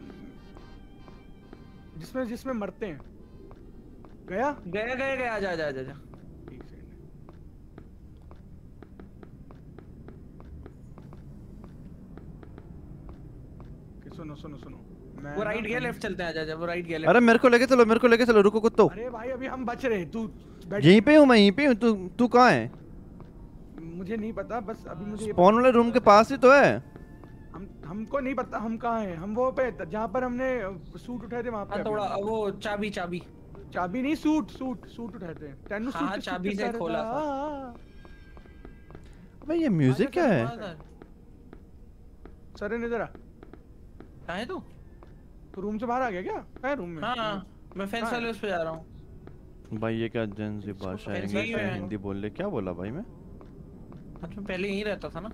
जिसमें जिसमें मरते हैं। गया
गया गया गया जा जा जा जा।
एक सेकंड। कि सुनो सुनो सुनो मैं
वो
ना-
राइट गया लेफ्ट चलते हैं। जा जा वो राइट गया
अरे मेरे को लेके चलो, मेरे को लेके चलो। रुको कुत्तो।
अरे भाई अभी हम बच रहे हैं, तू बैठ।
यहीं पे हूँ मैं, यहीं पे हूँ। तू तू कहाँ है?
मुझे नहीं पता, बस अभी मुझे ये
स्पॉन वाले रूम के पास ही तो है।
हम हमको नहीं पता हम कहाँ हैं। हम वो पे जहाँ पर हमने सूट उठाए थे वहाँ पे
हाँ
अभी
थोड़ा
हम।
वो चाबी चाबी।
चाबी नहीं, सूट सूट सूट उठाए थे। तेनू
हाँ,
सूट
चाबी से खोला था।
अबे ये म्यूजिक क्या है?
सर इधर आ।
कहाँ है तू?
तो रूम से बाहर आ गया क्या? है रूम में?
हाँ हाँ मैं फेंस
हाँ।
वाले उस पे जा रहा हूँ।
भाई ये क्या जेंजी भाषा है?
fancy
इंग्लिश में
है।
हिंदी बोल ले। क्या बोला भाई मैं?
अच्छा मैं पहले यहीं रहता था ना।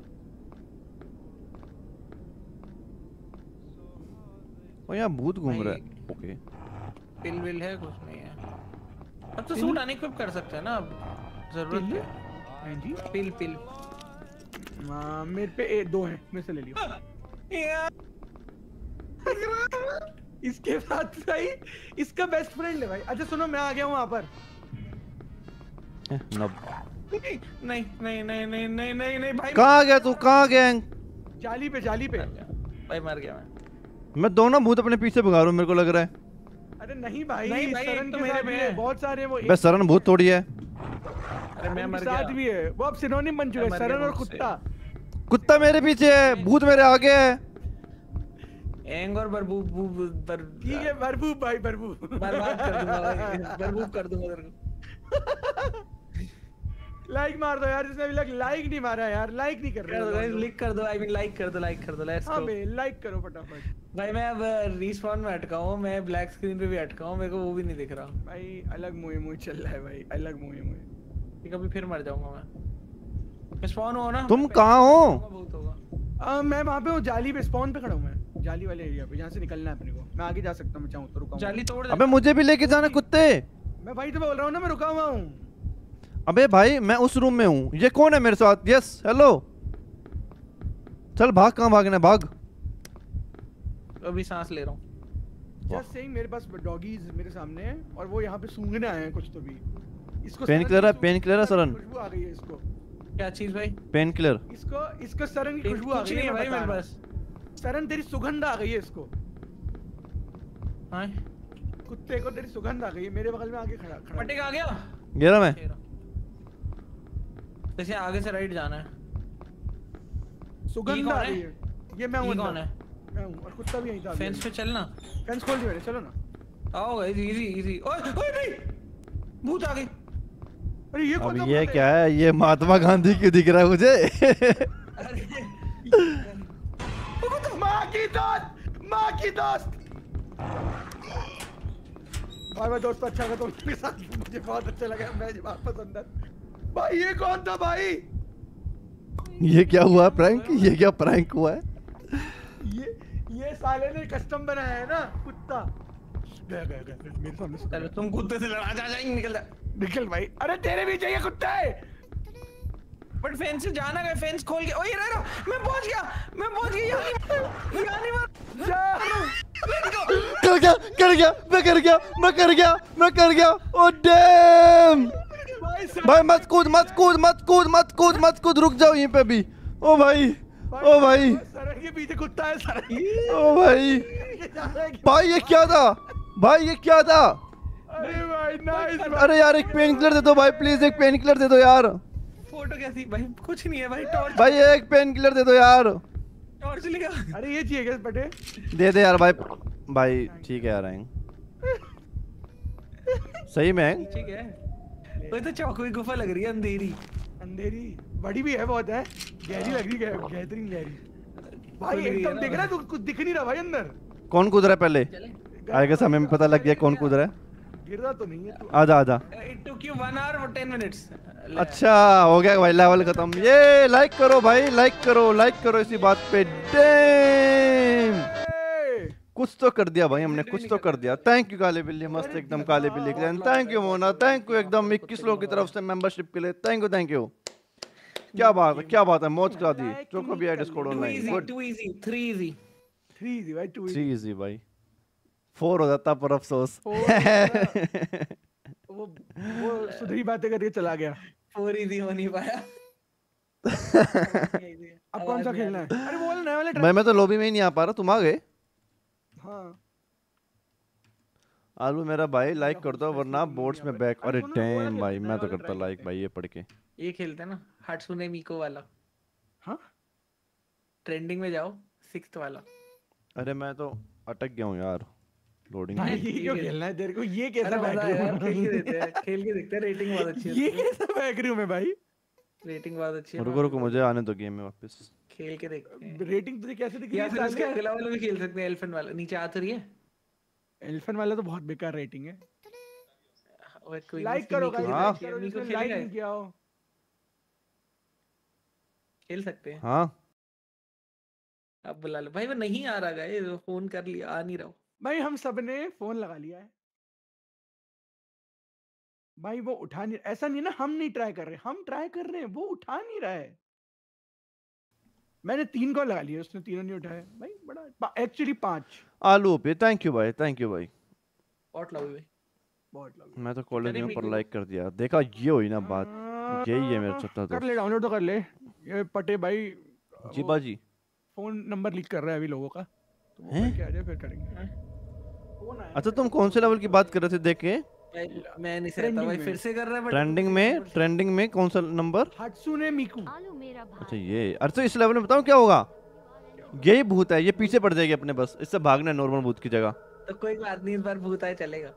ओ यहाँ भूत घूम
भाई-
रहा है। ओके
पिल विल है कुछ नहीं है। अब तो सूट अनइक्विप कर सकते हैं ना अब। जरूरत
पिल?
है।
हैं जी
पिल पिल।
हाँ, मेरे पे ए, दो हैं, मेरे से ले लियो। इसके साथ भाई इसका बेस्ट फ्रेंड है भाई। अच्छा सुनो मैं आ गया हूँ वहाँ पर।
ए, नब
नहीं नहीं नहीं नहीं नहीं नहीं नहीं नहीं भाई।
कहाँ गया तू? कहाँ गया एंग?
जाली पे जाली पे।
भाई मर गया मैं।
मैं दोनों भूत अपने पीछे भगा रहा हूँ मेरे को लग रहा है।
अरे नहीं भाई,
नहीं भाई,
सरन
एक तो
के
मेरे
साथ
पे
भी
है।
है, बहुत सारे हैं वो।
बे सरन भूत थोड़ी है।
अरे मैं
सरन
मर
के
गया।
साथ भी है वो। अब सिनोनिम बन चुका
मैं
है,
मर
सरन
गया
और
मुझसे।
कुत्ता।
कुत्ता मेरे पीछे है, भूत मेरे आगे है।
एंग और बरबू बू बर
ठीक है बरबू भाई बरबू।
बर्बाद कर दूंगा भाई। बरबूब कर दूंगा तेरे को।
लाइक मार दो यार, जिसने अभी तक लाइक नहीं मारा यार, लाइक नहीं कर
कर दो
रहे
गाइस, लिक कर दो। आई मीन लाइक कर दो, लाइक कर दो। लेट्स
हाँ
गो
बे लाइक करो फटाफट
भाई। मैं अब रिस्पॉन में अटका हूँ, मैं ब्लैक स्क्रीन पे भी अटका हूँ। मेरे को वो भी नहीं दिख रहा।
भाई। अलग मुहे मुहे चल रहा है भाई, अलग मुहे मुहे।
ठीक, अभी फिर मर जाऊंगा मैं। मैं स्पॉन हुआ ना।
तुम
मैं
कहाँ हो?
बहुत होगा।
आ, मैं वहाँ पे हूँ, जाली पे स्पॉन पे खड़ा हूँ मैं। जाली वाले एरिया पे, यहाँ से निकलना है अपने को। मैं आगे जा सकता हूँ, मैं चाहूँ तो रुका हूँ।
जाली तोड़ दे।
अबे मुझे भी लेके जाना कुत्ते।
मैं भाई तो बोल रहा हूँ ना, मैं रुका हुआ हूँ।
अबे भाई मैं उस रूम में हूँ। ये कौन है मेरे साथ? Yes hello. चल भाग, कहाँ भागना है, भाग।
अभी सांस ले रहा हूँ।
जस्ट सेइंग, मेरे पास डॉगीज मेरे सामने है और वो यहाँ पे सूंघने आए हैं कुछ तो भी। इसको
पेन किलर है, पेन किलर है सरन।
खुशबू आ गई है इसको।
क्या चीज भाई?
Painkiller.
इसको इसको सरन की खुशबू आ
कुछ
गई
नहीं
है
है भाई
मैं
मेरे
बता
पास।
रहा हूँ। सरन तेरी सुगंध आ गई है इसको।
हाँ
कुत्ते को तेरी सुगंध आ गई है। मेरे बगल में आके खड़ा खड़ा।
पटेक आ गया।
गिरा मैं।
जैसे आगे से राइट जाना है।
सुगंध
कौन
आ
है?
गई है। ये मैं हूँ।
ये कौन है?
मैं हूँ और कुत्ता भी यहीं था।
फेंस पे चलना।
फेंस खोल दी मैंने, चलो ना।
आओ इजी इजी इजी। ओए ओए नहीं, भूत आ गई।
अरे ये कौन
अब
सा
ये
भूत है?
क्या है? ये महात्मा गांधी क्यों दिख रहा है मुझे?
माँ की दोस्त, माँ की दोस्त। भाई मैं दोस्त अच्छा लगा तुमके साथ, मुझे बहुत अच्छा लगा। मैं वापस अंदर। भाई ये कौन था भाई?
ये क्या हुआ प्रैंक? ये क्या प्रैंक हुआ है?
ये ये साले ने कस्टम बनाया है ना कुत्ता। गया गया गया मेरे सामने से।
चलो तुम कुत्ते से लड़ा जा जा निकल जा।
निकल भाई। अरे तेरे भी चाहिए कुत्ता है।
बट फेंस से जाना गया, फेंस खोल के। ओए ये रहा, मैं पहुंच गया, मैं पहुंच गया। यहाँ नहीं, यहाँ नहीं मर।
जा।
कर गया, कर गया, मैं कर गया, मैं कर गया, मैं कर गया। ओ डैम
भाई सर-
भाई, मत कूद, मत कूद, मत कूद, मत कूद, मत कूद, रुक जाओ यहीं पे भी। ओ भाई, ओ भाई,
सरन के पीछे कुत्ता है सरन।
ओ भाई,
ये जा रहा है।
भाई ये क्या था? भाई ये क्या था?
अरे भाई नाइस।
अरे यार एक पेन किलर दे दो भाई, प्लीज एक पेन किलर दे दो यार।
फोटो कैसी भाई? कुछ नहीं है भाई। टॉर्च,
भाई एक पेन किलर दे दो यार।
टॉर्च लिखा।
अरे ये चाहिए क्या पटे?
दे दे यार भाई। भाई ठीक है यार, आएंगे सही में हैं?
ठीक है। वो तो चौकोई गुफा लग रही है, अंधेरी।
अंधेरी बड़ी भी है, बहुत है गहरी लग रही है, बेहतरीन गहरी। भाई
खुल गई है
एकदम
ना।
दिख रहा है, तू कुछ दिख नहीं रहा भाई अंदर।
कौन कूद रहा है पहले? आगे समय में पता लग गया कौन कूद रहा है।
गिर रहा तो नहीं है तू।
आजा आजा।
It took you one hour और टेन मिनट्स।
अच्छा हो गया भाई, लेवल खत्म। ये लाइक करो भाई, लाइक करो, लाइक करो इसी बात पे। डैम
ए,
कुछ तो कर दिया भाई हमने, कुछ तो कर दिया। थैंक यू काले बिल्ली, मस्त एकदम काले बिल्ली के लिए। Thank you Mona, thank you एकदम इक्कीस लोगों की तरफ से मेंबरशिप के लिए। Thank you thank you. क्या बात है, क्या बात है, मौज करा दी। चोको भी है Discord
two
online.
Easy,
good.
Two easy, three easy.
Three easy भाई, टू
थ्री इजी भाई, फोर हो जाता पर अफसोस।
वो वो सुधरी बातें करके चला गया।
फोर इजी हो नहीं पाया।
अब कौन सा खेलना है? अरे वो वाला नया वाला
मैं मैं तो लॉबी में ही नहीं आ पा रहा, तुम आ गए?
हाँ
आलू मेरा भाई लाइक कर दो वरना बोर्ड्स में बैक। अरे
सुनो ना, वो वाला
डैम भाई,
खेलते हैं,
मैं तो
नया वाला
करता
try
लाइक
करते
भाई ये पढ़ के।
ये खेलते हैं ना, हाट्सुने मिको वाला।
हाँ
ट्रेंडिंग में जाओ, सिक्स्थ वाला।
अरे मैं तो अटक गया हूँ यार लोडिंग
भाई
में।
ये क्यों खेलना है तेरे को? ये कैसा
अरे मजा आया यार, खेल के
बैकरूम?
देखते हैं, खेल के देखते हैं। रेटिंग बहुत अच्छी
ये
है।
कैसा बैकरूम है भाई?
रेटिंग बहुत अच्छी है।
रुको रुको मुझे आने दो गेम में वापस।
खेल के देखते हैं।
रेटिंग तुझे कैसे दिख रही
या
है
फिर उसके
साले?
अगला वाला भी खेल सकते हैं, एलिफेंट वाला। नीचे आ तो रही है।
एलिफेंट वाला तो बहुत बेकार रेटिंग है।
ओए कोई
लाइक
नहीं,
करो
मिको
गाइस,
की
हाँ।
लाइक
देखी है,
करो
मिको
जिसने लाइक
खेलेगा।
नहीं किया हो।
खेल सकते हैं।
हाँ
अब बुला लो भाई। वो नहीं आ रहा गाइस, फोन कर लिया, आ नहीं रहा हूँ।
भाई हम सब ने फोन लगा लिया है भाई, वो उठा नहीं। ऐसा नहीं है ना हम नहीं ट्राई कर रहे, हम ट्राई कर रहे हैं, वो उठा नहीं रहा है। मैंने तीन कॉल लगा लिए, उसने तीनों नहीं उठाए भाई। बड़ा एक्चुअली पांच।
आलू पे थैंक यू भाई, थैंक यू भाई।
और लाओ भाई।
बहुत लगा।
मैं तो कॉलेज
करें
में पर
मिको।
लाइक कर दिया। देखा ये हुई ना बात, यही है मेरा सत्ता
कर
दोस्त।
ले, डाउनलोड तो कर ले। ये पटे भाई
जी
वो
बाजी
फोन नंबर लीक कर रहा है अभी लोगों का, तो वो
हैं?
करके आ जाए फिर करेंगे। फोन आया
अच्छा तुम कौन से लेवल की बात कर रहे थे देख के?
भाई मैं नहीं सहता भाई,
Trending में।
फिर से कर रहा है। but-
ट्रेंडिंग में, ट्रेंडिंग में कौन सा नंबर?
हाट्सुने मिकू।
आलू मेरा
अच्छा
भाई।
ये, अरे तो इस लेवल में बताऊं क्या होगा? यही भूत है, ये पीछे पड़ जाएगी अपने, बस इससे भागना है नॉर्मल भूत की जगह।
तो कोई बात नहीं, इस बार भूत आए चलेगा।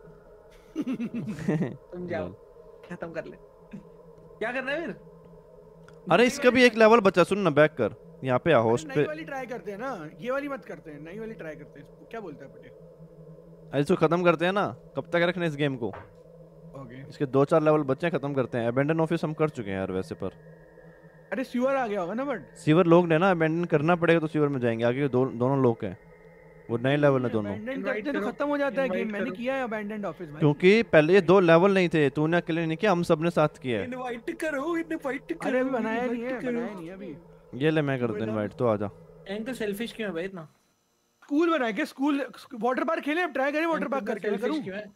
तुम जाओ, खत्म कर ले। क्या करना है फिर?
अरे इसका भी एक लेवल बचा, सुन ना, बैक कर यहाँ पे आ होस्ट
नई
पे।
वाली ट्राई करते हैं ना, ये वाली मत करते हैं, नई वाली ट्राई करते हैं। इसको क्या बोलता है पटे?
अरे इसको खत्म करते हैं ना, कब तक रखना है इस गेम को?
ओके।
इसके दो चार लेवल बच्चे हैं, खत्म करते हैं। अबेंडन ऑफिस हम कर चुके हैं यार वैसे, पर
अरे सीवर आ गया होगा ना, बट
सीवर लोग ने ना, अबेंडन करना पड़ेगा तो सीवर में जाएंगे। आगे दो, दोनों लोग हैं। वो नए लेवल है दोनों।
अबैंडन
Invite
करते तो
करो,
खत्म हो जाता है
invite
गेम। मैंने
करो।
किया है अबैंडन ऑफिस भाई।
क्योंकि पहले ये दो लेवल नहीं थे, तूने अकेले नहीं किया, हम सब ने साथ किया है।
इनवाइट करो, इनवाइट करो।
अरे अभी बनाया नहीं है,
invite करो।
बनाया नहीं है अभी।
ये ले मैं कर दूं इनवाइट, तो आजा।
एंकर सेल्फिश क्यों है भाई इतना?
स्कूल बनाए के स्कूल वाटर पार्क खेले, अब ट्राई करें वाटर पार्क करके मैं करूं।
सेल्फिश क्यों है?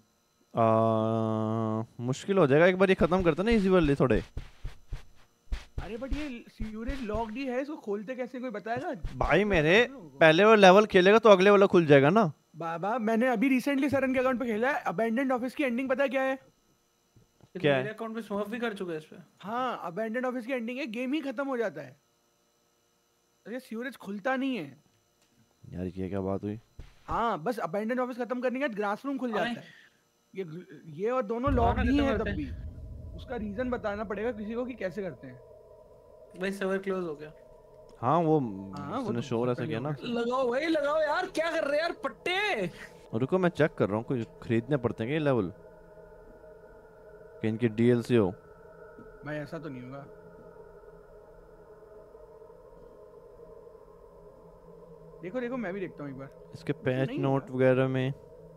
आ, मुश्किल हो जाएगा, एक बार ये खत्म करते ना इजी वाले थोड़े।
अरे बट ये सीवरेज लॉक्ड ही है, इसको खोलते कैसे कोई बताएगा?
भाई मेरे पहले वो लेवल खेलेगा तो अगले वाला खुल जाएगा ना।
बाबा मैंने अभी रिसेंटली सरन के अकाउंट पे खेला है। अबैंडन ऑफिस की एंडिंग पता है क्या है?
क्या है?
मेरे अकाउंट पे स्मर्फ भी कर चुका है इस पे।
हाँ अबैंडन ऑफिस की एंडिंग है, गेम ही खत्म हो जाता है। अरे सीवरेज खुलता नहीं है।
यार ये क्या बात हुई?
हाँ बस अबैंडन ऑफिस खत्म करने के बाद ग्रास रूम खुल
हाँ।
जाता है। ये ये और दोनों
हाँ
लॉक
ना,
नहीं
खत्म
है
करते
तब भी। उसका रीजन बताना पड़ेगा किसी को कि कैसे करते हैं।
भाई सर्वर क्लोज हो गया।
हाँ वो
हाँ, वो
उसने
तो
शोर
बहुत
ऐसा किया ना।
लगाओ भाई लगाओ यार, क्या कर रहे हैं यार पट्टे?
रुको मैं चेक कर रहा हूँ, कुछ खरीदने पड़ते हैं क्या ये लेवल, कि इनकी डीएलसी हो।
भाई ऐसा तो नहीं होगा। देखो देखो मैं भी देखता हूँ एक बार।
इसके पैच
नहीं
नोट
होगा।
वगैरह में।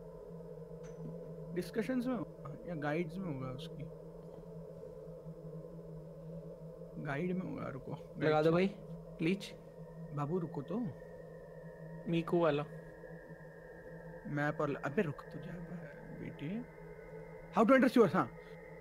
डिस्कशंस में होगा या गाइड्स में होगा उसकी। गाइड में होगा, रुको
लगा दो भाई प्लीज।
बाबू रुको तो।
मीकू वाला।
मैप और अबे रुक तो जा बेटे। How to enter sewers. हाँ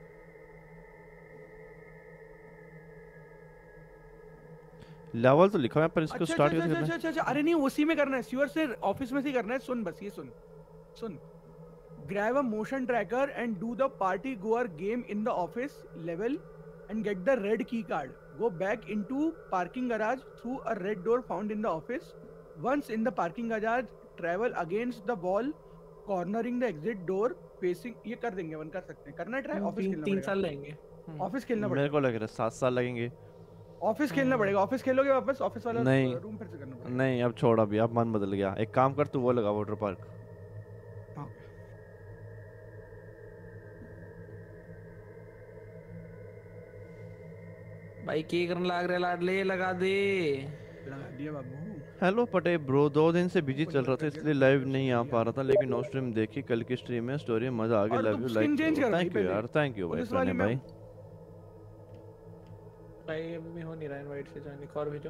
लेवल तो लिखा है पर इसको
अच्छा
स्टार्ट
अच्छा
कैसे
अच्छा
करना
अच्छा अच्छा अरे नहीं उसी में करना है, सीवर से ऑफिस में से ही करना है। सुन बस ये सुन सुन grab a motion tracker and do the party goer game in the office level and get the red key card. Go back into parking garage through a red door found in the office. Once in the parking garage, travel against the wall, cornering the exit door, facing. ये कर देंगे, वन कर सकते हैं। करना है ट्राई। ऑफिस
तीन
खेलना
तीन
पड़ेगा।
साल लेंगे।
ऑफिस खेलना
मेरे
पड़ेगा।
को लग रहा है सात साल लगेंगे।
ऑफिस खेलना पड़ेगा। ऑफिस खेलोगे वापस ऑफिस वाला
नहीं।
रूम फिर से करना पड़ेगा।
नहीं अब छोड़, अभी अब मन बदल गया। एक काम कर, तू वो लगा वाटर पार्क।
हाँ।
भाई की करने लग रहे लाडले, लगा दे।
लगा दिया बाबू।
हेलो पटे ब्रो, दो दिन से बिजी चल रहा था इसलिए लाइव नहीं आ पा रहा था, लेकिन नो स्ट्रीम देखी कल की स्ट्रीम में, स्टोरी में मजा आ गया।
और
लव
तुम
यू
skin change कर
लाइक।
भाई
थैंक यू
पहले।
यार, थैंक यू भाई
पुलिस वाली
प्रणय
में
भाई।
भाई अभी भी हो नहीं रहा इनवाइट से जाने को, और भेजो।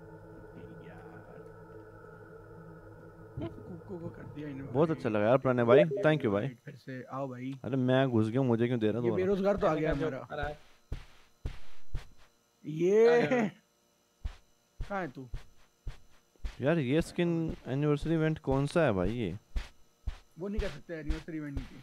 कुकू को कर दिया इन्होंने।
बहुत अच्छा लगा यार प्रणय भाई, थैंक यू भाई।
फिर से आओ भाई।
अरे मैं घुस गया हूँ, मुझे क्यों दे रहा
ये
तू?
बेरोजगार तो आ गया हमारा।
आ रहा है।
ये कहाँ है तू?
यार ये स्किन एनिवर्सरी इवेंट कौन सा है भाई? ये
वो नहीं कर सकते एनिवर्सरी इवेंट की।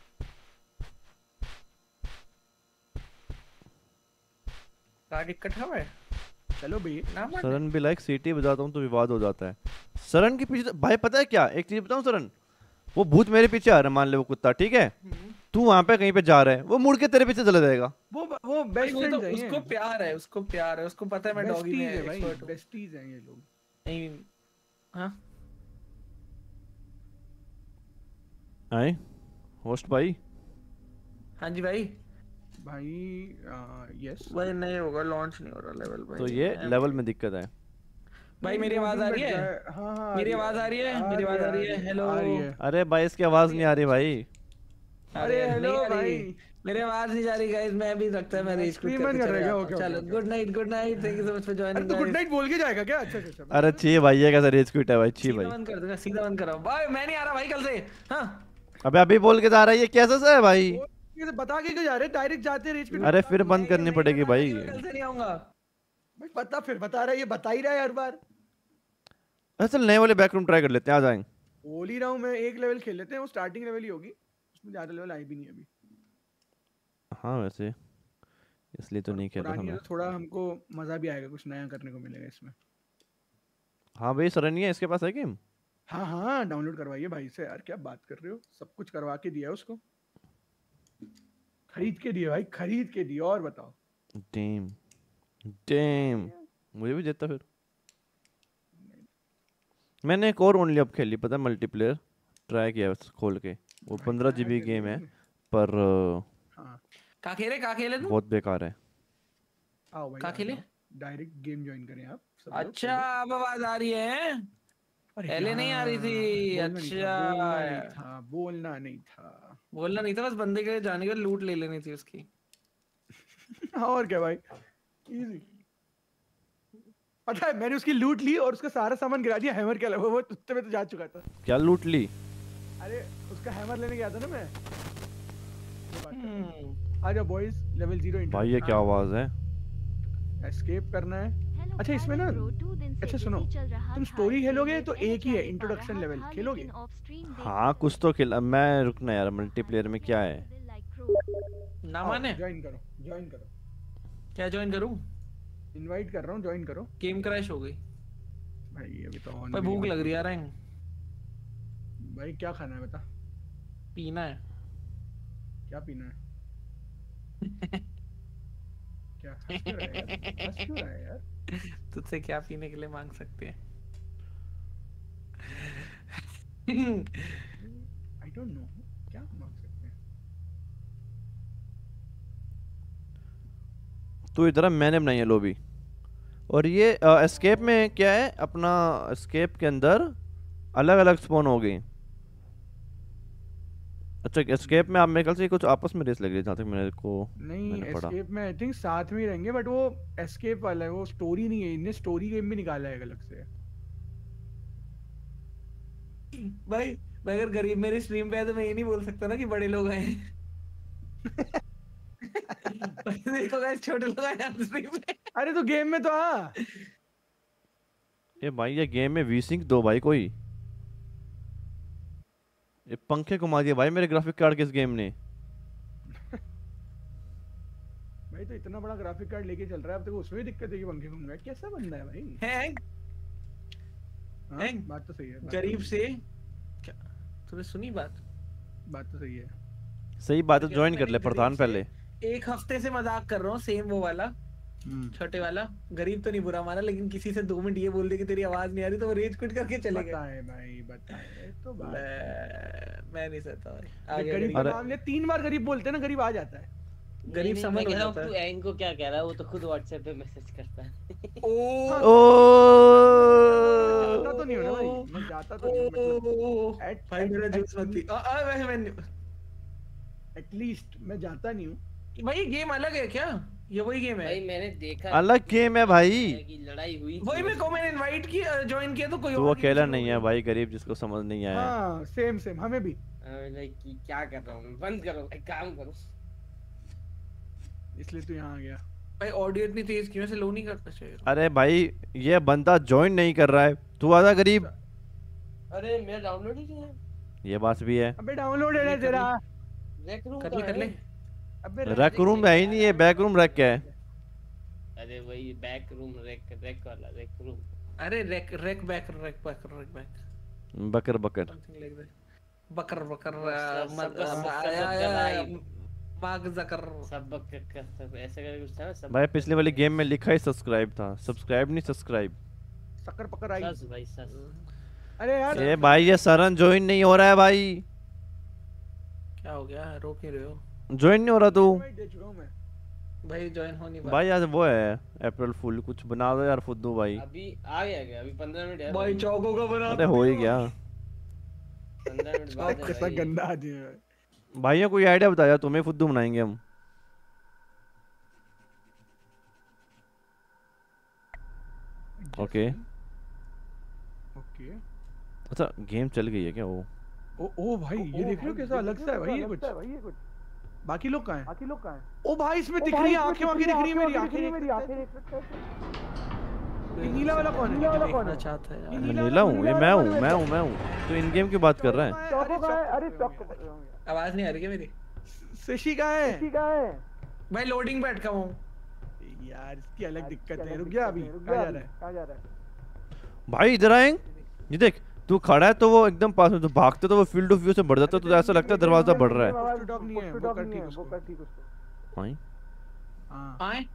कार्ड इकट्ठा है।
चलो भाई।
नाम मत
सरन भी लाइक सीटी बजाता हूँ तो विवाद हो जाता है। सरन के पीछे भाई पता है क्या, एक चीज बताऊँ सरन, वो भूत मेरे पीछे आ रहा है, मान ले वो कुत्ता, ठीक है, तू वहां पे कहीं पे जा रहा है, वो मुड़ के तेरे पीछे चला जाएगा।
वो वो
भाई,
बेस्ट
वो
फ्रेंड्स
तो
हैं।
उसको प्यार है, उसको प्यार है, उसको पता है मैं डॉगी में
है भाई,
एक्सपर्ट हूं।
बेस्टीज हैं ये लोग।
नहीं हाँ
आए होस्ट भाई।
हाँ जी भाई।
भाई यस
भाई नहीं होगा, लॉन्च नहीं हो रहा लेवल भाई।
तो ये लेवल में दिक्कत है
भाई। मेरी आवाज आ रही है?
हाँ हाँ
मेरी आवाज आ रही है? मेरी आवाज आ रही है? हेलो।
आ रही है।
अरे भाई इसकी आवाज नहीं आ रही भाई।
अरे हेलो
नहीं आ रही।
भाई।
मेरी आवाज नहीं जा रही गाइस, मैं भी लगता है मैं रेज क्विट
Streamer
करके
कर
चला
रहे क्या?
जाता
ओके,
हूं।
ओके,
चलो
okay.
Good night, good night, thank you so much for
अरे
जॉइनिंग
तू गुड नाइट बोल के जाएगा क्या? अच्छा अच्छा।
अरे चाहिए भाई, ये कैसा रेज क्विट है भाई? छी
सीधा
भाई।
बंद कर दूंगा, सीधा बंद करो भाई। मैं नहीं आ रहा भाई कल से। हाँ
अबे अभी बोल के जा रहा है, ये कैसा सा है भाई?
ये बता के क्यों जा रहे? डायरेक्ट जाते रेज पे।
अरे फिर बंद करनी पड़ेगी भाई।
कल से नहीं आऊंगा
भाई बता, फिर बता रहा है, ये बता ही रहा है हर बार।
असल नए वाले बैकरूम ट्राई कर लेते हैं, आ जाएंगे।
बोल ही रहा हूँ मैं, एक लेवल खेल लेते हैं, वो स्टार्टिंग लेवल ही होगी, उसमें ज्यादा लेवल आई भी नहीं अभी।
हाँ वैसे इसलिए तो नहीं खेल रहा था
पुरानी है
मैं।
तो थोड़ा हमको मजा भी आएगा, कुछ नया करने को मिलेगा इसमें।
हाँ भाई सरन नहीं है इसके पास है गेम?
हाँ हाँ डाउनलोड करवाइए भाई से यार, क्या बात कर रहे हो? सब कुछ करवा के दिया है उसको, खरीद के दिया भाई, खरीद के दिया। और बताओ।
डैम डैम, मुझे भी देता फिर। मैंने एक और ओनली अब खेली, पता है, मल्टीप्लेयर ट्राई किया बस खोल के। वो पंद्रह जीबी गेम है पर
हाँ
का खेले का खेले तू?
बहुत बेकार है।
आओ भाई,
का खेले?
डायरेक्ट गेम ज्वाइन करें आप सब लोग।
अच्छा अब आवाज आ रही है।
अरे
पहले नहीं आ रही थी।
यार, बोलना नहीं था, बोलना नहीं
अच्छा
था बोलना नहीं था
बोलना नहीं था, बस बंदे के जाने के बाद लूट ले लेनी थी उसकी।
और क्या भाई, इजी। पता है मैंने उसकी लूट ली और उसका सारा सामान गिरा दिया हैमर के अलावा, वो उत्ते में तो जा चुका था।
क्या लूट ली?
अरे उसका हैमर लेने गया था ना मैं।
हम्म।
आ जाओ बॉयज, लेवल जीरो इंटर।
भाई ये क्या आवाज है?
एस्केप करना है।
हेलो
अच्छा, इसमें ना-
ब्रो, टू दिन से
अच्छा
busy
सुनो,
चल रहा
तुम
था,
स्टोरी
इसलिए
खेलोगे तो
मैंने
एक ही है,
क्या नहीं पा
इंट्रोडक्शन
रहा
लेवल
था,
खेलोगे?
लेकिन off stream
हाँ
देखने
कुछ तो खेला मैं, रुकना यार, मल्टीप्लेयर में क्या है?
like pro।
ना माने
ज्वाइन करो, ज्वाइन करो।
क्या ज्वाइन करूं?
इनवाइट कर रहा हूँ, ज्वाइन करो।
गेम क्रैश हो गई
भाई अभी तो ऑन
पर भूख लग रही है यार।
भाई क्या खाना है बता?
पीना है।
क्या पीना है? क्या हंस क्यों रहा है यार? हंस क्यों रहा है यार?
तुझसे क्या पीने के लिए मांग सकते हैं?
आई डोंट नो, क्या मांग सकते हैं?
तो इधर मैंने बनाई है लॉबी। और ये एस्केप में क्या है अपना, एस्केप के अंदर अलग अलग स्पॉन हो गई। अच्छा एस्केप में आप मेरे ख्याल से कुछ आपस में रेस लग रही है जहाँ तक मेरे को
नहीं,
मैंने पढ़ा।
एस्केप में आई थिंक साथ में ही रहेंगे, बट वो एस्केप वाला है, वो स्टोरी नहीं है। इनने स्टोरी गेम भी निकाला है अलग से।
भाई भाई अगर गरीब मेरी स्ट्रीम पे है तो मैं ये नहीं बोल सकता ना कि बड़े लोग आए। देखो गाइस, छोटे लोग आए स्ट्रीम पे।
अरे तो गेम में तो आ।
ये भाई ये गेम में वी सिंक दो भाई कोई। ये पंखे घुमा दिए भाई मेरे ग्राफिक कार्ड के इस गेम ने।
भाई तो इतना बड़ा ग्राफिक कार्ड लेके चल रहा है, अब तक उसमें भी दिक्कत है कि पंखे घूम गए। कैसा बंदा है भाई?
हैंग
हाँ,
हैंग।
बात तो सही है, बात
गरीब
तो
से क्या तूने सुनी बात?
सही- बात तो सही है।
सही बात है,
क्या
ज्वाइन
मैंने
कर ले
गरीब
प्रधान
से
पहले।
एक हफ्ते से मजाक कर रहा हूँ, सेम वो वाला छोटे वाला। गरीब तो नहीं बुरा माना, लेकिन किसी से दो मिनट ये बोल दे कि तेरी आवाज नहीं आ रही तो वो रेज क्विट करके चले गए।
बताए भाई, बताए तो बात।
मैं मैं नहीं सहता भाई। आ
अरे
गया
गरीब
गरीब।
का नाम ले, तीन बार गरीब बोलते हैं ना, गरीब आ जाता है।
गरीब
नहीं,
समझ
मैं
हो
कह रहा हूँ
जाता
तू
है।
एंग को क्या कह रहा है, वो तो खुद व्हाट्सएप पे मैसेज करता है।
ओ
जाता तो नहीं हो ना भाई, मैं जाता तो नहीं हूँ, मतलब at-
भाई मेरा
at-
जूस मत पी। आ, आ, वैसे मैं
एटलीस्ट मैं जाता नहीं हूँ।
भाई ये गेम अलग है क्या? ये वही गेम है?
भाई मैंने देखा
अलग गेम है भाई।
कि लड़ाई हुई
वही
थी
मेरे को
उसमें।
मैंने इनवाइट किया, ज्वाइन किया तो कोई
तो
और
वो
किसी
अकेला
को
नहीं है
बोला।
भाई, गरीब जिसको समझ नहीं आया।
हाँ सेम सेम, हमें भी।
मैं लाइक कि क्या कर रहा हूँ मैं, बंद करो भाई, काम करो।
इसलिए तू यहाँ आ गया।
भाई ऑडियो इतनी तेज क्यों से लो नहीं करता चाहिए?
अरे भाई ये बंदा ज्वाइन नहीं कर रहा है, तू आजा गरीब।
अरे मेरा डाउनलोड ही नहीं है।
ये बात भी है।
अबे डाउनलोड है ना तेरा?
रेक रूम
कर ले कर ले।
अबे
रैक रूम है ही नहीं है, बैक रूम रैक क्या है?
अरे वही बैक रूम, रेक रेक वाला रेक रूम।
अरे rec rec back rec back rec back
बकर बकर।
Something like that. बकर बकर
सब-
मत
सब- सब- सब-
माग जकर।
सब बक- कर सब ऐसे करके कुछ था ना, सब
भाई पिछले वाली गेम में लिखा ही सब्सक्राइब था, सब्सक्राइब नहीं सब्सक्राइब।
शक्कर पकड़ आई।
सस भाई सस।
अरे यार
ए भाई ये सरन ज्वाइन नहीं हो रहा है भाई,
क्या हो गया? रो क्यों रहे हो?
ज्वाइन नहीं हो रहा तू।
invite दे चुका हूँ मैं।
भाई ज्वाइन हो नहीं
भाई आज वो है अप्रैल फूल, कुछ बना दो यार फुद्दू भाई।
अभी आ गया क्या? अभी पंद्रह मिनट है
भाई चौकों का बना।
अरे हो ही गया।
पंद्रह मिनट बाद है
कैसा
भाई।
गंदा आदमी है।
भाइयों कोई आइडिया बताया, तुम्हें फुद्दू बनाएंगे हम। Okay
okay.
अच्छा गेम चल गई है क्या वो?
ओ ओ भाई ये देख रहे हो कैसा अलग सा है भाई ये कुछ। बाकी लोग कहाँ हैं? बाकी लोग कहाँ हैं? ओ भाई इसमें दिख रही है आंखें, आंखें दिख रही है, मेरी आंखें मेरी आंखें देख सकते हैं। ये नीला वाला कौन है? नीला वाला कौन है?
चाहता है
ये
यार।
मैं
नीला
नीला
वाला
हूँ,
कौन
ये
है?
मैं हूँ मैं हूँ मैं हूँ। तो इन गेम की बात कर रहा है।
चौको कहाँ है? अरे चौको।
आवाज नहीं आ रही क्या मेरी?
शशि कहाँ है? शशि कहाँ है?
भाई लोडिंग पे अटका हूँ।
यार इसकी अलग दिक्कत है। रुक जा अभी। कहाँ जा रहा है? कहाँ जा रहा है?
भाई इधर आएंगे, ये देख तू खड़ा है तो वो एकदम पास में, तो भागते तो वो फील्ड ऑफ व्यू से बढ़ जाता है, तो ऐसा लगता है दरवाजा बढ़ रहा है।
पुश टू टॉक नहीं है, वो कर ठीक उसको। वो कर ठीक उसको।
भाई
हाँ
आए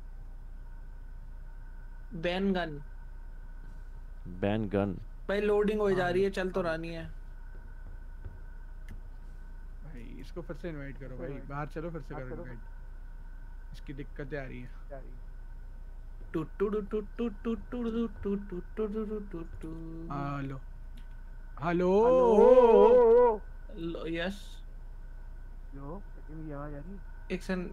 बैन गन।
Ban gun.
भाई लोडिंग हो जा रही है, चल तो रानी है।
भाई इसको फिर से इनवाइट करो भाई, बाहर चलो फिर से करो इनवाइट। इसकी दिक्कतें आ रही हैं।
Two two two two two two two two two two two two two two.
हाँ लो हेलो
यस
लो मेरी आवाज आ रही
एक सेकंड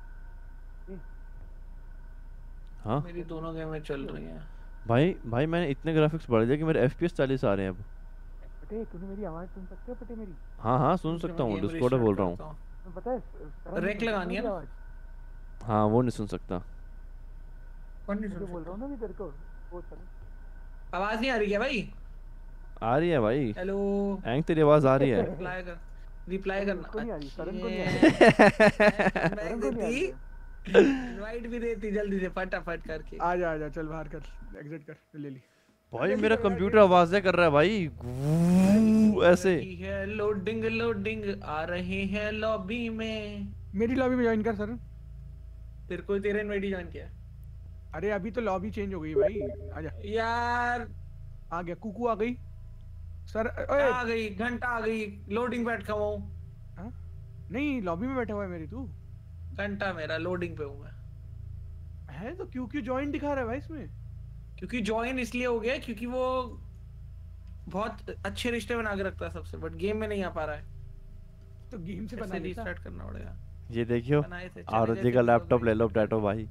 हाँ
मेरी दोनों गेमें चल रही हैं
भाई भाई मैंने इतने ग्राफिक्स बढ़ा दिए कि मेरे एफपीएस चालीस आ रहे हैं अब।
पटे तूने मेरी आवाज सुन सकते हो पटे मेरी
हाँ हाँ सुन
रुक जा,
सकता
मैं
हूँ,
game
डिस्कॉर्ड में
restart
बोल रहा
करता
हूँ।
तुम्हें पता है
रेक लगानी है ना?
हाँ वो नहीं सुन सकता।
कौन नहीं
मुझे
सुन
बोल
सकता?
रहा हूँ ना भी तेरे को वो चल
आवाज नहीं आ रही क्या भाई?
आ रही है भाई,
हेलो
एंग तेरी आवाज आ रही है।
रिप्लाई कर रिप्लाई करना
उसको नहीं आ रही, करण को नहीं आ
अच्छे।
करण
मैं
को नहीं आ
देती
रही
इनवाइट भी देती जल्दी से फटाफट करके।
आ जा आ जा चल बाहर कर एग्जिट कर ले ली
भाई मेरा कंप्यूटर आवाजें कर रहा है भाई गूं, ऐसे।
रही है लोडिंग लोडिंग आ रहे हैं लॉबी में।
मेरी लॉबी में ज्वाइन कर सर।
तेरे को तेरे इनवाइट ही ज्वाइन किया।
अरे अभी तो लॉबी चेंज हो गई भाई आ जा
यार
आ गया कुकू आ गई सर ओए
आ गई घंटा आ गई लोडिंग पे अटका हुआ हूँ।
हाँ? नहीं लॉबी में बैठा हुआ है मेरी तू
घंटा मेरा लोडिंग पे हूँ मैं।
है तो क्यों क्यों ज्वाइन दिखा रहा है भाई इसमें
क्योंकि ज्वाइन इसलिए हो गया क्योंकि वो बहुत अच्छे रिश्ते बना के रखता है सबसे, बट गेम में नहीं आ पा रहा है।
तो गेम से
फिर
बना
से
लेता
रीस्टार्ट करना पड़ेगा।
ये देखियो
बनाए थे, चले
आरजी
गए
का
थे
लैपटॉप
लोग।
ले लो टैटो भाई।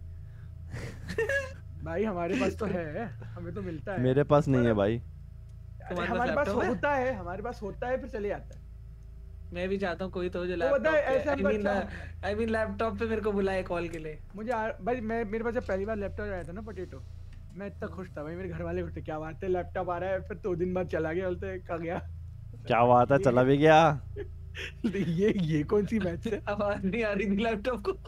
भाई हमारे पास तो है हमें तो मिलता है
मेरे पास नहीं है भाई।
अरे
तुम्हारे पास
हमारे पास
लैपटॉप है?
होता है हमारे पास होता है फिर चले जाता है
मैं भी चाहता हूँ कोई तो जो
तो
लैपटॉप
बताए, ऐसे
आई
हम लोग
मीन
चाह-
आई मीन लैपटॉप पे मेरे को बुलाए कॉल के लिए।
मुझे आ, भाई मैं मेरे पास जब पहली बार लैपटॉप आया था ना पोटैटो मैं इतना खुश था भाई मेरे घर वाले खुश थे क्या बात है लैपटॉप आ रहा है फिर दो दिन बाद चला गया बोलते कहा गया
क्या बात है, चला भी गया।
ये ये कौन सी मैच है
आवाज नहीं आ रही थी लैपटॉप को।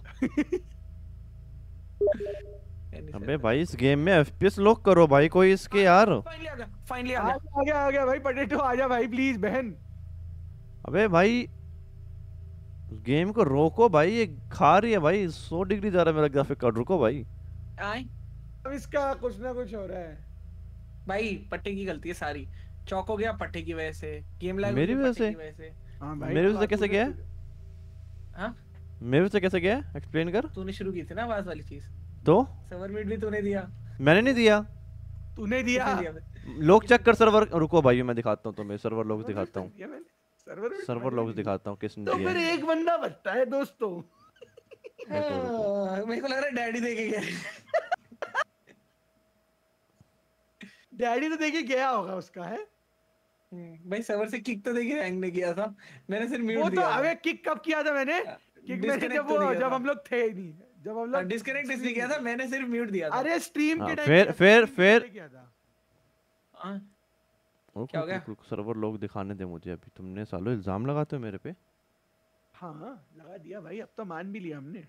अबे भाई इस गेम में एफपीएस लॉक करो भाई कोई इसके यार।
फाइनली आ गया फाइनली आ
आ
गया।
गया आ गया भाई पोटैटो आ जा भाई प्लीज बहन
अबे भाई गेम को रोको भाई, ये खा रही है भाई। सौ डिग्री जा रहा है मेरा ग्राफिक कार्ड, रुको भाई।
आए
अब इसका कुछ ना कुछ हो रहा है
भाई पट्टे की गलती है सारी। चौक हो गया पट्टे की वजह से, गेम लैग
मेरी वजह से?
वजह से।
हाँ भाई
मेरे
तो
से
बात
कैसे
तूने-
गया है?
हाँ
मेरे से कैसे गया है? एक्सप्लेन कर।
तूने शुरू की थी ना आवाज वाली चीज।
तो
सर्वर मीट भी तूने दिया।
मैंने नहीं दिया।
तूने दिया
किसने दिया फिर?
लोग चेक कर सर्वर, रुको भाई मैं दिखाता हूँ तुम्हें सर्वर लोग दिखाता हूँ।
दिया मैंने सर्वर में
सर्वर लोग दिखाता हूँ किसने
तो
दिया
फिर
है।
एक बंदा बचता है दोस्तों
हाँ, मेरे को लग रहा है डैडी देके गया।
डैडी तो देखे गया होगा उसका है
हम्म, भाई सर्वर से किक तो देखिए रैंक ने किया था, मैंने सिर्फ म्यूट
वो तो
दिया था।
अबे किक कब किया था मैंने किक मैंने
disconnect
जब
तो
वो
नहीं किया
जब
था।
हम लोग थे ही नहीं जब हम लोग
डिस्कनेक्ट इसलिए किया था, मैंने सिर्फ म्यूट दिया था।
अरे स्ट्रीम
हाँ,
के टाइम
फिर- फिर- फिर-
किया था
हाँ,
रुक,
क्या हो
रुक,
गया?
रुक, रुक, सर्वर लोग दिखाने दे मुझे अभी। तुमने सालो इल्जाम लगाते हो मेरे पे।
हाँ लगा दिया भाई अब तो मान भी लिया हमने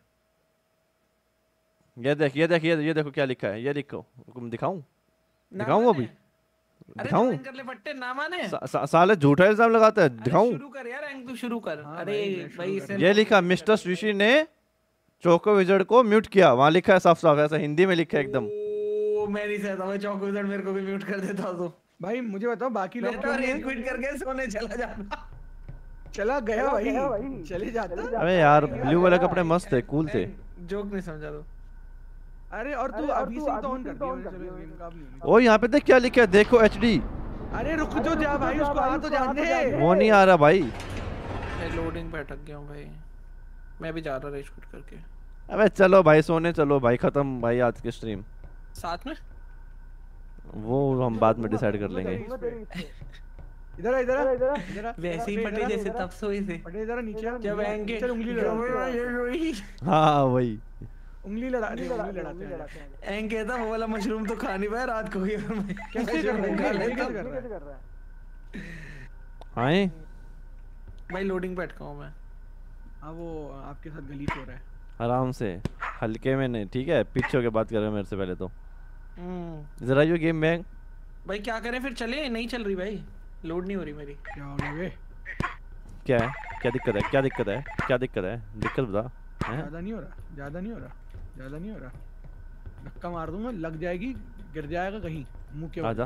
ये देख ये देख ये ये देखो क्या लिखा है, ये लिखो। तुम दिखाऊं
ना
दिखाऊं
माने?
अभी
अरे
दिखाऊं?
ज्वाइन कर ले फट्टे ना माने।
सा, सा, साले झूठा इल्जाम लगाता है,
अरे
दिखाऊं?
शुरू कर यार, रैंक तू शुरू कर।
हाँ
अरे
भाई, मैं शुरू
भाई
कर
इसे
ये लिखा मिस्टर सुशी ने चोको विजर्ड को म्यूट किया। वहां लिखा है साफ साफ, ऐसा हिंदी में लिखा है एकदम।
ओ मैं नहीं सहता, मैं चौको विज़ार्ड मेरे को भी म्यूट कर देता तो।
भाई मुझे बताओ बाकी
मैं
लोग
तो
क्यों
रेड
नहीं-
क्विट करके सोने चला जाता।
चला गया भाई चले जाता
अबे यार ब्लू वाले कपड़े मस्त थे, कूल थे।
जोक नहीं समझा तो।
अरे और तू अभी से ही तो ऑन कर दिया मैंने, चलो गेम का भी नहीं
ओ यहाँ पे देख क्या लिखा है, देखो एचडी।
अरे रुक जो जा भाई उसको आ तो जाने
वो नहीं आ रहा भाई।
मैं लोडिंग पे अटक गया हूँ भाई, मैं भी जा रहा रेड क्विट करके।
अबे चलो भाई सोने चलो भाई, खत्म भाई आज की स्ट्रीम।
साथ में
वो हम बाद में डिसाइड कर लेंगे।
इधर आ, इधर आ, इधर आ,
वैसे ही
इधर
फटे
आ,
जैसे
इधर आ,
तब सोए थे
फटे जरा नीचे आ,
जब एंगे
चल उंगली लड़ा
हाँ वही।
उंगली लड़ा नहीं, उंगली लड़ाते हैं
एंग कहता वो वाला मशरूम तो खा नहीं पाया रात को ही।
कैसे कर रहा है
खा
कैसे
लेता।
कर रहा है
आए
भाई लोडिंग पे अटका हूँ मैं।
हाँ वो आपके साथ गलीच हो रहा है
आराम से, हल्के में नहीं, ठीक है? पीछे होके बात कर रहे हो मेरे से पहले तो।
हम्म
जरा यो गेम में
भाई क्या करें फिर, चले? नहीं चल रही भाई, लोड नहीं हो रही मेरी।
क्या हो गया बे
क्या है, क्या दिक्कत है, क्या दिक्कत है, क्या दिक्कत है, दिक्कत बता। हैं?
ज्यादा नहीं हो रहा ज्यादा नहीं हो रहा ज्यादा नहीं हो रहा धक्का मार दूंगा लग जाएगी गिर जाएगा कहीं मुंह के ऊपर।
आजा।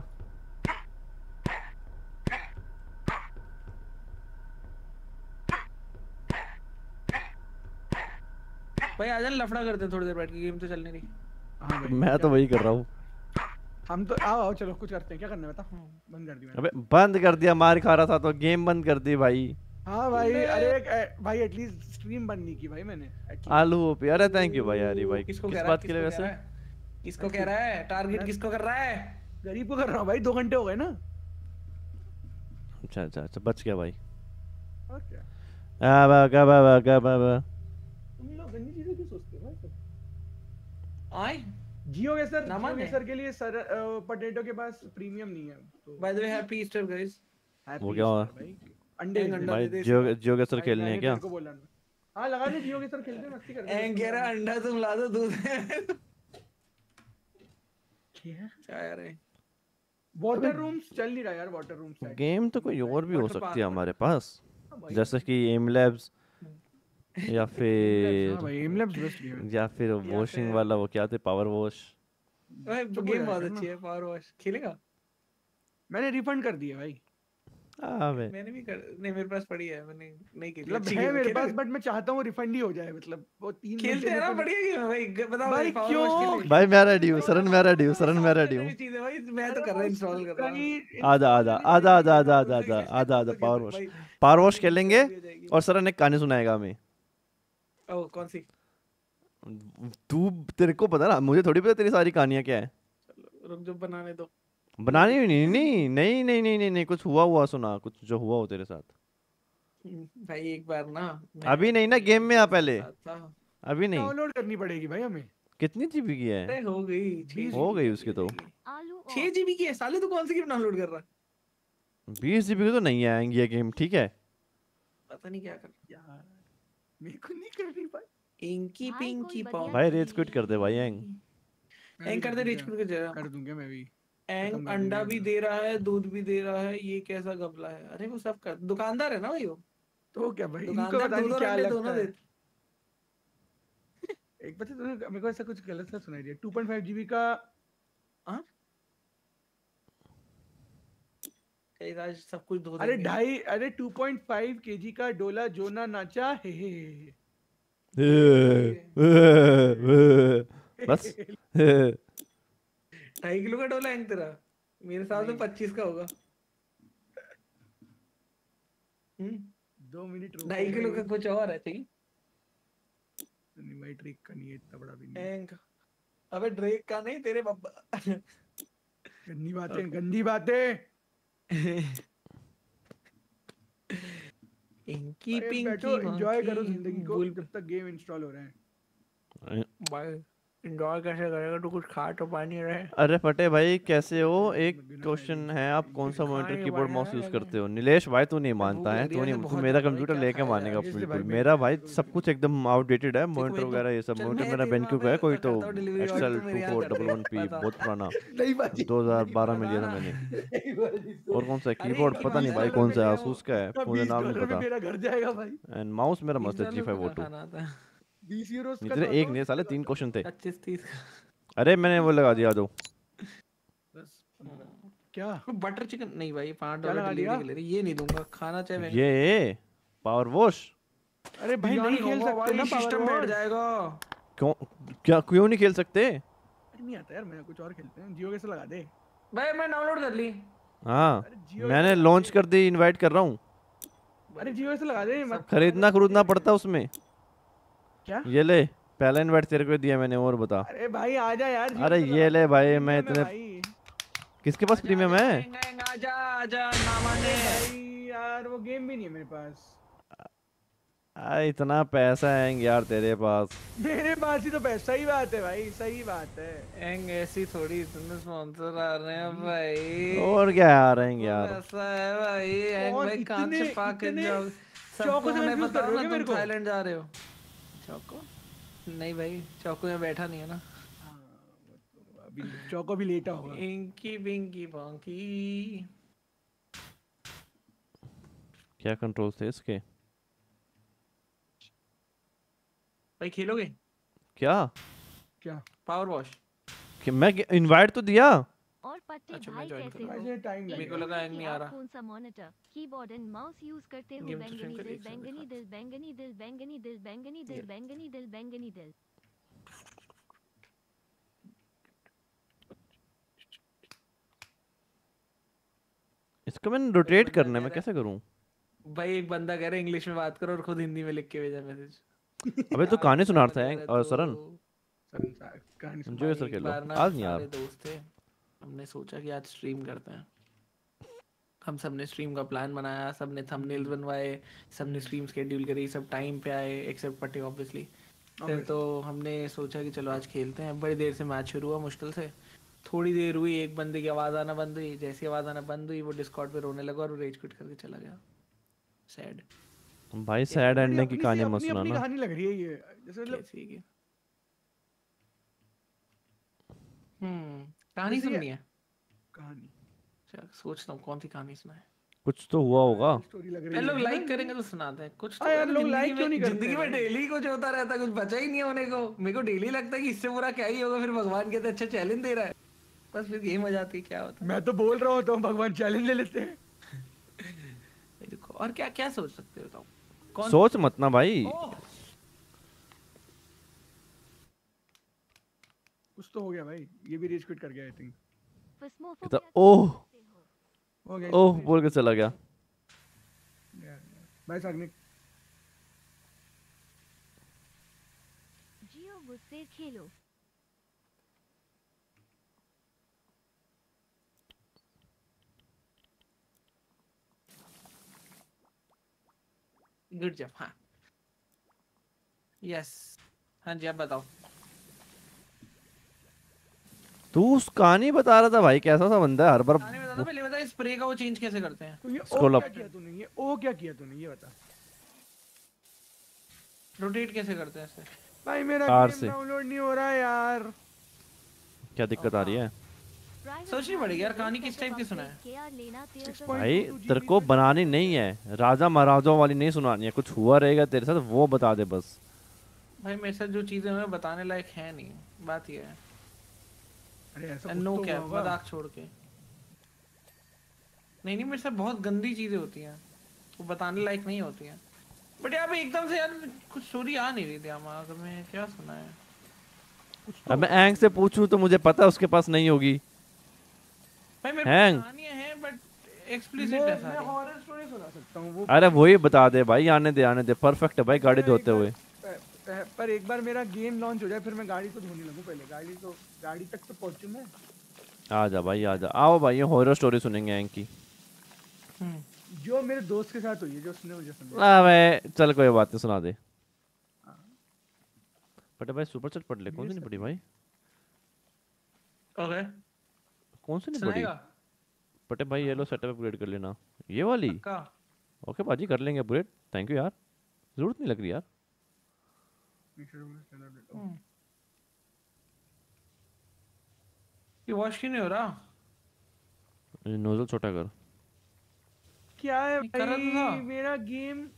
भाई आजा लफड़ा करते हैं थोड़ी देर बैठ के, गेम तो चल नहीं रही।
हाँ भाई
मैं तो वही कर रहा हूँ।
हम तो आओ आओ चलो कुछ करते हैं, क्या करना है बता। बंद कर दी मैंने।
अबे बंद कर दिया, मार खा रहा था तो गेम बंद कर दी भाई।
हाँ भाई, अरे ए, भाई एटलीस्ट स्ट्रीम बंद नहीं की भाई मैंने at least।
आलू ओपी, अरे थैंक यू भाई यारी भाई।
किसको
किस
कह रहा है
बात के लिए
किसको कह
वैसे?
रहा है किसको कह रहा है टारगेट किसको कर रहा है?
गरीब को कर रहा हूँ भाई, दो घंटे हो गए ना।
अच्छा अच्छा अच्छा, बच गया भाई।
और क्या
आ बा का बा बा का बा बा।
तुम लोग गंदी चीजें क्यों सोचते हो भाई सब?
आए
जियो के सर,
ना
जियो
माने।
के सर के लिए सर पोटैटो के पास प्रीमियम नहीं है तो
by the way happy Easter guys.
happy
वो क्या हुआ?
Easter भाई। अंडे
एंग
दे दे
अंडा
भाई
दे दे
जियो
इसको।
जियो के सर
भाई,
खेलने हैं
मैंने
क्या?
तेरे को बोला ना। हाँ लगा दे, जियो के सर खेलते हैं, मस्ती करते हैं।
एंग कह रहा है अंडा तुम ला दो दूध
क्या
क्या यार है?
वाटर रूम्स चल नहीं रहा यार, वाटर रूम्स
गेम तो कोई और भी हो
Water
सकती है
park
हमारे पास,
भाई।
जैसे कि एम लैब्स या
हाँ
फिर
भाई एम लैब्स बेस्ट गेम है।
या फिर वॉशिंग वाला वो क्या थे, पावर वॉश।
भाई
चुप हो
गेम
जाया
बहुत
कर ना।
अच्छी है पावर वॉश खेलेगा?
मैंने रिफंड कर दिया भाई।
अबे
मैंने भी कर नहीं मेरे पास पड़ी है मैंने नहीं खेली
मतलब
अच्छी
है
game
मेरे
खेलेगा?
पास, बट मैं चाहता हूँ रिफंड ही हो जाए, मतलब वो तीन
खेलते हैं ना
घंटे
बढ़िया गेम है भाई ग- बताओ
भाई,
भाई पावर
क्यों?
वॉश खेलेंगे?
भाई मैं रेडी हूँ, सरन मैं रेडी हूँ, सरन मैं रेडी हूँ।
नई चीज है भाई मैं तो कर रहा इंस्टॉल कर रहा हूँ।
आजा आजा आजा आजा आजा आजा आजा आजा आजा पावर वॉश, पावर वॉश खेलेंगे और सरन एक कहानी सुनाएगा हमें।
ओह कौन सी?
तू तेरे को पता ना, मुझे थोड़ी पता तेरी सारी कहानियां क्या है।
चलो रुक जो बनाने दो।
बनानी ही नहीं नहीं नहीं नहीं नहीं नहीं नहीं कुछ हुआ हुआ सुना, कुछ जो हुआ हो तेरे साथ।
भाई एक बार ना मैं
अभी नहीं ना, गेम में आ पहले,
था
अभी नहीं।
डाउनलोड करनी पड़ेगी भाई हमें।
कितनी जीबी की है?
अरे हो गई छह
हो गई उसकी तो।
आलू और
छह जीबी की है साले तू कौन सी गेम डाउनलोड कर रहा है?
बीस जीबी की तो नहीं आएंगी ये गेम, ठीक है।
पता नहीं क्या कर
यार मेरे को नहीं कर रही भाई।
इंकी
भाई
पिंकी
कोई
पॉप
भाई रेज क्विट कर दे भाई एंग।
मैं
एंग
भी
कर दे
दूंगा,
रिच कर जरा
कर दूंगा मैं भी।
एंग
खत्म कर
अंडा
दूंगा
भी
मैं।
दे रहा है दूध भी दे रहा है ये कैसा गपला है? अरे वो सब कर दुकानदार है ना भाई वो
तो क्या भाई, इनको
दुकानदार
पता
दूध
नहीं
और
क्या
अंडे
लगता
दोनों
है।
देते।
एक पता तूने मेरे को ऐसा कुछ गलत सा सुनाई दिया। टू पॉइंट फाइव जीबी का
कहीं आज सब कुछ धो
अरे
देंगे।
ढाई अरे टू पॉइंट फाइव केजी का डोला जो ना नाचा हे हे हे
बस
ढाई किलो का डोला एंग तेरा मेरे साथ तो पच्चीस का होगा। हम्म
दो मिनट रुको
ढाई किलो
भाई।
का कुछ और है चाहिए
नहीं भाई ट्रिक का नहीं है, इतना बड़ा भी नहीं।
एंग अबे ड्रेक का नहीं तेरे बब्बा
गंदी बातें गंदी बातें।
इंकी
अरे
पिंकी
बैठो एंजॉय करो
मंकी,
जिंदगी को
बुल-
जब तक गेम इंस्टॉल हो रहे हैं।
भाई एंजॉय कैसे करेगा तू कुछ खा तो पानी रहे।
अरे फटे भाई कैसे हो? एक
बिना
क्वेश्चन
खाए
है, आप कौन सा
खाने
मॉनिटर
के
कीबोर्ड
बारे
माउस
में
यूज
लगे।
करते हो? नीलेश भाई तू नहीं
भूख
मानता है,
लग रही
तू
है,
नहीं,
बहुत
तू मेरा
ज्यादा,
कंप्यूटर
क्या
लेके
खाया
मानेगा
यार?
इसलिए
बिल्कुल।
भाई
मेरा
मैं-
भाई सब कुछ एकदम आउटडेटेड है,
देखो
मॉनिटर
भाई,
वगैरह ये सब।
चल
मॉनिटर
मैं
मेरा
तेरे
बेंक्यू का है
वहाँ
कोई
पे
तो
करता हूँ delivery और
एक्सेल
तू मेरे
टू
यहाँ
फोर
कर दे,
डबल वन पी,
बता।
बहुत पुराना,
नहीं भाई
दो हजार बारह में
बता
लिया था
ना।
मैंने।
नहीं भाई,
और कौन सा
अरे
कीबोर्ड
इनकी
पता नहीं
बीस
भाई
डॉलर
कौन
में
सा है,
ले आओ।
asus का है,
इसका
मुझे
बीस
नाम नहीं
डॉलर में
पता।
मेरा घर जाएगा भाई।
एंड माउस मेरा मस्त है
बीस
जी फाइव
डॉलर
ओ टू।
का खाना आता है।
बीस यूरोस का
इतने
तो
एक
आता
नहीं साले तीन
होगा।
क्वेश्चन थे।
पच्चीस तीस
अरे मैंने वो लगा दिया दो।
दस पंद्रह। क्या
बटर चिकन नहीं भाई पाँच
क्या
डॉलर
लगा
डिलीवरी
दिया?
के ले रही ये नहीं दूंगा खाना चाहे मैं
ये पावर वॉश
अरे भाई नहीं खेल सकते ना पावर
सिस्टम बैठ
वॉर।
जाएगा।
क्यों, क्या क्यों नहीं खेल सकते?
अरे नहीं आता यार, मैं कुछ और खेलते हैं। जियो कैसे लगा दे।
भाई मैं डाउनलोड कर ली।
हाँ
अरे जियो
मैंने
कैसे लगा
लॉन्च
दे।
कर दी, इनवाइट कर रहा हूँ।
अरे जियो कैसे लगा दे मत।
खरीदना खरीदना पड़ता उसमें।
क्या?
ये ले पहला इनवाइट तेरे को दिया मैंने, और बता।
अरे भाई आजा यार। जियो
अरे
कैसे
ये
लगा
ले
दे,
भाई,
प्रीमियम
मैं
है
इतने
भाई।
किसके पास प्रीमियम है?
आजा आजा ना माने
भाई यार वो गेम भी नहीं है मेरे पास।
आ, इतना पैसा है यार तेरे पास।
मेरे पास ही तो पैसा, सही बात है भाई, सही बात है।
एंग ऐसी थोड़ी इतने स्पॉन्सर आ रहे हैं भाई।
और क्या आ रहे हैं यार?
ऐसा है भाई एंग
कौन
भाई कहाँ
इतने-
से पाके
इतने
जाओ
चौको
सबको
से
हमें
confuse कर
बताओ
रहे हो
ना
क्या मेरे
तुम
को?
थाईलैंड जा रहे हो। चौको नहीं भाई चौको में बैठा नहीं है ना।
अभी चौको भी लेटा होगा।
इंकी बिंकी बॉन्की
क्या कंट्रोल थे इसके?
भाई खेलोगे
क्या
क्या?
Power wash?
कि मैं इनवाइट तो दिया।
और पट्टे
अच्छा, मैं
भाई
join
कैसे
करूँ।
हो?
वैसे टाइम
एक
मेरे को
लगेगा।
लगा
बोलिए
एंग
कि
नहीं आ
आप
रहा।
कौन सा monitor, keyboard and mouse use करते हो?
गेम तो stream
बैंगनी
कर
दिल
एक साथ
बैंगनी
दिखा।
दिल बैंगनी दिल बैंगनी दिल बैंगनी दिल बैंगनी दिल बैंगनी दिल।
इसको मैंने रोटेट करना है, मैं कैसे करूं?
भाई एक बंदा कह रहा है इंग्लिश में बात करो और खुद हिंदी में लिख के भेजा मैसेज।
अबे तो कहानी सुना रहा है और सरन
सरन सा- कहानी सुना।
जो सर
एक
खेलो
बार ना
आज नहीं यार।
सारे दोस्त थे, हमने सोचा कि आज स्ट्रीम करते हैं। हम सब ने स्ट्रीम का प्लान बनाया, सब ने थंबनेल्स बनवाए, सब ने स्ट्रीम शेड्यूल करी, सब टाइम पे आए एक्सेप्ट पट्टे ऑब्वियसली। फिर तो हमने सोचा कि चलो आज खेलते हैं। बड़ी देर से मैच शुरू हुआ मुश्किल से, थोड़ी देर हुई, एक बंदे की आवाज़ आना बंद हुई। जैसी आवाज़ आना बंद हुई वो डिस्कॉर्ड पे रोने लगा और वो रेज क्विट करके चला गया। सैड
भाई सैड एंडिंग की
अपनी सी-
कहानी मत
अपनी अपनी
सुनाना।
कहानी लग रही है ये, जैसे मतलब
कैसी की हम्म कहानी
जैसे ये-
सुननी है।
कहानी
चल सोचता हूँ कौन सी कहानी सुनाए।
कुछ तो हुआ होगा।
स्टोरी लग रही
यार
है।
लोग लाइक करेंगे तो सुनाते हैं कुछ। तो
हाँ यार,
यार
लोग
जिंदगी
like
में-
क्यों नहीं करते
जिंदगी में
भाई?
डेली कुछ होता रहता है, कुछ बचा ही नहीं होने को। मेरे को डेली लगता है कि इससे बुरा क्या ही होगा, फिर भगवान कहते अच्छा चैलेंज दे रहा है, बस फिर गेम हो जाती है। क्या होता
मैं तो बोल रहा हूँ तो भगवान चैलेंज ले लेते हैं।
है देखो। और क्या क्या सोच सकते हो तुम? कौन
सोच मत ना भाई।
ओह,
कुछ तो हो गया भाई, ये भी रेज क्विट कर गया आई थिंक।
कहता ओह
हो गया
ओह बोल के चला गया।
भाई सागनिक
जियो मुझसे खेलो।
Good job. हाँ यस हाँ जी, आप बताओ।
तू उस कहानी बता रहा था भाई, कैसा सा बंदा है हर बार।
कहानी बता दो पहले, बता स्प्रे का वो चेंज कैसे करते हैं।
तो ये ओ
Scroll
क्या
up.
किया तूने, ये ओ क्या किया तूने ये बता
रोटेट कैसे करते हैं इसे?
भाई। मेरा
R
गेम
से।
डाउनलोड नहीं हो रहा है यार।
क्या दिक्कत आ रही है
सोचनी पड़ेगी यार, कहानी किस टाइप की सुनाए?
भाई? तेरे को बनानी नहीं है, राजा महाराजाओं वाली नहीं सुनानी है। कुछ हुआ रहेगा तेरे साथ वो बता दे बस।
भाई मेरे साथ जो चीजें हमें बताने लायक है नहीं, बात ये है।
अरे ऐसा कुछ
नो
तो
क्या
होगा।
मजाक छोड़ के। नहीं नहीं मेरे साथ बहुत गंदी चीजें होती हैं, वो बताने लायक नहीं होती हैं। बट यार भाई एकदम से यार कुछ स्टोरी आ नहीं रही दिमाग में, क्या सुना है?
अब मैं एंग से पूछूं तो मुझे पता है उसके पास नहीं होगी।
भाई मेरे
हैंग।
पास कहानियां हैं बट एक्सप्लिसिट
मैं
है
मैं
सारी।
हॉरर स्टोरी सुना सकता हूँ वो।
अरे वही बता दे भाई, आने दे आने दे। परफेक्ट है भाई गाड़ी
एक
धोते
बार-
हुए।
प- प- पर एक बार मेरा गेम लॉन्च हो जाए फिर मैं गाड़ी तो धोने लगूं। पहले गाड़ी तो गाड़ी तक तो पहुंचूं मैं।
आ जा भाई आ जा, आओ भाई ये हॉरर स्टोरी सुनेंगे एंग की।
हम्म
जो मेरे दोस्त के साथ हुई है, जो उसने मुझे सुनाई।
आ भाई चल कोई बात नहीं, सुना दे। बट भाई सुपर चैट पढ़ ले। कौन सी नहीं पढ़ी भाई?
ओके
कौन सी नहीं पढ़ी?
सुनाएगा
बटे भाई ये लो सेटअप अपग्रेड कर लेना, ये वाली।
का।
ओके बाजी कर लेंगे अपग्रेड। थैंक यू यार, जरूरत नहीं लग रही यार।
ये वॉश क्यों नहीं हो रहा?
नोजल छोटा कर।
क्या है
नहीं, कर रहा तो था।
भाई मेरा गेम।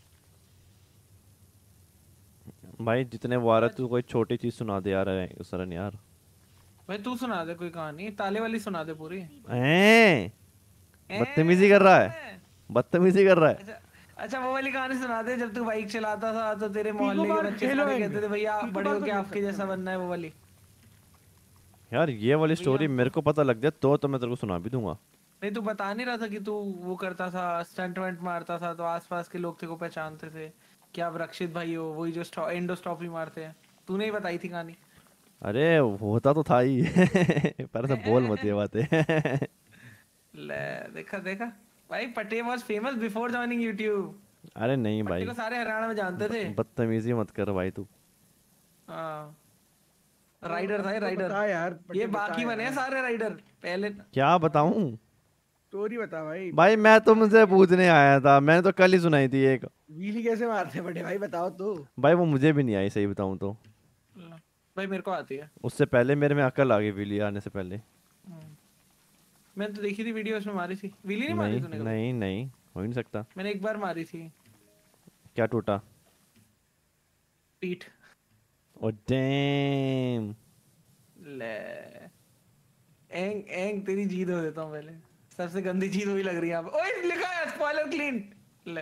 भाई जितने वो आ रहा है तू कोई छोटी चीज सुना दे यार सरन यार।
भाई तू सुना दे कोई कहानी, ताले वाली सुना दे पूरी।
हैं बदतमीजी कर रहा है, बदतमीजी कर रहा है।
अच्छा अच्छा वो वाली कहानी सुना दे जब तू बाइक चलाता था तो तेरे मोहल्ले
बार
के बच्चे
खेलो
सारे
एंगे।
कहते थे भैया
पीको
बड़े
बार
होके
तो
आपके
खेल
जैसा
सकते
बनना है। वो वाली
यार ये वाली स्टोरी मेरे को पता लग गया तो तो मैं तेरे को सुना भी दूंगा।
नहीं तू बता नहीं रहा था कि तू वो करता था, स्टंट वंट मारता था तो आसपास के लोग तेरे को पहचानते थे कि आप रक्षित भाई हो, वही जो स्टॉ, एंडो स्टॉप ही मारते हैं। तूने ही बताई थी कहानी।
अरे होता तो था ही पर से बोल मत ये बातें
ले देखा देखा भाई, पटे was famous before joining YouTube.
अरे नहीं भाई,
पट्टे को सारे हरियाणा में जानते थे।
बदतमीजी मत कर भाई तू।
हाँ राइडर था ये,
तो
राइडर।
बता यार, पट्टे
ये
बता
बाकी बने हैं
यार।
सारे राइडर पहले।
क्या बताऊं
स्टोरी बता भाई।
भाई? मैं तो मुझे पूछने आया था, मैंने तो कल ही सुनाई थी एक।
व्हीली कैसे मारते हैं बड़े भाई, बताओ तो।
भाई वो मुझे भी नहीं आई सही बताऊं तो।
भाई मेरे को आती है।
उससे पहले मेरे में अकल आ गई विली आने से पहले।
मैंने तो देखी थी वीडियो, उसमें मारी थी। विली नहीं मारी
नहीं
तूने कभी?
नहीं नहीं हो ही नहीं सकता।
मैंने एक बार मारी थी।
क्या टूटा?
पीठ।
Oh damn.
ले एंग एंग तेरी जीत हो देता हूँ पहले। सबसे गंदी चीज वही लग रही है यहाँ पे। ओए लिखा है स्पॉइलर क्लीन। ले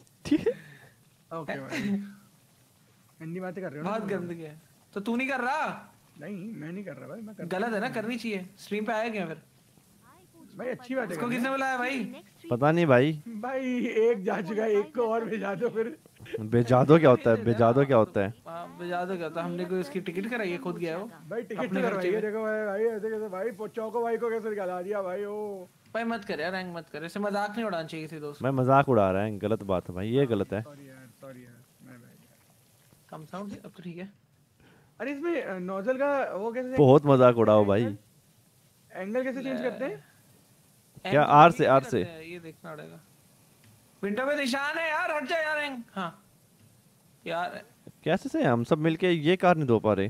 ओके भाई गंदी बातें कर रहे हो ना
बहुत
तुम।
गंदगी है। तो तू नहीं कर रहा?
नहीं मैं नहीं कर रहा भाई, मैं कर
गलत है ना, करनी चाहिए। स्ट्रीम पे आया क्या फिर?
भाई अच्छी बात है
इसको किसने बुलाया भाई?
पता नहीं भाई।
भाई एक जा चुका है, एक को और भेजा दो फिर।
बेजादो क्या होता है? बेजादो क्या होता है?
हाँ बेजादो क्या होता है? हमने कोई इसकी टिकट कराई है, खुद गया है वो।
भाई टिकट
अपने
तो
खर्चे
करवाइए,
में।
देखो भाई भाई ऐसे कैसे भाई चौको भाई को कैसे निकाला दिया भाई ओ।
भाई मत कर यार, रैंक मत कर, ऐसे मजाक नहीं उड़ाना चाहिए किसी दोस्त।
मैं मजाक उड़ा रहा है, गलत बात है भाई, ये गलत है।
सॉरी यार सॉरी यार मैं भाई।
कम साउंड अब तो ठीक है।
अरे इसमें नोजल का वो कैसे
बहुत मजाक उड़ाओ भाई।
एंगल कैसे चेंज करते हैं?
क्या
एंग
आर
तो
से
ये
आर
करते
से
हैं, ये देखना पड़ेगा। विंडो पे निशान है यार, हट जा यार एंग। हाँ यार
कैसे से हम सब मिलके ये कार नहीं धो पा रहे?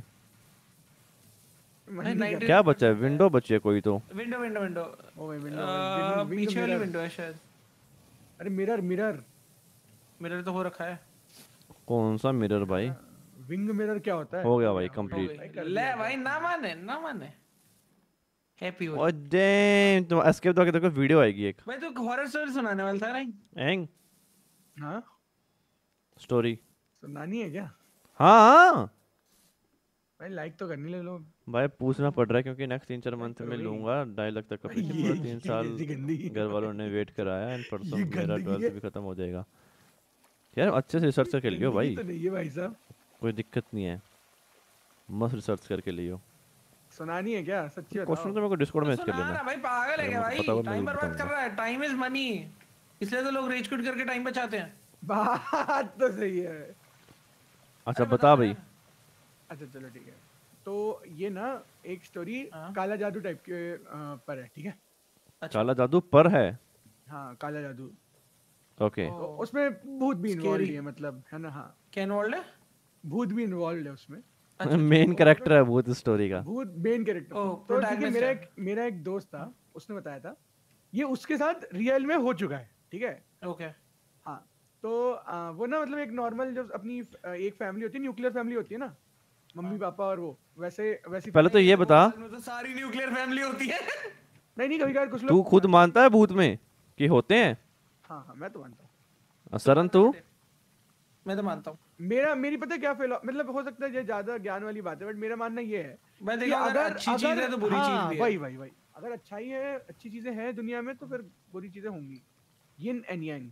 नहीं, ninety
क्या बचा है? विंडो बची है कोई तो?
विंडो विंडो विंडो
ओ भाई विंडो
अह,
विंडो
पीछे वाली
मिरर।
विंडो है शायद।
अरे मिरर मिरर
मिरर तो हो रखा है।
कौन सा मिरर भाई?
विंग मिरर क्या होता है?
हो गया भाई
हो
कंप्लीट।
गई। ले भाई ना माने ना माने। हैप्पी हो
ओह डैम, तुम एस्केप दो के देखो, वीडियो आएगी एक।
भाई तू हॉरर स्टोरी सुनाने वाला था ना?
एंग
हाँ
स्टोरी।
सुनानी है क्या?
हाँ हाँ
भाई लाइक तो करनी ले लो
भाई, पूछना पड़ रहा है क्योंकि नेक्स्ट तीन चार मंथ
करो
में
भाई।
लूंगा ढाई लाख तक का
ये-
फीचर। पूरा तीन
ये
साल
कैसी गंदगी है?
घर वालों ने वेट कराया एंड परसों
ये
मेरा
गंदगी
ट्वेल्थ
है।
भी खत्म हो जाएगा। यार अच्छे से रिसर्च करके लियो भाई,
तो नहीं है भाई साहब।
कोई दिक्कत नहीं है, मस्त रिसर्च करके लियो।
सुनानी है क्या? सच्ची
क्वेश्चन तो
बताओ।
मेरे को डिस्कॉर्ड में कर
सुना
लेना।
ना भाई, पागल है क्या
अगर
भाई?
मुझे पता होगा मैं
टाइम
भी
बर्बाद कर
बताऊंगा।
रहा है। टाइम इज मनी, इसलिए तो लोग रेज क्विट करके टाइम बचाते हैं।
बात तो सही है।
अच्छा
अरे
बता
बता
भाई।
यार।
अच्छा चलो ठीक है। तो ये ना एक स्टोरी
हाँ।
काला जादू टाइप के अ, पर है, ठीक है?
अच्छा।
काला जादू पर है?
हाँ काला जादू।
ओके
तो उसमें भूत भी इन्वॉल्व
Scary।
है, मतलब है ना? हाँ
क्या इन्वॉल्व है?
भूत भी इन्वॉल्व है उसमें।
मेन कैरेक्टर है भूत स्टोरी का।
भूत मेन कैरेक्टर।
ओह,
तो ठीक है,
protagonist
मेरा
है।
एक मेरा एक दोस्त था, उसने बताया था ये उसके साथ रियल में हो चुका है, ठीक है?
ओके।
हाँ तो आ, वो ना मतलब एक नॉर्मल जो अपनी फ- एक फैमिली होती है, न्यूक्लियर फैमिली होती है ना, मम्मी पापा और वो वैसे वैसी
पहले तो ये बता,
में तो सारी न्यूक्लियर फैमिली होती है।
नहीं नहीं कभी कभार कुछ
तू
लोग
खुद मानता है भूत में कि होते हैं?
हाँ हाँ मैं तो मानता हूँ।
सरन तू?
मैं तो मानता हूँ।
मेरा मेरी पता है क्या फेलो मतलब हो सकता है ये ज्यादा ज्ञान वाली बात है, बट मेरा मानना ये है
मैं
कि
देखा अगर अच्छी चीज है तो बुरी
हाँ,
चीज भी है।
वही वही वही अगर अच्छाई है, अच्छी चीजें हैं दुनिया में, तो फिर बुरी चीजें होंगी। Yin and yang.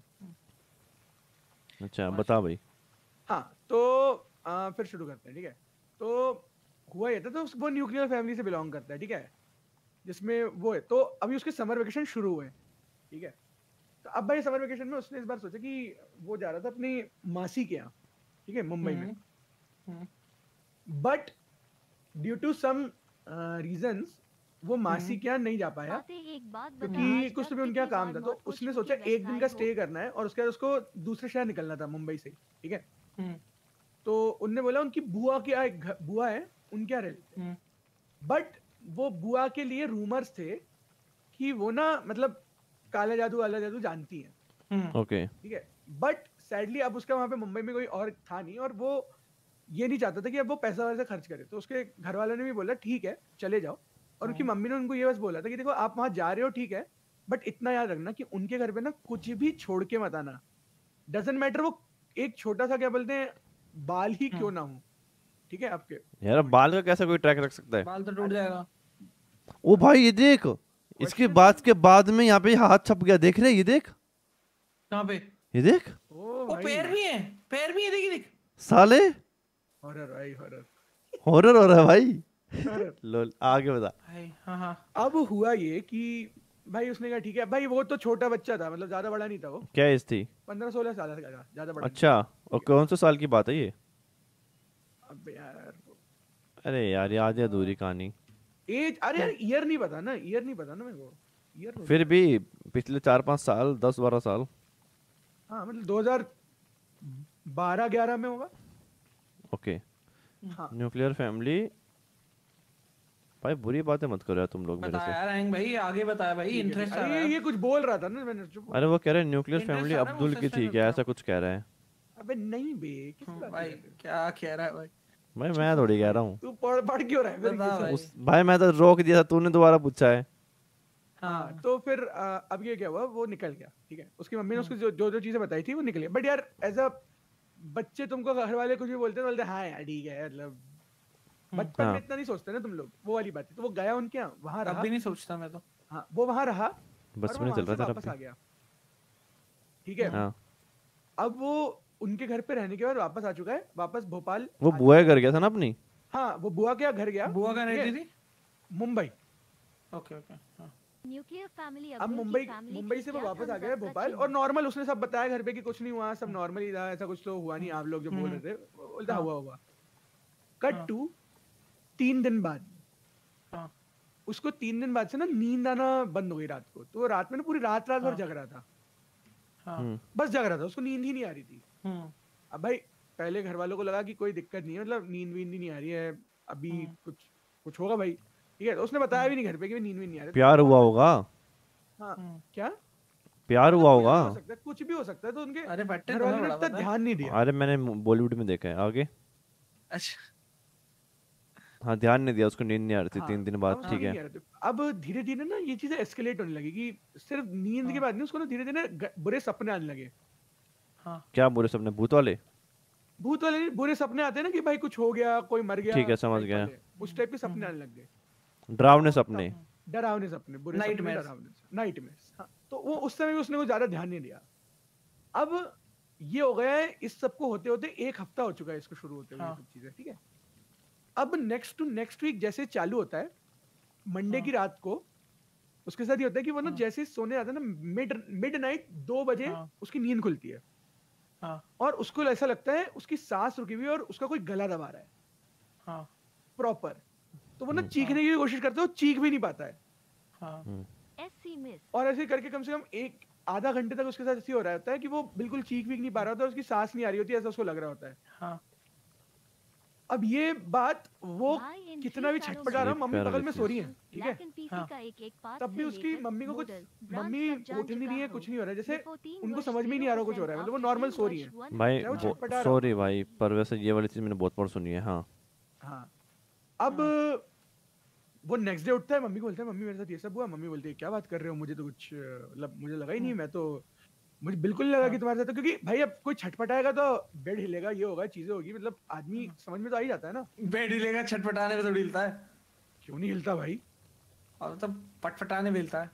अच्छा बता भाई।
हाँ तो आ, फिर शुरू करते हैं, ठीक है? तो हुआ ये था, तो उस- वो न्यूक्लियर फैमिली से बिलोंग करता है, ठीक है? जिसमें वो है, तो अभी उसके समर वेकेशन शुरू हुए, ठीक है? तो अब भाई समर वेकेशन में उसने इस बार सोचा कि वो जा रहा था अपनी मासी के यहाँ, ठीक है, मुंबई में।
हम्म।
But due to some reasons वो मासी के यहाँ नहीं जा पाया,
आते एक बात बता,
क्योंकि
आज
कुछ
तक
तो भी उनके यहाँ
कितनी
काम
बार
था। तो
मौत हो
उसने
चुकी
सोचा
है,
एक दिन का
वेबसाइट
स्टे करना है और उसके बाद उसको दूसरे शहर निकलना था मुंबई से, ठीक है?
हम्म।
तो उनने बोला उनकी बुआ के यहाँ एक घ- बुआ है, उनके यहाँ रहते।
हम्म।
बट वो बुआ के लिए रूमर्स थे कि वो ना मतलब काला जादू वाला जादू जानती है,
हम्म।
ओके
ठीक है? बट सैडली अब उसका वहाँ पे मुंबई में कोई और था नहीं, और वो ये नहीं चाहता था कि अब वो पैसा वैसा खर्च करे। तो उसके घर वालों ने भी बोला ठीक है चले जाओ, और उनकी मम्मी ने उनको ये बस बोला था कि देखो आप वहाँ जा रहे हो ठीक है, बट इतना याद रखना कि उनके घर पे ना कुछ भी छोड़ के मत आना। डजेंट मैटर वो एक छोटा सा क्या बोलते हैं बाल ही क्यों ना हो, ठीक है आपके।
यार बाल का कैसा कोई ट्रैक रख सकता है?
बाल तो टूट जाएगा।
ओ भाई ये देख, इसके बाद के बाद में यहाँ पे हाथ छप गया, देख रहे हैं? ये देख,
कहाँ पे?
ये देख
ओ
वो पैर भी है, पैर भी है, देखिए देख।
साले,
हॉरर भाई हॉरर।
हॉरर हो रहा है भाई। लोल आगे बता।
भाई हाँ हाँ।
अब हुआ ये कि भाई उसने कहा ठीक है भाई, वो तो छोटा बच्चा था, मतलब ज्यादा बड़ा नहीं था वो,
क्या एज थी?
पंद्रह सोलह साल का था, ज्यादा बड़ा नहीं।
अच्छा, और कौन से साल की बात है ये?
अब यार
अरे यार याद है अधूरी कहानी।
एज, अरे यार ईयर नहीं पता ना, ईयर नहीं पता ना मेरे को, ईयर
फिर भी पिछले चार पाँच साल, दस बारह साल।
हाँ मतलब दो हज़ार बारह ग्यारह में होगा।
ओके।
हाँ
न्यूक्लियर फैमिली। भाई बुरी बातें मत करो यार तुम लोग मेरे
बता
से।
यार एंग भाई, आगे बता भाई,
ठीक है,
इंटरेस्ट आ
अरे
रहा
ये
है।
ये कुछ बोल रहा था ना, मैंने चुप।
अरे वो कह रहे हैं न्यूक्लियर
Interest
फैमिली
आ रहा है,
अब्दुल
वो
की
सच
थी
में
क्या,
बताओ।
ऐसा कुछ कह रहा है।
अबे नहीं बे, किस
हम्म,
बात
भाई
कर रहे हो?
क्या कह रहा है भाई?
भाई मैं थोड़ी कह रहा हूँ।
तू पढ़ पढ़ क्यों रहा है फिर
बता
ये सब?
भाई।
उस भाई मैं तो रोक दिया था, तूने दोबारा पूछा है।
हाँ तो फिर आ, अब ये क्या हुआ, वो निकल गया, ठीक है? उसकी मम्मी ने उसको जो जो जो चीजें बताई थी वो निकली। बट यार एज अ बच्चे तुमको घर वाले कुछ भी बोलते हैं, बोलते हैं हाँ यार ठीक है, मतलब बचपन में
हाँ।
इतना नहीं सोचते ना तुम लोग, वो वाली बात है। तो वो गया उनके यहाँ, वहां
अब
रहा।
भी नहीं सोचता मैं तो।
हाँ, वो वहां रहा
बस
और
में
वो
नहीं चल
वहां
रहा
से
था
वापस
अब
आ गया, ठीक है।
हाँ।
अब वो उनके घर पे रहने के बाद वापस आ चुका है, वापस भोपाल।
वो
आ
बुआ
चुका
कर गया था ना अपनी।
है। हाँ, वो बुआ के यहाँ घर गया।
बुआ कहाँ
ठीक है?
रहती थी?
मुंबई।
ओके ओके हाँ।
न्यूक्लियर फैमिली
अब मुंबई मुंबई से वो वापस आ गया है भोपाल, और नॉर्मल उसने सब बताया घर पे कि कुछ नहीं हुआ, सब नॉर्मल ही था, ऐसा कुछ तो हुआ नहीं, आप लोग जो बोल रहे थे बोलता
हाँ।
हुआ हुआ। कट
हाँ।
टू तीन दिन बाद,
हाँ।
उसको तीन दिन बाद से ना नींद आना बंद हो गई रात को। तो वो रात में ना पूरी रात रात भर
हाँ।
जग रहा था,
हाँ।
हम्म।
बस जग रहा था, उसको नींद ही नहीं आ रही थी।
हम्म।
अब भाई पहले घर वालों को लगा कि कोई दिक्कत नहीं है, मतलब नींद वींद ही नहीं आ रही है अभी,
हम्म।
कुछ कुछ होगा भाई, ठीक है। तो उसने बताया भी नहीं घर पे कि नींद भी नहीं आ रही।
प्यार हुआ होगा।
हाँ,
हम्म।
क्या
प्यार हुआ
मतलब
होगा।
प्यार हो सकता है, कुछ भी हो सकता है। तो उनके
अरे बट्टे
घर
तुम्हें
वालों ने
बड़ा
इतना
पता है।
ध्यान नहीं दिया।
अरे मैंने बॉलीवुड में देखा है। आगे
अच्छा
हाँ, ध्यान नहीं दिया, उसको नींद नहीं आ रही थी
हाँ,
तीन दिन
अब
बाद।
उसको
ठीक
नहीं
है।
आ रहा था। अब धीरे धीरे ना ये चीजें एस्केलेट होने लगी कि सिर्फ नींद के
हाँ।
बाद नहीं, उसको ना धीरे धीरे ग- बुरे सपने आने लगे।
हाँ।
क्या बुरे सपने? भूत वाले?
भूत वाले नहीं, बुरे सपने आते हैं ना कि भाई कुछ हो गया, कोई मर गया,
ठीक है, समझ
type
गया।
वाले। उस टाइप के सपने आने लग गए,
डरावने सपने।
डरावने सपने, बुरे सपने,
Nightmares।
डरावने नाइट में। हाँ, तो वो उस समय भी उसने वो ज्यादा ध्यान नहीं दिया। अब ये हो गया है, इस सब को होते होते एक हफ्ता हो चुका है इसको शुरू होते हुए, ये
हाँ।
सब चीजें, ठीक है। अब नेक्स्ट टू नेक्स्ट वीक जैसे चालू होता है, मंडे
हाँ।
की रात को उसके साथ ये होता है कि वो ना
हाँ।
जैसे ही सोने आता है ना, मिड मिड नाइट दो बजे
हाँ।
उसकी नींद खुलती है,
हाँ।
और उसको ऐसा लगता है उसकी सांस रुकी हुई है और उसका कोई गला दबा रहा है
हाँ।
प्रॉपर। तो वो ना
हम्म।
चीखने की कोशिश करता है, वो चीख भी नहीं पाता है।
हाँ।
एससी मिस
और ऐसे करके कम से कम एक आधा घंटे तक उसके साथ ऐसे हो रहा होता है कि वो बिल्कुल चीख वीख नहीं पा रहा होता है, उसकी सांस नहीं आ रही होती है, ऐसा उसको लग रहा होता है।
हाँ।
अब ये बात वो
Why in
कितना भी
three
छटपटा रहा,
Sleep
मम्मी बगल में सो रही है,
paralysis।
ठीक है।
ब्लैक एंड पीसी
हाँ।
का एक एक पार्ट
तब भी
से
उसकी
लेकर
मम्मी को कुछ,
मॉडल, ब्रांच
मम्मी
तक जान
उठ नहीं
चुका
रही है,
हूँ।
कुछ नहीं हो रहा है, जैसे
Before तीन
उनको
वर्ष
समझ में ही नहीं आ रहा कुछ हो रहा है, मतलब वो नॉर्मल सो रही है।
भाई
है
वो
वो
छटपटा रहा
सॉरी भाई, पर वैसे ये वाली चीज मैंने बहुत बार सुनी है। हाँ।
हाँ। अब वो नेक्स्ट डे उठता है, मम्मी को बोलता है मम्मी मेरे साथ ये सब हुआ। मम्मी बोलती है क्या बात कर रहे हो, मुझे तो कुछ मतलब मुझे लगा ही नहीं, मैं तो मुझे बिल्कुल नहीं लगा कि तुम्हारे साथ, क्योंकि भाई अब कोई छटपटाएगा तो बेड हिलेगा, ये होगा, चीजें होगी, मतलब आदमी समझ में तो आ ही जाता है ना।
बेड हिलेगा, छटपटाने में थोड़ी हिलता है।
क्यों नहीं हिलता भाई?
और तो पटपटाने में हिलता है।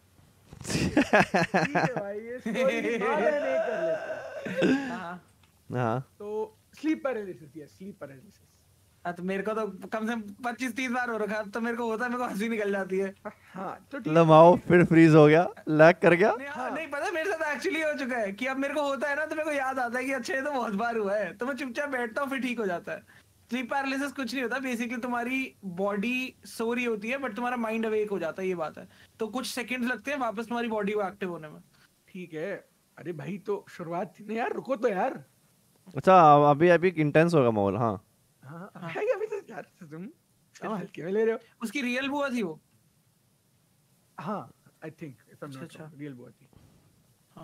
ठीक है भाई, ये story की बात है, नहीं कर लेते हैं।
हाँ।
हाँ।
तो sleep paralysis, yes sleep paralysis.
हाँ, तो मेरे को तो कम से कम पच्चीस तीस बार हो रखा है, तो मेरे को होता है, मेरे को हंसी निकल जाती है।
हाँ तो ठीक है।
लमाओ फिर फ्रीज हो गया, लैग कर गया।
नहीं, हाँ, नहीं पता मेरे साथ एक्चुअली हो चुका है कि अब मेरे को होता है ना, तो मेरे को याद आता है कि अच्छा ये तो बहुत बार हुआ है, तो मैं चुपचाप बैठता हूँ, फिर ठीक हो जाता है। स्लीप पैरालिसिस कुछ नहीं होता, बेसिकली तुम्हारी बॉडी सो रही होती है बट तुम्हारा माइंड अवेक हो जाता है, ये बात है। तो कुछ सेकंड्स लगते हैं वापस तुम्हारी बॉडी को एक्टिव होने में।
ठीक है, अरे भाई तो शुरुआत थी ना यार, रुको तो यार।
अच्छा अभी अभी इंटेंस होगा माहौल। हाँ।
हाँ भाई अभी तो यार तुम हम हल्के में ले रहे हो।
उसकी रियल बुआ थी वो।
हाँ I think if I am
अच्छा,
नॉट
अच्छा।
रियल बुआ थी।
हाँ।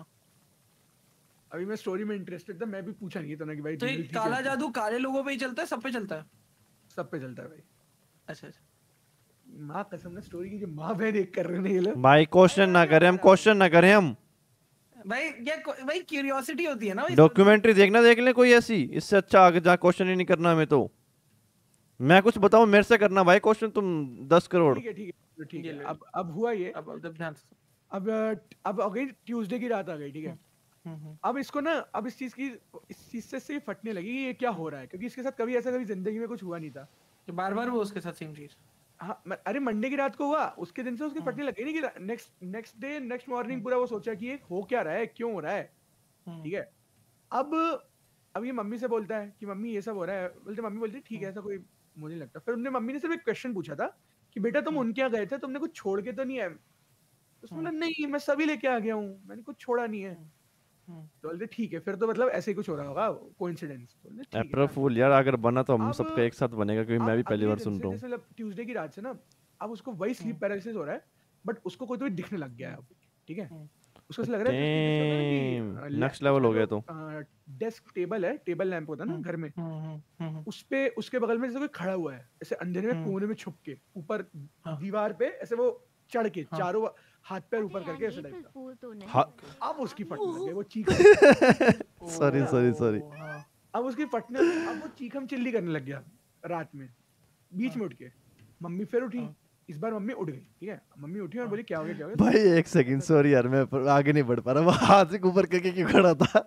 अभी मैं स्टोरी में इंटरेस्टेड था, मैं भी पूछा नहीं था ना कि भाई
तो ये
real थी
काला
क्या?
जादू काले लोगों पे ही चलता है, सब पे चलता है?
सब पे चलता है भाई।
अच्छा अच्छा।
माँ कसम ना, स्टोरी की जो माँ बहन एक कर रहे हैं ये लोग।
भाई क्वेश्चन ना करें हम, क्वेश्चन ना करें हम।
भाई ये भाई क्यूरियोसिटी होती है ना भाई।
डॉक्यूमेंट्री देखना, देख लें कोई ऐसी, इससे अच्छा आगे जा क्वेश्चन ही नहीं करना हमें। तो मैं कुछ बताऊं, मेरे से करना भाई क्वेश्चन, तुम दस करोड़।
ठीक है ठीक है ठीक
ये
है।
ले।
अब अब हुआ ये,
अब अब ध्यान से।
अब अब आ गई ट्यूसडे की रात आ गई, ठीक है।
हम्म, हम्म।
अब इसको ना, अब इस चीज की इस चीज से से फटने लगी कि ये क्या हो रहा है, क्योंकि इसके साथ कभी ऐसा कभी जिंदगी में कुछ हुआ नहीं था।
कि बार बार वो उसके साथ सेम चीज।
हाँ म- अरे मंडे की रात को हुआ, उसके दिन से उसके फटने लगी नहीं कि next next day next morning पूरा वो सोचा कि ये हो क्या रहा है, क्यों हो रहा है,
हम्म।
ठीक है। अब अब ये मम्मी से बोलता है कि मम्मी ये सब हो रहा है, बोलते मम्मी बोलती ठीक है ऐसा कोई मुझे नहीं लगता। फिर उन्हें मम्मी ने सिर्फ एक क्वेश्चन पूछा था कि बेटा तुम उनके यहाँ गए थे, तुमने कुछ छोड़ के तो नहीं आए? उसने बोला नहीं मैं सभी लेके आ गया हूँ, मैंने कुछ छोड़ा नहीं है।
हम्म।
तो बोलते ठीक है, फिर तो मतलब ऐसे ही कुछ हो रहा होगा, कोइंसिडेंस। बोलते ठीक है
अप्रैल फूल यार, अगर बना तो हम
अब-
सबका एक साथ बनेगा, क्योंकि मैं भी
अब
पहली
अगले
बार
दिन
सुन
से,
रहा हूँ।
जैसे मतलब ट्यूसडे की रात से ना, अब उसको वही स्लीप पैरालिसिस हो रहा है, बट उसको कोई तो दिखने लग गया है अब, ठीक है। उसको ऐसा लग रहा है
नेक्स्ट लेवल हो गया तो।
डेस्क टेबल है, टेबल लैंप होता है ना घर में,
हम्म, हम्म, हम्म।
उस पे उसके बगल में जैसे कोई खड़ा हुआ है, ऐसे अंधेरे में
हम्म।
कोने में छुप के ऊपर
हाँ।
दीवार पे ऐसे वो चढ़ के
हाँ।
चारों हाथ पैर ऊपर
अरे
करके ऐसे
अनएबल
टाइप का।
फूल तो नहीं
हाँ।
है।
अब उसकी फटने लग गई, वो चीख
सॉरी सॉरी सॉरी।
हाँ।
अब उसकी फटने लगी, अब वो चीखम चिल्ली करने लग गया रात में। बीच में उठ के मम्मी फिर उठी, इस बार मम्मी उठ गई, ठीक है, मम्मी उठी और बोली क्या हो गया क्या हो गया।
भाई एक सेकंड सॉरी यार मैं पर- आगे नहीं बढ़ पा रहा, वो हाथ से ऊपर करके क्यों खड़ा था?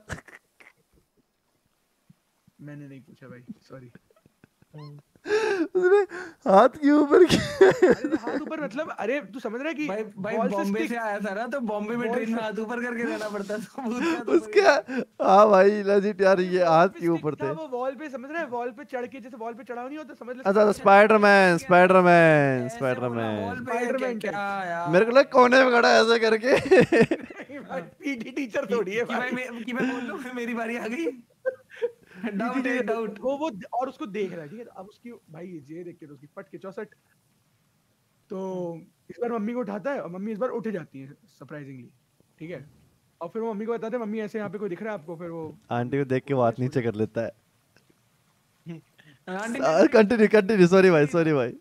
मैंने नहीं पूछा भाई, सॉरी।
उसने हाथ क्यों ऊपर किया?
अरे हाथ ऊपर मतलब, अरे तू समझ रहा है कि
भाई भाई
wall से
बॉम्बे
stick-
से आया था ना, तो बॉम्बे में
Wall
ट्रेन में
से-
हाथ ऊपर करके रहना पड़ता था। भूत का तो
उसके हाँ भाई लेजिट यार ये
wall
हाथ
पे
क्यों
stick
ऊपर
था,
थे?
वो वॉल पे समझ रहा है, वॉल पे चढ़ के जैसे वॉल पे चढ़ा नहीं होता, समझ ले।
अच्छा स्पाइडरमैन स्पाइडरमैन
ऐसे
स्पाइडरमैन
बोला, wall पे
Spider-Man
क्या- क्या यार।
मेरे को लगा कोने में खड़ा है ऐसे करके।
पीटी टीचर थोड़ी है
कि भाई
भाई।
मैं कि मैं बोल लूं मेरी बारी आ गई। डाउट है डाउट।
वो वो और उसको देख रहा है, ठीक है, अब उसकी भाई ये देख के तो उसकी फट के चौसठ। तो इस बार मम्मी को उठाता है और मम्मी इस बार उठ जाती है सरप्राइजिंगली, ठीक है, और फिर वो मम्मी को बताते हैं मम्मी ऐसे यहाँ पे कोई दिख रहा है आपको, फिर वो
आंटी को देख के वो हाथ नीचे कर लेता है।
आंटी
कंटिन्यू कंटिन्यू सॉरी भाई सॉरी भाई।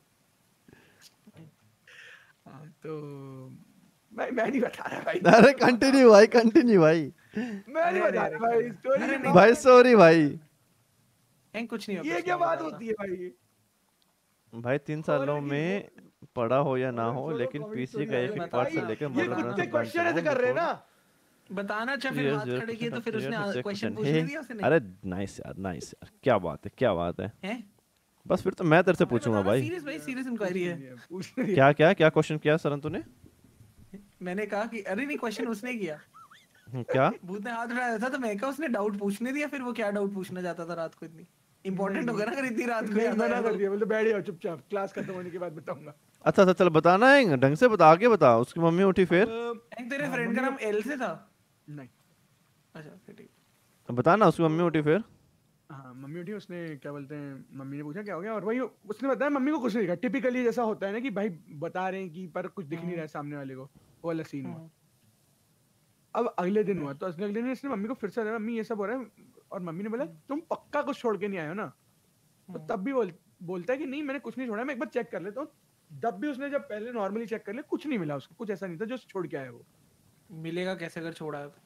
हाँ, तो मैं मैं नहीं बता रहा भाई,
अरे कंटिन्यू भाई कंटिन्यू भाई
मैं नहीं
अरे,
बता
अरे,
रहा भाई, स्टोरी
अरे,
के
नहीं,
भाई सॉरी भाई।
नहीं कुछ नहीं होता,
ये
कुछ
क्या
नहीं
बात
होता।
होती है भाई।
भाई तीन सालों में पढ़ा हो या ना हो
छोड़ो,
लेकिन
comedy
पीसी
story
का एक
अलग
एक
है।
पार्ट से
भाई,
लेकर
ये
मर्डर
कुत्ते क्वेश्चन ऐसे कर रहे हैं ना।
बताना अच्छा, फिर हाथ खड़े किए तो फिर उसने क्वेश्चन पूछने दिया उसने।
अरे नाइस यार नाइस यार क्या बात है क्या बात है।
हैं?
बस फिर तो मैं तेरे से पूछूंगा भाई।
सीरियस भाई सीरियस इंक्वायरी है।
पूछने दिया।
क्या क्या क्या क्वेश्चन किया सरन तूने?
मैंने कहा कि अरे नहीं क्वेश्चन उसने किया,
हम्म, क्या?
भूत ने हाथ उठाया था तो मैं कहा उसने डाउट पूछने दिया, फिर वो क्या डाउट पूछना चाहता था रात को, इतनी इंपॉर्टेंट होगा ना अगर इतनी रात को
नहीं,
याद
मना
आया
कर
तो।
दिया, बोलते बैठ जाओ चुपचाप, क्लास खत्म होने के बाद बताऊंगा।
अच्छा अच्छा चल बताना है ढंग से बता आगे बता। उसकी मम्मी उठी फिर
एक तेरे
हाँ,
फ्रेंड का
मम्मी-
नाम एल से था?
नहीं,
अच्छा फिर ठीक।
बताना उसकी मम्मी उठी फिर।
हाँ मम्मी उठी, उसने क्या बोलते हैं, मम्मी ने पूछा क्या हो गया, और वही उसने बताया मम्मी को कुछ नहीं दिखा। टिपिकली जैसा होता है ना कि भाई बता रहे हैं कि पर कुछ दिख नहीं रहा है सामने वाले को, वो वाला सीन हुआ। अब अगले दिन हुआ तो अगले दिन इसने मम्मी को फिर से बताया, मम्मी ये सब हो रहा है, और मम्मी ने बोला तुम पक्का कुछ छोड़ के नहीं आए हो ना। तो तब भी बोल, बोलता है कि नहीं मैंने कुछ नहीं छोड़ा, मैं एक बार चेक कर लेता हूँ। तब भी उसने जब पहले नॉर्मली चेक कर लिया, कुछ नहीं मिला उसको, कुछ ऐसा नहीं था जो छोड़ के आया वो।
मिलेगा कैसे अगर छोड़ा है तो?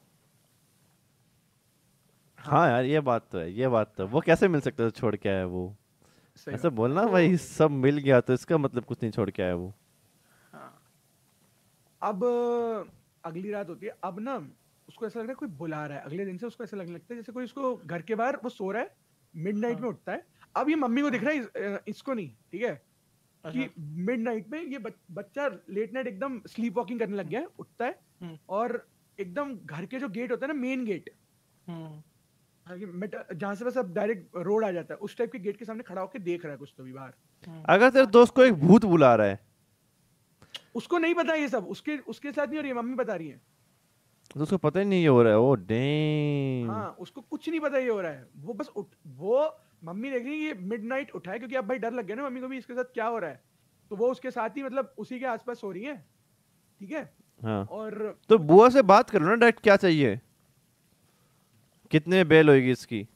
हाँ यार ये बात तो है ये बात तो है। वो कैसे मिल सकता है छोड़ के आया वो?
सही
ऐसा
बात।
बोलना भाई सब मिल गया तो इसका मतलब कुछ नहीं छोड़ के आया वो।
अब अगली रात होती है, अब ना उसको ऐसा लग रहा है कोई बुला रहा है। अगले दिन से उसको ऐसा लगने लगता है जैसे कोई उसको घर के बाहर, वो सो रहा है, मिडनाइट में उठता है। अब ये मम्मी को दिख रहा है, इस, इसको नहीं, ठीक है, कि मिडनाइट में ये बच, बच्चा लेट नाइट एकदम स्लीप वॉकिंग करने लग गया है, उठता है और एकदम घर के जो गेट होता है ना, मेन गेट जहाँ से बस अब डायरेक्ट रोड आ जाता है, उस टाइप के गेट के सामने खड़ा होकर देख रहा है कुछ तो भी बाहर।
अगर तेरे दोस्त को एक भूत बुला रहा है
उसको नहीं पता ये सब, उसके उसके साथ नहीं हो रही है, मम्मी बता रही है।
तो उसको पता ही नहीं हो रहा है। Oh damn.
हाँ उसको कुछ नहीं पता ये हो रहा है, वो बस उठ, वो मम्मी देख रही है ये मिडनाइट उठा है, क्योंकि अब भाई डर लग गया ना मम्मी को भी इसके साथ क्या हो रहा है। तो वो उसके साथ ही मतलब उसी के आसपास सो रही है, ठीक है।
हाँ
और
तो बुआ से बात कर लो ना डायरेक्ट, क्या चाहिए, कितने बेल होगी इसकी?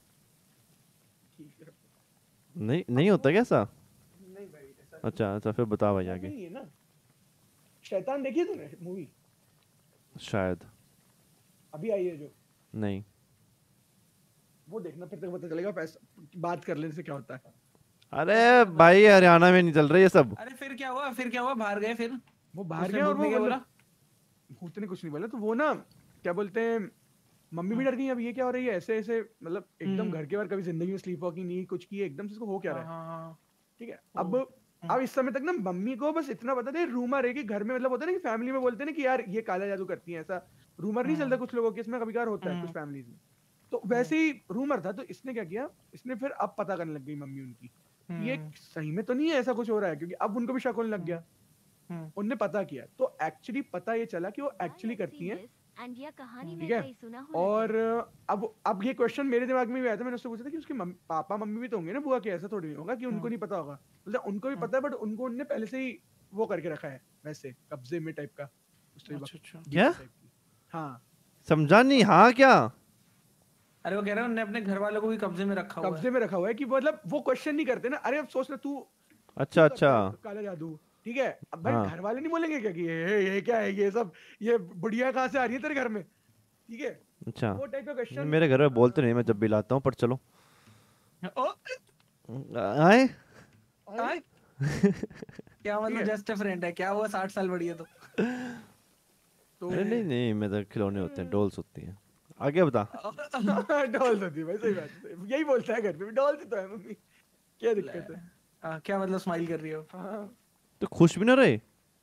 नहीं नहीं होता क्या ऐसा?
नहीं भाई ऐसा
अच्छा अच्छा फिर बता भाई आगे।
नहीं है ना। शैतान देखी तूने मूवी?
शायद
अभी आई है जो,
नहीं।
वो देखना, फिर तक पता चलेगा पैसा बात कर लेने से क्या होता है।
अरे भाई हरियाणा में नहीं चल रही ये सब।
अरे फिर क्या हुआ फिर क्या हुआ बाहर गए फिर?
वो बाहर
उसने
गया और
भूत ने
वो
क्या
बोला,
बोला?
भूत ने कुछ नहीं बोला। तो वो ना क्या बोलते हैं, मम्मी भी डर गई, अब ये क्या हो रही है, ऐसे ऐसे मतलब एकदम घर के बाहर कभी जिंदगी में स्लीप वॉकिंग नहीं कुछ की, एकदम से इसको हो क्या रहा है, ठीक है। अब अब इस समय तक ना मम्मी को बस इतना पता था, रूमर है कि घर में मतलब होता है ना कि फैमिली में बोलते हैं ना कि यार ये काला जादू करती है, ऐसा रूमर नहीं चलता कुछ लोगों के, इसमें कभी कभार होता है कुछ फैमिलीज में। तो वैसे ही रूमर था, तो इसने क्या किया, इसने फिर अब पता करने लग गई मम्मी उनकी, ये सही में तो नहीं है ऐसा कुछ हो रहा है, क्योंकि अब उनको भी शक होने लग गया। उनने पता किया तो एक्चुअली पता ये चला कि वो एक्चुअली करती हैं, ठीक है। और अब अब ये क्वेश्चन मेरे दिमाग में भी आया था, मैंने उससे पूछा था कि उसके मम्मी पापा मम्मी भी तो होंगे ना बुआ के, ऐसा थोड़ी नहीं होगा कि उनको नहीं पता होगा। मतलब उनको भी पता है, बट उनको उनने पहले से ही वो करके रखा है, वैसे कब्जे में टाइप का।
क्या?
हाँ
समझा नहीं। हाँ क्या?
अरे वो कह रहा है उन्होंने अपने घर वालों को भी कब्जे में रखा हुआ है।
कब्जे में रखा हुआ है कि मतलब वो क्वेश्चन नहीं करते ना, अरे अब सोच ले तू
अच्छा अच्छा
काला जादू, ठीक है। अब भाई
हाँ।
घर वाले नहीं बोलेंगे क्या कि ये ये क्या है, ये सब ये बुढ़िया कहाँ से आ रही है तेरे घर में, ठीक है।
अच्छा
वो टाइप का क्वेश्चन
मेरे घर में बोलते नहीं, मैं जब भी लाता हूँ, पर चलो
ओ,
आए
आए? क्या मतलब जस्ट अ फ्रेंड है क्या? वो साठ साल बड़ी है तो
तो
अरे नहीं नहीं मैं तो खिलौने होते हैं, डॉल्स होती हैं। आगे बता।
डॉल्स होती है भाई, सही बात है। यही बोलता है घर पे भी, डॉल्स तो है मम्मी, क्या दिक्कत है?
हाँ, क्या मतलब स्माइल कर रही हो?
हाँ
तो खुश भी ना रहे।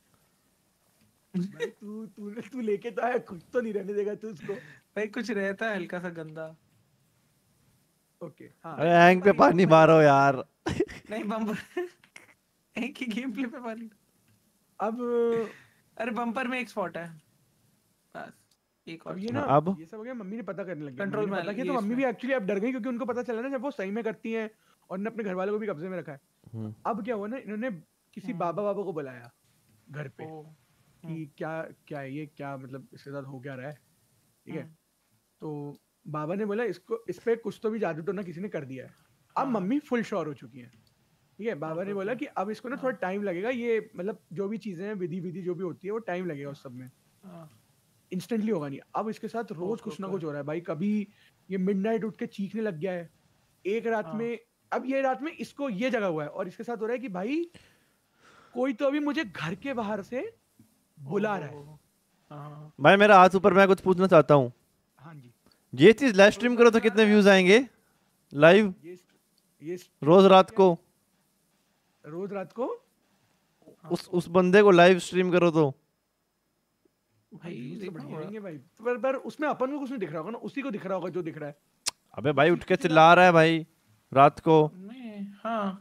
भाई तू तू तू लेके तो आया, खुद तो नहीं रहने देगा तू उसको।
भाई कुछ रहता है हल्का सा गंदा।
ओके हाँ।
अरे हैंग पे पानी मारो यार।
नहीं बम्पर एक ही गेम प्ले पे पानी।
अब
अरे बम्पर में एक स्पॉट है बस, एक और।
अब ये ना
हाँ, अब?
ये सब हो गया, मम्मी ने पता करने लगी।
Control
मम्मी ने पता
panel,
किया
ये
तो मम्मी
इसमें।
भी एक्चुअली अब डर गई, क्योंकि उनको पता चला ना जब वो सही में करती हैं और ने अपने घर वालों को भी कब्जे में रखा है।
हम्म।
अब क्या हुआ ना, इन्होंने किसी बाबा बाबा को बुलाया घर पे
ओ,
कि क्या क्या है ये, क्या मतलब इसके साथ हो क्या रहा है, ठीक है? तो बाबा ने बोला इसको, इस पे कुछ तो भी जादू टोना किसी ने कर दिया है। अब
हाँ।
मम्मी फुल श्योर हो चुकी है, ठीक है? बाबा ने बोला कि अब इसको ना थोड़ा टाइम लगेगा, ये मतलब जो भी चीजें हैं, विधि विधि जो भी होती है वो टाइम लगेगा उस सब में,
हाँ।
इंस्टेंटली होगा नहीं। अब इसके साथ रोज
ओके,
कुछ ना
ओके।
कुछ हो रहा है भाई। कभी ये मिडनाइट उठ के चीखने लग गया है, एक रात
हाँ।
में, अब ये रात में इसको ये जगह हुआ है और इसके साथ हो रहा है कि भाई कोई तो अभी मुझे घर के बाहर से बुला रहा है।
हाँ।
भाई मेरा हाथ ऊपर, मैं कुछ पूछना चाहता हूँ।
हाँ जी।
ये चीज लाइव स्ट्रीम करो तो कितने व्यूज आएंगे लाइव
ये ये
रोज रात को?
रोज रात को
उस उस बंदे को लाइव स्ट्रीम करो तो
भाई
views तो
देखना
बढ़िया
होगा।
आएंगे भाई, पर पर उसमें अपन को कुछ नहीं दिख रहा होगा ना, उसी को दिख रहा होगा जो दिख रहा है।
अबे भाई उठ के चिल्ला रहा है भाई रात को।
नहीं, हाँ।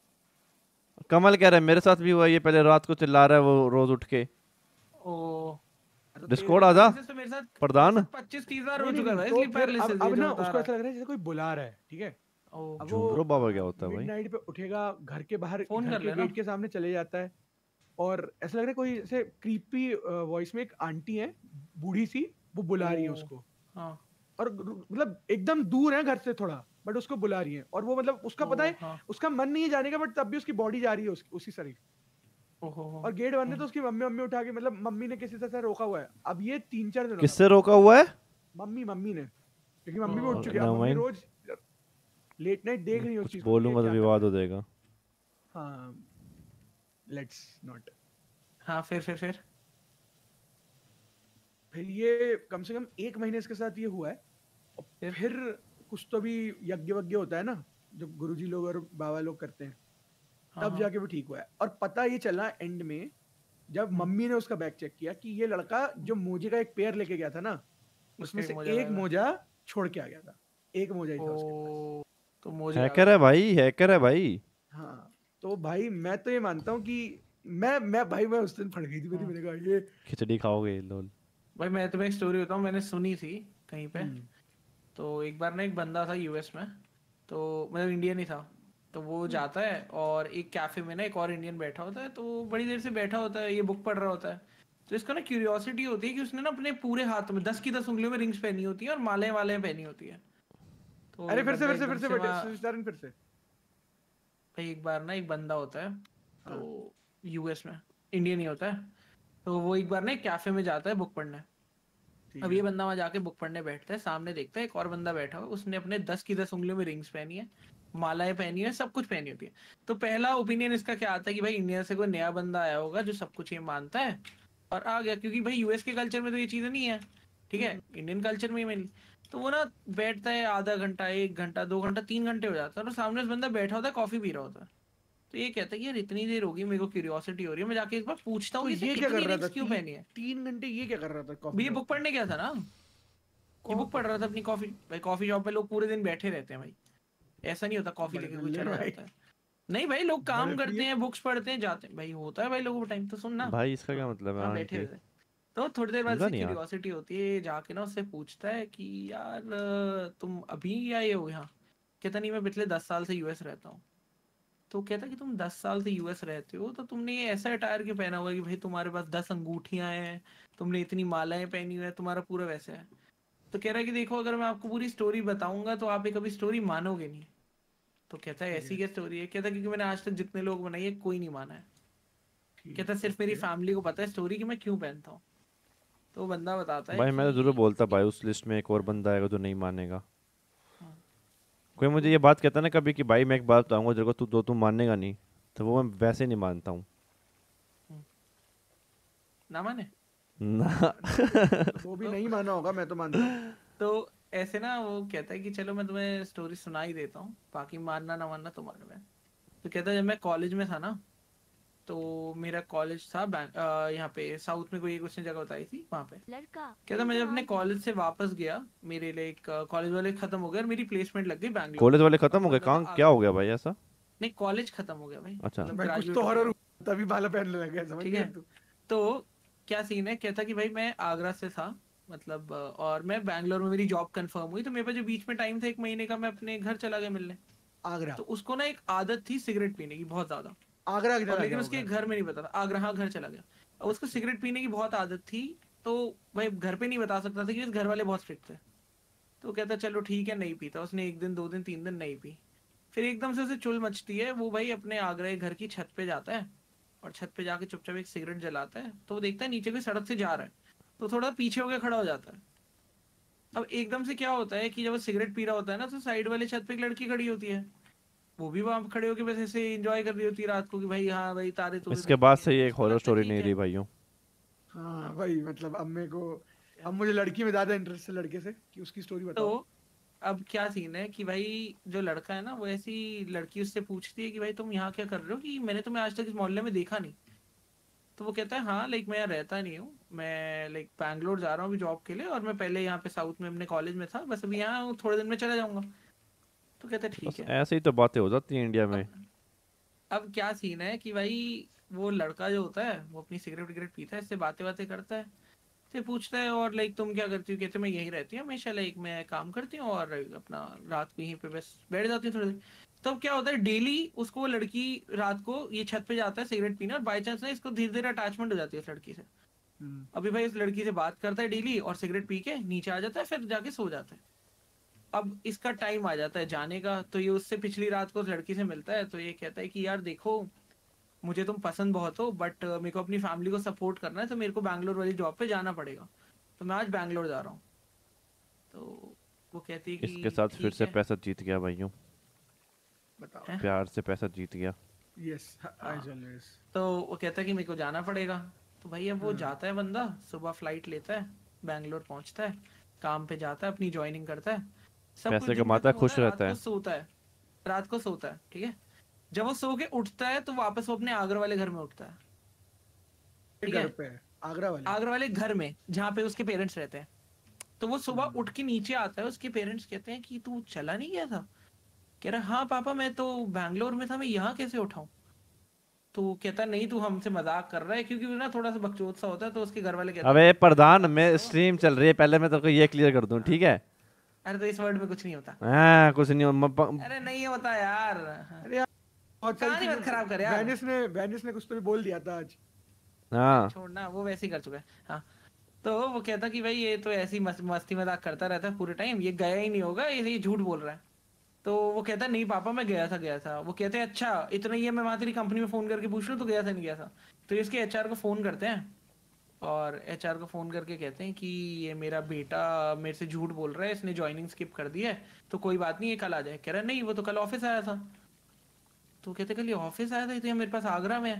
कमल कह रहा है मेरे साथ भी हुआ ये, पहले रात को चिल्ला रहा है वो रोज उठ के।
ओ,
डिस्कॉर्ड आ जा
तो मेरे साथ
प्रधान।
पच्चीस तीस बार हो
नहीं,
चुका है
नहीं,
भाई,
तो
स्लीप
फिर
पैरालिसिस
अब अब
ये
ना
जो बता
उसको
रहा
ऐसा लग रहा है जैसे कोई बुला रहा है, ठीक है?
है। ओ,
अब
झुमरो बाबा क्या होता है भाई?
मिडनाइट पे उठेगा, घर के बाहर,
फोन
घर
कर
के
लेना।
गेट के सामने चले जाता है और ऐसा लग रहा है कोई ऐसे क्रीपी वॉइस में एक आंटी है बूढ़ी सी, वो बुला रही है
ओ,
उसको,
हाँ।
और मतलब एकदम दूर है घर से थोड़ा, बट उसको बुला रही है। और वो मतलब उसका
ओ,
पता है,
हाँ।
उसका मन नहीं है जाने का, बट तब भी उसकी बॉडी जा रही है उसकी, उसी शरीर।
ओहो,
और गेट बंद है तो उसकी मम्मी मम्मी उठा के, मतलब मम्मी ने किसी तरह से रोका हुआ है। अब ये तीन चार दिन
किससे रोका हुआ है?
मम्मी मम्मी ने, क्योंकि मम्मी भी
ओ,
उठ चुकी है। अब
never
मम्मी
mind।
रोज लेट नाइट देख रही है उस
कुछ
चीज को,
बोलूंगा
ये
तो
क्या
विवाद
कर
हो
रहा है।
जाएगा।
हाँ, लेट्स नॉट।
हाँ, फिर फिर फिर
फिर ये कम से कम एक महीने इसके साथ ये हुआ है, और
फिर?
फिर कुछ तो भी यज्ञ वज्ञ होता है ना, जो गुरुजी लोग और बाबा लोग करते हैं,
हाँ,
तब जाके वो ठीक हुआ है। और पता ये चला एंड में, जब मम्मी ने उसका बैग चेक किया, कि ये लड़का जो मोजे का एक पेयर लेके गया था ना, उसमें
उसका
से
एक मोजा
एक
गायब है।
मोजा छोड़ के आ गया था, एक मोजा ही था उसके पास।
ओ, तो मुझे
हैकर है भाई, हैकर है भाई।
हाँ, तो भाई मैं तो ये मानता हूँ कि मैं मैं भाई मैं उस दिन फट गई थी मेरी, मैंने कहा ये
खिचड़ी खाओगे लोल।
भाई मैं तुम्हें एक स्टोरी बताऊं, मैंने सुनी थी कहीं पे।
हम्म,
तो एक बार ना एक बंदा था यूएस में, तो मतलब इंडियन ही था। तो वो जाता है और एक कैफे में ना एक और इंडियन बैठा होता है, तो वो बड़ी देर से बैठा होता है, ये बुक पढ़ रहा होता है। तो इसको ना क्यूरियोसिटी होती है कि उसने ना अपने पूरे हाथ में दस की दस उंगलियों में रिंग्स पहनी होती है और माले वाले पहनी होती है। तो
अरे फिर से
बंदा
फिर से फिर
एकदम
से
वहाँ-
बेटे विस्तारण फिर से।
भाई एक बार ना एक बंदा होता है, तो यूएस में इंडियन ही होता है। तो वो एक बार ना एक कैफे में जाता है बुक पढ़ने।
ठीक
अब
है।
ये बंदा वहां जाके बुक पढ़ने बैठता है, सामने देखता है एक और बंदा बैठा हुआ, उसने अपने दस की दस उंगलियों में रिंग्स पहनी है, मालाएं पहनी है, सब कुछ पहनी होती है। तो पहला ओपिनियन इसका क्या आता है कि भाई इंडिया से कोई नया बंदा आया होगा जो सब कुछ ये मानता है और आ गया, क्योंकि भाई यूएस के कल्चर में तो ये चीजें नहीं है, ठीक है, इंडियन कल्चर में ही मेनली। तो वो ना बैठता है आधा घंटा, एक घंटा, दो घंटा, तीन घंटे हो जाता है, और सामने उस बंदा बैठा होता है, कॉफी पी रहा होता है। तो ये कहता है यार इतनी देर होगी, मेरे को क्यूरियोसिटी हो रही है, मैं जाके एक बार पूछता
तो
हूँ
ये क्या कर रहा था?
क्यों
तीन-
पहनी है।
तीन घंटे ये क्या कर रहा था?
भी
कॉफी
ये बुक पढ़ने गया था ना, ये बुक पढ़ रहा था अपनी कॉफी। भाई कॉफी शॉप पे लोग पूरे दिन बैठे रहते हैं भाई, ऐसा नहीं होता कॉफी
बड़े
लेके कोई
नल्ले
चला
भाई।
जाता है। नहीं भाई, लोग काम
बड़े
करते
प्रिय।
हैं, बुक्स पढ़ते हैं, जाते हैं, भाई होता है भाई लोगों को टाइम। तो सुन ना,
भाई इसका क्या मतलब है?
हाँ बैठे
आंटी
रहते हैं। तो थोड़ी देर बाद
समझा
से
नहीं यार।
क्यूरियोसिटी होती है, जाके ना उससे पूछता है कि यार तुम अभी आए हो यहाँ? कहता नहीं मैं पिछले दस साल से यूएस रहता हूँ। तो कहता कि तुम दस साल से यूएस रहते हो, तो तुमने ये ऐसा अटायर क्यों पहना हुआ है कि भाई तुम्हारे पास दस अंगूठियां हैं, तुमने इतनी मालाएं पहनी हुई है, तुम्हारा पूरा वैसे है। तो कह रहा है कि देखो अगर मैं आपको पूरी स्टोरी बताऊंगा तो आप ये कभी स्टोरी मानोगे नहीं। तो कहता है ऐसी क्या स्टोरी है? कहता क्योंकि मैंने आज तक जितने लोग बनाई है कोई नहीं माना है। कहता सिर्फ मेरी फैमिली को पता है स्टोरी कि मैं क्यों पहनता हूँ। तो वो बंदा बताता है
भाई मैं तो
कि-
जरूर बोलता भाई उस लिस्ट में एक और बंदा आएगा जो नहीं मानेगा। कोई मुझे ये बात कहता ना कभी कि भाई मैं एक बात बताऊंगा तेरे को, तू तो तू मानेगा नहीं, तो वो मैं वैसे नहीं मानता हूँ
ना माने
ना।
वो भी नहीं माना होगा, मैं तो मानता हूँ।
तो ऐसे ना वो कहता है कि चलो मैं तुम्हें स्टोरी सुना ही देता हूँ, बाकी मानना ना मानना तुम्हारे में। तो कहता है जब मैं कॉलेज में था ना, तो मेरा कॉलेज था बैंक अ, यहाँ पे साउथ में, कोई एक उसने जगह बताई थी वहाँ पे।
लड़का
कहता मैं जब अपने कॉलेज से वापस गया, मेरे लिए एक कॉलेज वाले खत्म हो गए और मेरी प्लेसमेंट लग गई बैंगलोर।
कॉलेज वाले खत्म हो गए?
मतलब
कहाँ
आ-
क्या हो गया भाई ऐसा?
नहीं, कॉलेज खत्म हो गया भाई।
अच्छा।
मतलब
भाई कुछ
graduate
तो
हो
हॉरर
गया।
तभी बाला पहनने लग गया, समझ
ठीक
गया
है।
तू?
तो क्या सीन है, कहता कि भाई मैं आगरा से था, मतलब अ, और मैं बैंगलोर में मेरी जॉब कंफर्म हुई, तो मेरे पास जो बीच में टाइम था एक महीने का, मैं अपने घर चला गया मिलने।
आगरा
तो उसको ना एक आदत थी सिगरेट पीने की बहुत ज्यादा,
आगरा
और
किधर
लेकिन उसके घर में नहीं बता था। आगरा, हाँ, घर चला गया। और उसको सिगरेट पीने की बहुत आदत थी, तो भाई घर पे नहीं बता सकता था कि घर वाले बहुत स्ट्रिक्ट थे। तो कहता चलो ठीक है, नहीं पीता। उसने एक दिन, दो दिन, तीन दिन नहीं पी। फिर एकदम से उसे चुल मचती है, वो भाई अपने आगरा के घर की छत पे जाता है और छत पे जाके चुपचाप एक सिगरेट जलाता है। तो वो देखता है नीचे कोई सड़क से जा रहा है, तो थोड़ा पीछे होकर खड़ा हो जाता है। अब एकदम से क्या होता है कि जब वो सिगरेट पी रहा होता है ना, तो साइड वाले छत पे एक लड़की खड़ी होती है। वो भी वहां खड़े होकर बस ऐसे एंजॉय कर रही होती है रात को कि भाई हाँ भाई तारे तूरे
इसके
दिख
बाद
रही
से
हैं।
ये एक
उसको
हॉरर
लगता है
स्टोरी
ठीक
नहीं
है।
रही भाइयों।
हाँ भाई, मतलब अब मेरे को, अब मुझे लड़की में ज्यादा इंटरेस्ट है लड़के से, कि उसकी स्टोरी बताओ।
तो अब क्या सीन है कि भाई जो लड़का है ना, वो ऐसी लड़की उससे पूछती है कि भाई तुम यहाँ क्या कर रहे हो, कि मैंने तुम्हें आज तक इस मोहल्ले में देखा नहीं। तो वो कहता है हाँ, लाइक मैं यहाँ रहता नहीं हूँ, मैं लाइक बैंगलोर जा रहा हूँ अभी जॉब के लिए, और मैं पहले यहाँ पे साउथ में अपने कॉलेज में था, बस अभी यहाँ हूँ, थोड़े दिन में चला जाऊंगा। तो कहता है
बस
ठीक है।
ऐसे ही तो बातें हो जाती हैं इंडिया में।
अब अब क्या सीन है कि भाई वो लड़का जो होता है वो अपनी सिगरेट विगरेट पीता है, इससे बातें बातें करता है, से पूछता है और लाइक तुम क्या करती हो, कहते मैं यहीं रहती हूँ हमेशा, लाइक मैं काम करती हूँ और अपना रात को यहीं पे बस बैठ जाती हूँ थोड़ी देर। तब क्या होता है, डेली उसको वो लड़की रात को ये छत पे जाता है सिगरेट पीने, और बाई चांस ना इसको धीरे धीरे अटैचमेंट हो जाती है उस लड़की से।
हम्म।
अभी भाई उस लड़की से बात करता है डेली, और सिगरेट पी के नीचे आ जाता है, फिर जाके सो जाता है। अब इसका टाइम आ जाता है जाने का, तो ये उससे पिछली रात को उस लड़की से मिलता है। तो ये कहता है कि यार देखो, मुझे तुम पसंद बहुत हो, बट मेरे को अपनी फैमिली को सपोर्ट करना है, तो मेरे को बैंगलोर वाली जॉब पे जाना पड़ेगा, तो मैं आज बैंगलोर जा रहा हूँ। तो वो कहती है कि
इसके साथ फिर
ठीक
से
है।
पैसा जीत गया भाइयों,
बताओ।
हैं?
प्यार से पैसा जीत गया।
Yes, as always.
तो वो कहता है कि मेरे को जाना पड़ेगा। तो भाई अब वो जाता है बंदा, सुबह फ्लाइट लेता है, बैंगलोर पहुंचता है, काम पे जाता है, अपनी ज्वाइनिंग करता है, सब
पैसे
कुछ दिन
कमाता है,
खत्म
खुश
होता है,
रहता
रात
है।
को सोता है, रात को सोता है, ठीक है। जब वो सो के उठता है तो वापस वो अपने आगरा वाले घर में उठता है, ठीक है,
घर पे है, आगरा वाले।
आगरा वाले घर में जहाँ पे उसके पेरेंट्स रहते हैं। तो वो सुबह उठ के नीचे आता है, उसके पेरेंट्स कहते हैं कि तू चला नहीं गया था? कह रहा हाँ पापा, मैं तो बैंगलोर में था, मैं यहाँ कैसे उठाऊं? तो कहता नहीं, तू हमसे मजाक कर रहा है, क्योंकि वो ना थोड़ा सा बकचोद सा होता है। तो उसके घर वाले कहते
अबे
हैं
प्रधान, मैं स्ट्रीम चल रही है, पहले मैं तेरे को ये क्लियर कर दूं, ठीक है?
अरे तो इस वर्ड में कुछ नहीं होता।
हाँ कुछ नहीं हो- म- प-
अरे नहीं होता यार।
अरे यार, बहुत सारी
कहानी मत
चीजें-
खराब कर यार।
वेनिस ने वेनिस ने कुछ तो भी बोल दिया था आज।
हाँ
छोड़ना, वो वैसे ही कर चुका है। हाँ, तो वो कहता कि भाई ये तो ऐसी मस, मस्ती मजाक करता रहता है पूरे टाइम, ये गया ही नहीं होगा, ये ये झूठ बोल रहा है। तो वो कहता नहीं पापा, मैं गया था गया था। वो कहते हैं अच्छा, इतना ही है, मैं वहां तेरी कंपनी में फोन करके पूछ लूं तो गया था नहीं गया था। तो इसके एचआर को फोन करते हैं, और एचआर को फोन करके कहते हैं कि ये मेरा बेटा मेरे से झूठ बोल रहा है, इसने ज्वाइनिंग स्किप कर दी है, तो कोई बात नहीं, ये कल आ जाए। कह रहा नहीं, वो तो कल ऑफिस आया था। तो कहते कल ये ऑफिस आया था, ये तो यहाँ मेरे पास आगरा में है।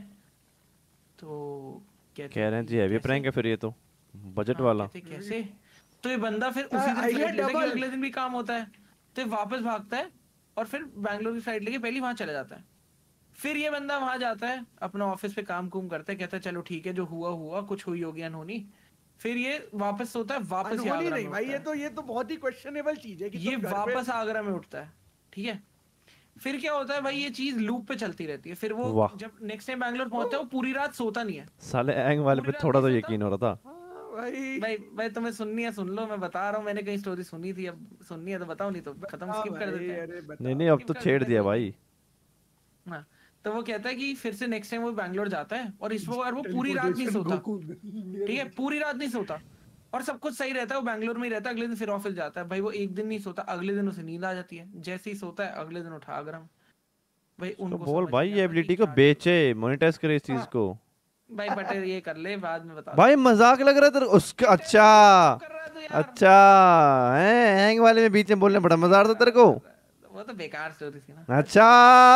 तो कहते
कह रहे हैं
कि
जी, हैवी
कैसे?
प्रैंक है फिर ये तो, बजट
हाँ,
वाला।
कहते कैसे? तो ये बंदा फिर उसी दिन
idea
फ्लाइट लेता है कि
double।
अगले दिन भी काम होता है, तो ये वापस भागता है और फिर बैंगलोर की फ्लाइट लेके पहले वहां चला जाता है। फिर ये बंदा वहां जाता है, अपना ऑफिस पे काम कुम करता है, कहता है चलो ठीक है, जो हुआ हुआ, कुछ हुई होगी अनहोनी। फिर ये वापस सोता है, वापस ये
अनहोनी
आगरा
नहीं
में
भाई,
उठता
ये
है।
तो ये तो बहुत ही क्वेश्चनेबल चीज है कि
ये
तुम घर पे-
वापस आगरा में उठता है, ठीक है। फिर क्या होता है भाई, ये चीज लूप पे चलती रहती है। फिर वो
वाह।
जब नेक्स्ट टाइम बैंगलोर पहुंचता है, वो पूरी रात सोता नहीं है।
साले एंग वाले पे
पूरी रात
थोड़ा तो
नहीं
यकीन हो रहा था।
हाँ, भाई
भाई भाई तुम्हें सुननी है सुन लो, मैं बता रहा हूँ, मैंने कहीं स्टोरी सुनी थी, अब सुननी है तो बताओ, नहीं तो खत्म,
हाँ
स्किप कर
भाई,
देते हैं।
अरे बता।
नहीं नहीं, अब तो
कर
छेड़
देते
दिया
हैं।
भाई।
हाँ, तो वो कहता है कि फिर से नेक्स्ट टाइम वो बैंगलोर जाता है, और इस बार वो पूरी रात नहीं
Teleportation
सोता,
गोकू।
ठीक है, पूरी रात नहीं सोता, और सब कुछ सही रहता है, वो बैंगलोर में ही रहता है। अगले दिन फिर ऑफिस जाता है। भाई वो एक दिन नहीं सोता, अगले दिन उसे नींद आ जाती है, जैसे ही सोता है अगले दिन उठा आगरा में। भाई
तो
उनको
बोल
समझ
भाई,
नहीं
ये
आता कि
एबिलिटी को
क्या
बेचे, मोनेटाइज करे इस चीज
हाँ।
को।
भाई बटर ये कर ले, बाद में बता
भाई मजाक लग रहा है तेरे उसका? अच्छा
कर रहा है तू यार।
अच्छा, हैं हैंग वाले में बीच में बोलने बड़ा मजा आ रहा था तेरे को।
वो तो बेकार स्टोरी थी ना।
अच्छा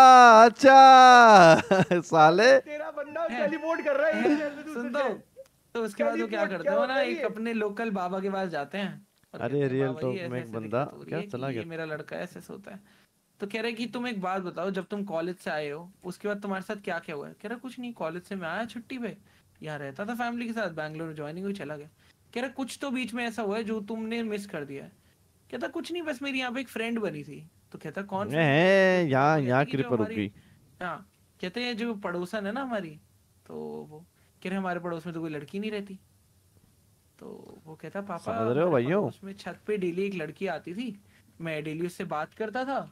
अच्छा साले
तेरा बंदा टेलीपोर्ट कर रहा है इधर से दूसरे
सुन तो
से।
तो उसके बाद वो क्या
टेलीपोर्ट
करते
क्या
हो
होता
ना,
है
एक
ये?
अपने लोकल बाबा के पास जाते हैं और
अरे
कहते हैं,
रियल
बाबा
टॉक
जी ऐसे
में एक
ऐसे
बंदा
दिक्कत हो रही
क्या
है कि
चला
ये
गया
मेरा लड़का ऐसे ऐसे होता है। तो कह रहे कि तुम एक बात बताओ, जब तुम कॉलेज से आए हो उसके बाद तुम्हारे साथ क्या क्या हुआ है? कह रहा कुछ नहीं, कॉलेज से मैं आया छुट्टी पे, यहाँ रहता था फैमिली के साथ, बैंगलोर ज्वाइनिंग हुई चला गया। कह रहा कुछ तो बीच में ऐसा हुआ है जो तुमने मिस कर दिया है। कहता कुछ नहीं, बस मेरी यहाँ पे एक फ्रेंड बनी थी। तो कहता कौन सी?
है
तो
यहाँ
बाबा कहते
यहाँ
कि जो
क्रिपर रुक
हमारी,
गई।
हाँ कहते हैं जो पड़ोसन है ना हमारी, तो वो कह रहे हमारे पड़ोस में तो कोई लड़की नहीं रहती। तो वो कहता पापा
समझ रहे हो
हमारे
भाइयों?
पड़ोस में छत पे डेली एक लड़की आती थी, मैं डेली उससे बात करता था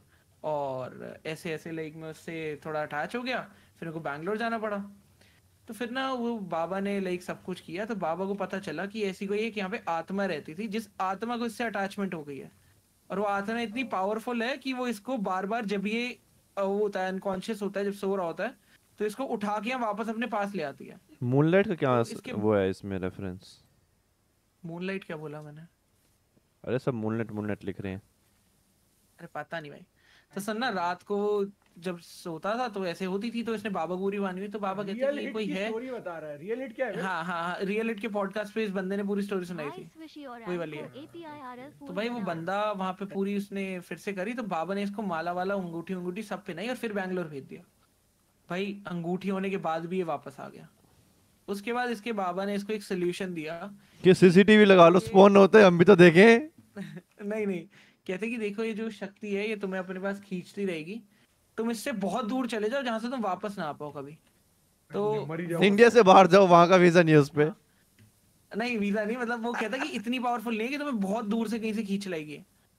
और ऐसे ऐसे लाइक मैं उससे थोड़ा अटैच हो गया, फिर मेरे को बैंगलोर जाना पड़ा। तो फिर ना वो बाबा ने लाइक सब कुछ किया, तो बाबा को पता चला कि ऐसी कोई एक यहाँ पे आत्मा रहती थी जिस आत्मा को इससे अटैचमेंट हो गई है, और वो आत्मा इतनी पावरफुल है कि वो इसको बार बार जब ये अ, वो होता है अनकॉन्शियस होता है, जब सो रहा होता है, तो इसको उठा के वापस अपने पास ले आती है।
मूनलाइट का क्या
तो इसके
वो है इसमें रेफरेंस?
मूनलाइट क्या बोला मैंने?
अरे सब मूनलाइट मूनलाइट लिख रहे हैं।
अरे पता नहीं भाई। तो सुन ना, रात को जब सोता था तो ऐसे होती थी, तो इसने बाबा पूरी मानी हुई, तो बाबा कहते
रियल
हैं कि
हिट
कोई
की
है।
स्टोरी बता रहा है। रियल हिट क्या है?
हाँ हाँ हाँ, रियल हिट के पॉडकास्ट पे इस बंदे ने पूरी स्टोरी सुनाई थी,
Hi, Swishy और
वही वाली है।
आपको A P I R L
तो भाई वो बंदा वहां पे पूरी उसने फिर से करी, तो बाबा ने इसको माला वाला अंगूठी अंगूठी सब पहनाई और फिर बैंगलोर भेज दिया। भाई अंगूठी होने के बाद भी ये वापस आ गया। उसके बाद इसके बाबा ने इसको एक सोल्यूशन दिया।
कि सीसीटीवी लगा लो, स्पॉन होते हम भी तो देखें।
नहीं नहीं, कहते कि देखो ये जो शक्ति है ये तुम्हें अपने पास खींचती रहेगी, तुम इससे बहुत दूर चले जाओ जहां से तुम वापस ना आ पाओ कभी। तो
मर ही जाओ।
इंडिया से बाहर जाओ, वहां का वीजा नहीं है उस पे।
हाँ, नहीं वीजा नहीं, मतलब वो कहता कि इतनी पावरफुल नहीं है कि तुम्हें बहुत दूर से कहीं से खींच लाएगी।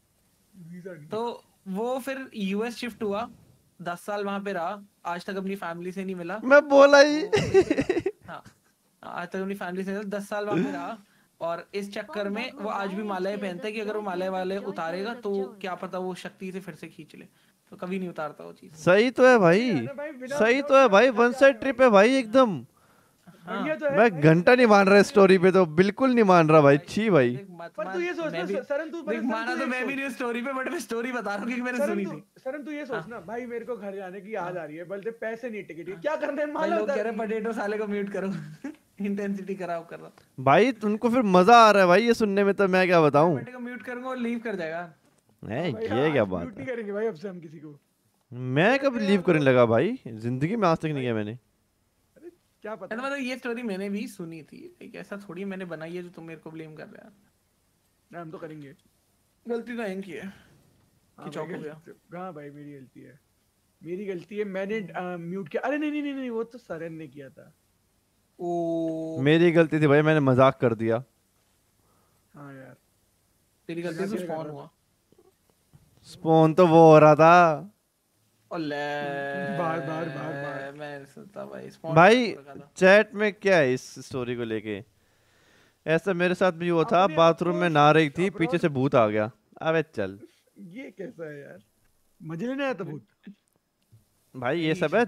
वीजा नहीं।
तो वो फिर यूएस शिफ्ट हुआ, दस साल वहां पे रहा, आज तक अपनी फैमिली से नहीं मिला।
मैं बोला ही।
हाँ, आज तक अपनी फैमिली से नहीं मिला, दस साल वहां पे रहा, और इस चक्कर में वो आज भी मालाएं पहनता है कि अगर वो मालाएं वाले उतारेगा तो क्या पता वो शक्ति से फिर से खींच ले, तो कभी नहीं उतारता वो चीज।
सही तो है भाई, सही तो है भाई, वन साइड ट्रिप है भाई एकदम।
हाँ,
बढ़िया तो है
मैं
भाई।
घंटा नहीं मान रहा स्टोरी पे, तो बिल्कुल नहीं मान रहा भाई। छी भाई।
देख, मत
पर
मान,
तू ये सोच
मैं
ना
भी-
सरन, तू
देख, माना तो मैं भी नहीं स्टोरी पे, बट मैं स्टोरी बता रहा हूँ क्योंकि मैंने
सरन
सुनी
तू
थी।
सरन तू ये सोच ना भाई, मेरे को घर जाने की याद आ रही है, बोलते पैसे नहीं, टिकट क्या करने हैं,
भाई
माला
लोग कह रहे
उतार।
पोटैटो साले को म्यूट करो इंटेंसिटी खराब कर रहा।
भाई तुमको फिर मजा आ रहा है भाई ये सुनने में, तो मैं क्या बताऊं।
बेटे को म्यूट करूंगा और लीव कर जाएगा।
है
भाई,
ये क्या
आज
बात
म्यूट नहीं
है?
करेंगे भाई अब से हम किसी को।
मैं कब लीव करने लगा भाई? जिंदगी में आज तक नहीं किया मैंने।
क्या पता।
मतलब ये स्टोरी मैंने भी सुनी थी, एक ऐसा थोड़ी मैंने बनाई है जो तुम मेरे को ब्लेम कर रहे हो।
ना, हम तो करेंगे।
गलती तो इनकी है
हाँ
कि चौक
भाई,
हो गया।
गलती- हाँ भाई मेरी गलती है, मेरी गलती है। मैंने म्यूट किया। अरे नहीं नहीं नहीं नहीं, वो तो सरन ने किया था।
ओ
मेरी गलती थी भाई, मैंने मजाक कर दिया।
हाँ यार,
तेरी गलती से स्पॉन हुआ।
स्पॉन तो वो हो रहा था
ओले
बार बार बार बार
मैं सुनता भाई स्पॉन
भाई। चैट में क्या है इस स्टोरी को लेके? ऐसा मेरे साथ भी हुआ था,
अपने
बाथरूम में
approach-
नहा रही थी,
approach-
पीछे से भूत आ गया। अबे चल
ये कैसा है यार, मजे लेने आया था भूत।
भाई, ये सब है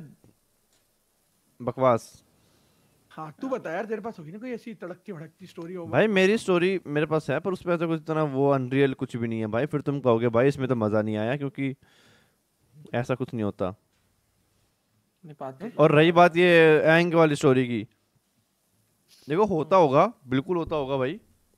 बकवास।
हाँ तू बता यार, तेरे पास होगी ना कोई ऐसी तड़कती भड़कती स्टोरी हो?
भाई मेरी स्टोरी मेरे पास है, पर उसमें ऐसा कुछ इतना वो अनरियल कुछ भी नहीं है भाई। फिर तुम कहोगे भाई इसमें तो मजा नहीं आया, क्योंकि ऐसा कुछ नहीं होता।
नहीं पाते।
और रही बात ये एंग वाली स्टोरी की, देखो होता होगा, बिल्कुल होता होगा भाई।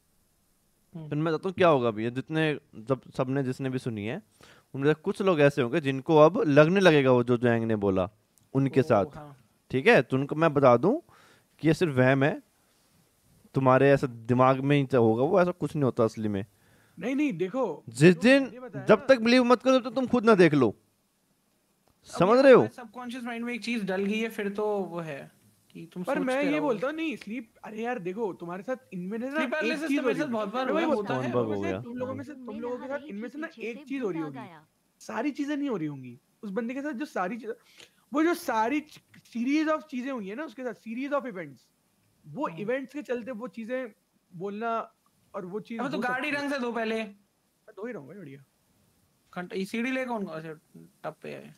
फिर मैं बताता हूँ क्या होगा भी। जितने जब सबने जिसने भी सुनी है उनमें से कुछ लोग ऐसे होंगे जिनको अब लगने लगेगा वो जो जो एंग ने बोला उनके
ओ,
साथ।
हाँ।
ठीक है, तो उनको मैं बता दूं कि ये सिर्फ वहम है तुम्हारे, ऐसा दिमाग में ही होगा वो, ऐसा कुछ नहीं होता असली में।
नहीं नहीं देखो,
जिस
जो
दिन
मैंने बताया
जब
ना,
तक बिलीव मत करो, तो तुम खुद ना देख लो। समझ रहे हो?
सबकॉन्शियस माइंड में एक चीज डल गई है, फिर तो वो है कि तुम
पर मैं
सोचते
ये
रहोगे।
बोलता हूँ नहीं स्लीप। अरे यार देखो, तुम्हारे साथ इनमें से ना
Sleep paralysis
एक चीज
तो
हो
मेरे
रही
साथ बहुत बार
होगी।
हुआ,
मैं
होता
बोलता
है।
हूँ,
कौन बग हो गया?
तुम लोगों में से तुम लोगों के साथ इनमें से ना एक चीज हो रही होगी, सारी चीजें नहीं हो रही होंगी। उस बंदे के साथ जो सारी चीजें, वो जो सारी सीरीज ऑफ चीजें हुई है ना उसके साथ, सीरीज ऑफ इवेंट्स, वो इवेंट्स के चलते वो चीजें बोलना और वो चीज
अब तो
हो
गाड़ी
सकती है।
रंग से दो पहले
मैं धो ही रहूंगा बढ़िया।
घंटा ये सीढ़ी ले कौन अच्छा टप पे है।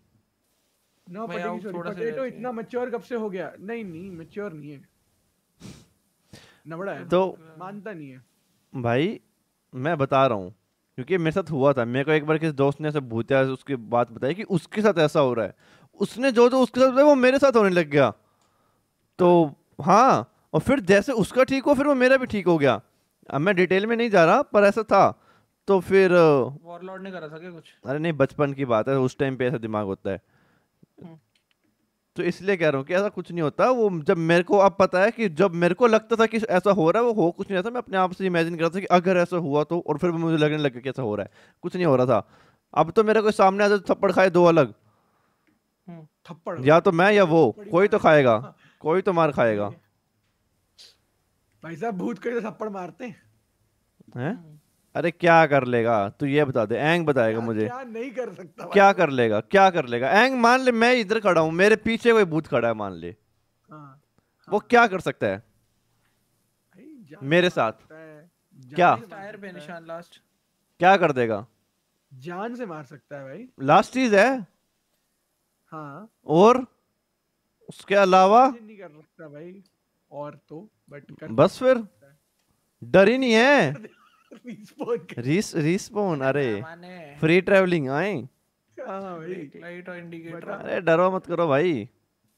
ना
भाई,
पटेगी
आओ,
सॉरी,
थोड़ा सा
पटेटो
रहते
इतना मैच्योर कब से हो गया? नहीं नहीं मैच्योर नहीं है, नबड़ा है,
तो
मानता नहीं है।
भाई मैं बता रहा हूँ, क्योंकि मेरे साथ हुआ था। मेरे को एक बार किसी दोस्त ने ऐसे भूतिया उसकी बात बताई कि उसके साथ ऐसा हो रहा है, उसने जो जो उसके साथ बताया वो मेरे साथ होने लग गया। तो हाँ, और फिर जैसे उसका ठीक हो फिर वो मेरा भी ठीक हो गया। अब मैं डिटेल में नहीं जा रहा पर ऐसा था। तो फिर
वॉरलॉर्ड ने करा था क्या कुछ?
अरे नहीं, बचपन की बात है, उस टाइम पे ऐसा दिमाग होता है। तो इसलिए कह रहा हूँ कि ऐसा कुछ नहीं होता। वो जब मेरे को अब पता है कि जब मेरे को लगता था कि ऐसा हो रहा है, वो हो कुछ नहीं रहा था। मैं अपने आप से इमेजिन कर रहा था कि अगर ऐसा हुआ तो, और फिर मुझे लगने लगा कि ऐसा हो रहा है, कुछ नहीं हो रहा था। अब तो मेरे को सामने आ जाए तो थप्पड़ खाए दो अलग,
थप्पड़
या तो मैं या वो, कोई तो खाएगा, कोई तो मार खाएगा।
भाई साहब भूत को तो थप्पड़ मारते हैं।
हैं? अरे क्या कर लेगा तू ये बता दे, एंग बताएगा
क्या,
मुझे
क्या नहीं कर सकता भाई
क्या
वो।
कर लेगा, क्या कर लेगा एंग? मान ले मैं इधर खड़ा हूँ, मेरे पीछे कोई भूत खड़ा है मान ले,
हाँ,
वो क्या कर सकता है
भाई जान
मेरे
से
साथ?
मार सकता है, जान
क्या?
से मार
टायर पे
सकता है,
निशान लास्ट।
क्या कर देगा?
जान से मार सकता है भाई।
लास्ट चीज है।
हाँ,
और उसके अलावा
imagine नहीं कर सकता भाई। और तो बट कर
बस फिर डर ही नहीं है।
रिस्पॉन कर।
रीस रिस्पॉन, अरे
माने
फ्री ट्रैवलिंग आए।
हाँ भाई
ब्रेक लाइट और इंडिकेटर।
बता।
अरे डरो मत करो भाई,